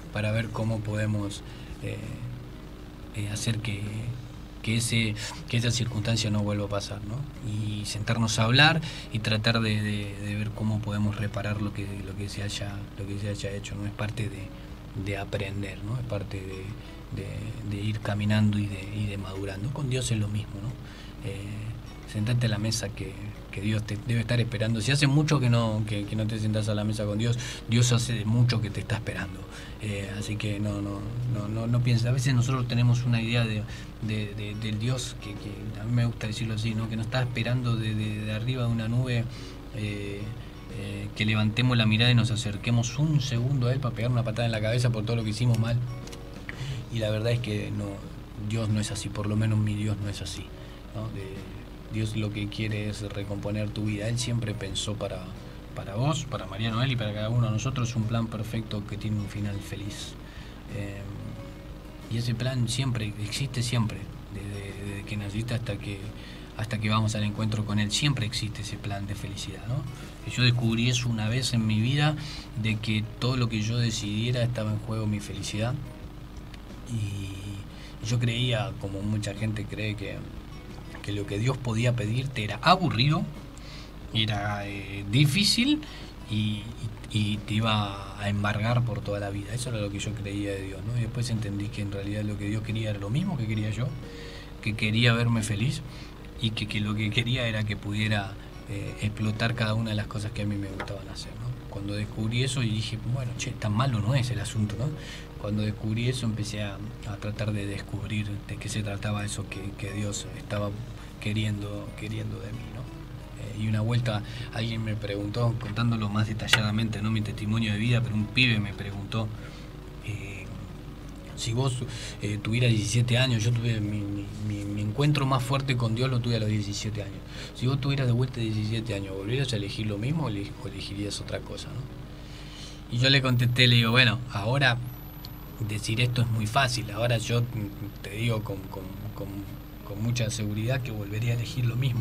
Speaker 3: para ver cómo podemos eh, eh, hacer que, que, ese, que esa circunstancia no vuelva a pasar, ¿no? Y sentarnos a hablar y tratar de, de, de ver cómo podemos reparar lo que, lo que se haya, lo que se haya hecho, ¿no? Es parte de, de aprender, ¿no? Es parte de, de, de ir caminando y de, y de madurando. Con Dios es lo mismo, ¿no? Eh, sentate a la mesa que, que Dios te debe estar esperando. Si hace mucho que no, que, que no te sentás a la mesa con Dios, Dios hace mucho que te está esperando. Eh, así que no, no, no, no, no pienses. A veces nosotros tenemos una idea de, de, de, del Dios que, que a mí me gusta decirlo así, ¿no? Que nos está esperando de, de, de arriba de una nube, eh, eh, que levantemos la mirada y nos acerquemos un segundo a Él para pegar una patada en la cabeza por todo lo que hicimos mal. Y la verdad es que no, Dios no es así, por lo menos mi Dios no es así, ¿no? De, Dios lo que quiere es recomponer tu vida. Él siempre pensó para, para vos, para María Noel y para cada uno de nosotros un plan perfecto que tiene un final feliz. Eh, y ese plan siempre, existe siempre, desde, desde que naciste hasta que, hasta que vamos al encuentro con Él. Siempre existe ese plan de felicidad, ¿no? Y yo descubrí eso una vez en mi vida, de que todo lo que yo decidiera estaba en juego mi felicidad. Y yo creía, como mucha gente cree, que que lo que Dios podía pedirte era aburrido, era eh, difícil y, y, y te iba a embargar por toda la vida. Eso era lo que yo creía de Dios, ¿no? Y después entendí que en realidad lo que Dios quería era lo mismo que quería yo, que quería verme feliz y que, que lo que quería era que pudiera eh, explotar cada una de las cosas que a mí me gustaban hacer, ¿no? Cuando descubrí eso y dije, bueno, che, tan malo no es el asunto, ¿no? Cuando descubrí eso empecé a, a tratar de descubrir de qué se trataba eso que, que Dios estaba queriendo, queriendo de mí, ¿no? Eh, y una vuelta alguien me preguntó, contándolo más detalladamente, no mi testimonio de vida, pero un pibe me preguntó, eh, si vos eh, tuvieras diecisiete años, yo tuve mi, mi, mi, mi encuentro más fuerte con Dios lo tuve a los diecisiete años. Si vos tuvieras de vuelta diecisiete años, ¿volverías a elegir lo mismo o elegirías otra cosa, ¿no? Y yo le contesté, le digo, bueno, ahora decir esto es muy fácil, ahora yo te digo con, con, con, con mucha seguridad que volvería a elegir lo mismo.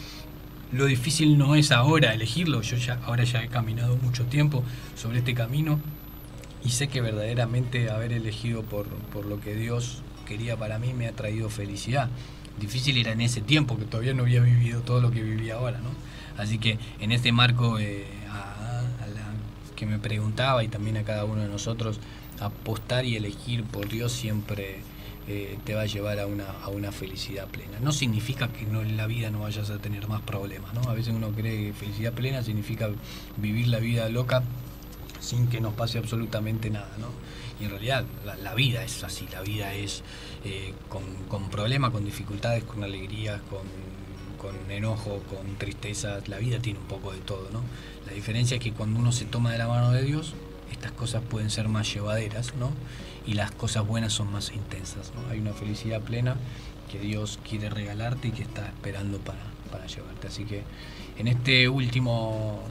Speaker 3: Lo difícil no es ahora elegirlo, yo ya ahora ya he caminado mucho tiempo sobre este camino y sé que verdaderamente haber elegido por, por lo que Dios quería para mí me ha traído felicidad. Difícil era en ese tiempo, que todavía no había vivido todo lo que viví ahora, ¿no? Así que en este marco, eh, a, a la que me preguntaba y también a cada uno de nosotros, apostar y elegir por Dios siempre eh, te va a llevar a una, a una felicidad plena. No significa que no, en la vida no vayas a tener más problemas, ¿no? A veces uno cree que felicidad plena significa vivir la vida loca sin que nos pase absolutamente nada, ¿no? Y en realidad la, la vida es así, la vida es eh, con, con problemas, con dificultades, con alegrías, con, con enojo, con tristezas. La vida tiene un poco de todo, ¿no? La diferencia es que cuando uno se toma de la mano de Dios, estas cosas pueden ser más llevaderas, ¿no? Y las cosas buenas son más intensas, ¿no? Hay una felicidad plena que Dios quiere regalarte y que está esperando para, para llevarte. Así que en este último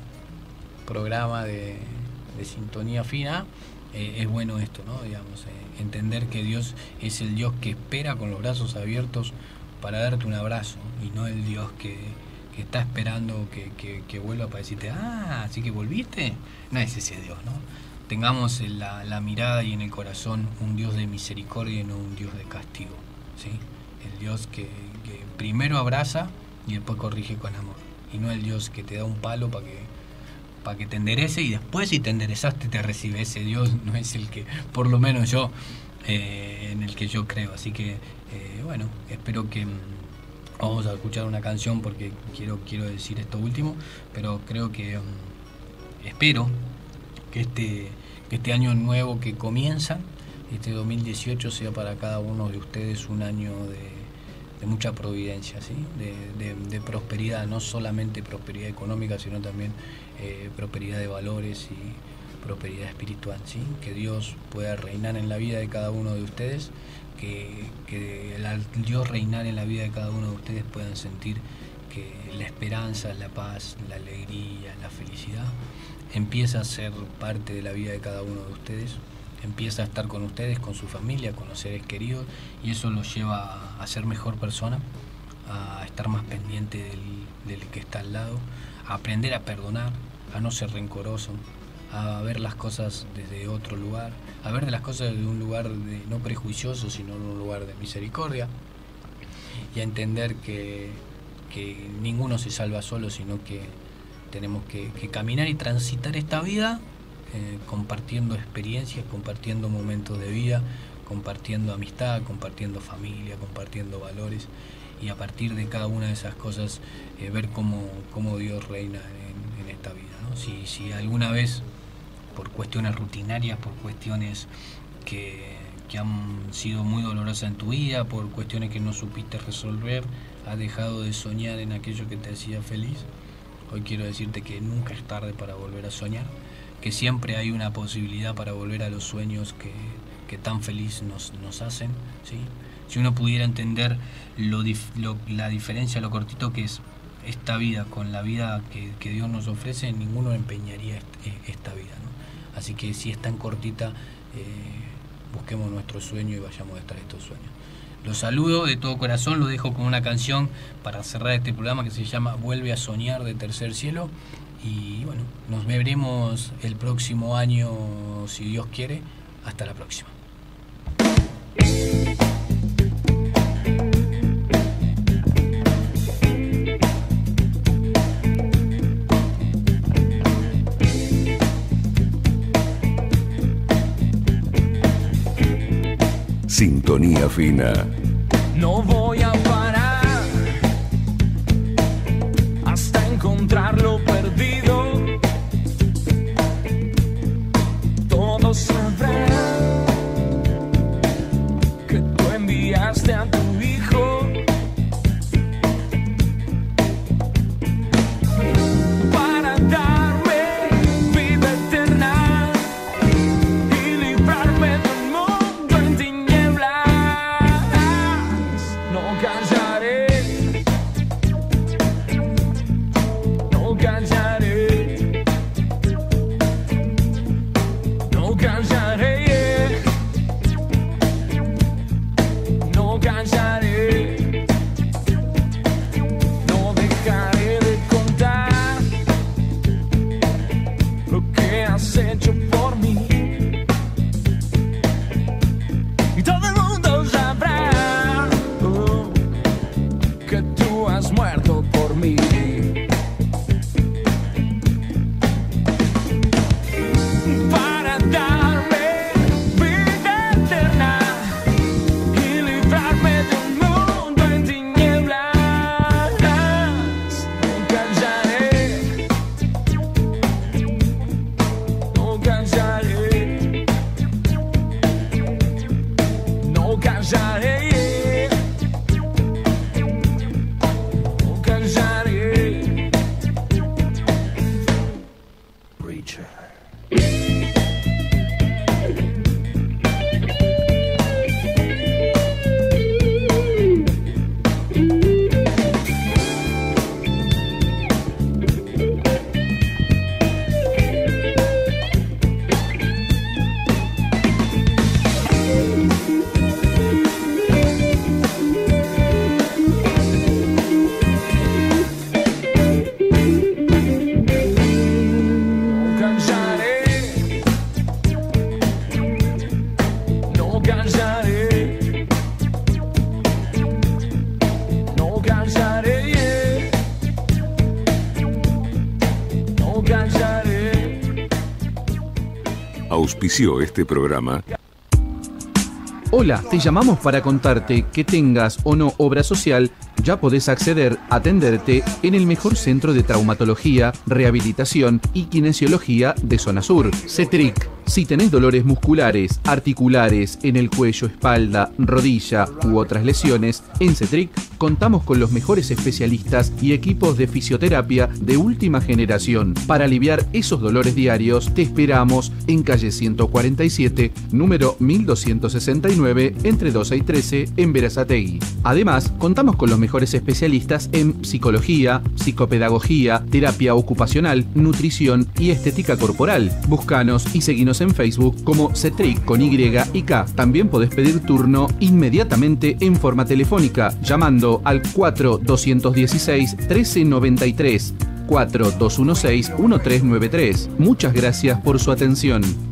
Speaker 3: programa de, de Sintonía Fina, eh, es bueno esto, ¿no? Digamos, eh, entender que Dios es el Dios que espera con los brazos abiertos para darte un abrazo, y no el Dios que, que está esperando que, que, que vuelva para decirte, ah, así que volviste. No es ese Dios, ¿no? Tengamos en la, la mirada y en el corazón un Dios de misericordia y no un Dios de castigo, ¿sí? El Dios que, que primero abraza y después corrige con amor, y no el Dios que te da un palo para que, para que te enderece y después si te enderezaste te recibe. Ese Dios no es el que, por lo menos yo, eh, en el que yo creo. Así que, eh, bueno, espero que... Vamos a escuchar una canción porque quiero, quiero decir esto último, pero creo que... Um, espero que este, que este año nuevo que comienza, este dos mil dieciocho, sea para cada uno de ustedes un año de, de mucha providencia, ¿sí? de, de, de prosperidad, no solamente prosperidad económica, sino también eh, prosperidad de valores y prosperidad espiritual, ¿sí? Que Dios pueda reinar en la vida de cada uno de ustedes, que, que el Dios reinar en la vida de cada uno de ustedes puedan sentir que la esperanza, la paz, la alegría, la felicidad empieza a ser parte de la vida de cada uno de ustedes, empieza a estar con ustedes, con su familia, con los seres queridos, y eso los lleva a ser mejor persona, a estar más pendiente del, del que está al lado, a aprender a perdonar, a no ser rencoroso, a ver las cosas desde otro lugar, a ver las cosas desde un lugar de, no prejuicioso, sino en un lugar de misericordia, y a entender que, que ninguno se salva solo, sino que tenemos que, que caminar y transitar esta vida eh, compartiendo experiencias, compartiendo momentos de vida, compartiendo amistad, compartiendo familia, compartiendo valores, y a partir de cada una de esas cosas eh, ver cómo, cómo Dios reina en, en esta vida, ¿no? Si, si alguna vez, por cuestiones rutinarias, por cuestiones que, que han sido muy dolorosas en tu vida, por cuestiones que no supiste resolver, has dejado de soñar en aquello que te hacía feliz, hoy quiero decirte que nunca es tarde para volver a soñar, que siempre hay una posibilidad para volver a los sueños que, que tan feliz nos, nos hacen, ¿sí? Si uno pudiera entender lo, lo, la diferencia, lo cortito que es esta vida con la vida que, que Dios nos ofrece, ninguno empeñaría est, esta vida, ¿no? Así que si es tan cortita, eh, busquemos nuestro sueño y vayamos detrás de estos sueños. Los saludo de todo corazón, lo dejo con una canción para cerrar este programa que se llama Vuelve a soñar, de Tercer Cielo. Y bueno, nos veremos el próximo año, si Dios quiere. Hasta la próxima.
Speaker 1: Sintonía Fina.
Speaker 11: No voy a parar hasta encontrar lo perdido. Todos sabrán que tú enviaste a tu hijo para darme vida eterna y librarme del mundo en tinieblas. No callaré, no callaré, no callaré, no callaré, no dejaré de contar lo que has hecho por mí. Y todo el mundo sabrá oh, que tú has muerto por mí. Para darme vida eterna y librarme de un mundo en tinieblas. No callaré, no callaré, no callaré, no callaré. Preacher. No callaré, no callaré, no callaré.
Speaker 1: Auspició este programa.
Speaker 2: Hola, te llamamos para contarte que tengas o no obra social, ya podés acceder a atenderte en el mejor centro de traumatología, rehabilitación y kinesiología de Zona Sur, CETRIC. Si tenés dolores musculares, articulares, en el cuello, espalda, rodilla u otras lesiones, en CETRIC contamos con los mejores especialistas y equipos de fisioterapia de última generación. Para aliviar esos dolores diarios, te esperamos en calle ciento cuarenta y siete, número mil doscientos sesenta y nueve, entre doce y trece, en Berazategui. Además, contamos con los mejores especialistas en psicología, psicopedagogía, terapia ocupacional, nutrición y estética corporal. Búscanos y seguinos en Facebook como CETRIC con Y y K. También podés pedir turno inmediatamente en forma telefónica llamando al cuatro doscientos dieciséis trece noventa y tres. cuatro dos uno seis uno tres nueve tres. Muchas gracias por su atención.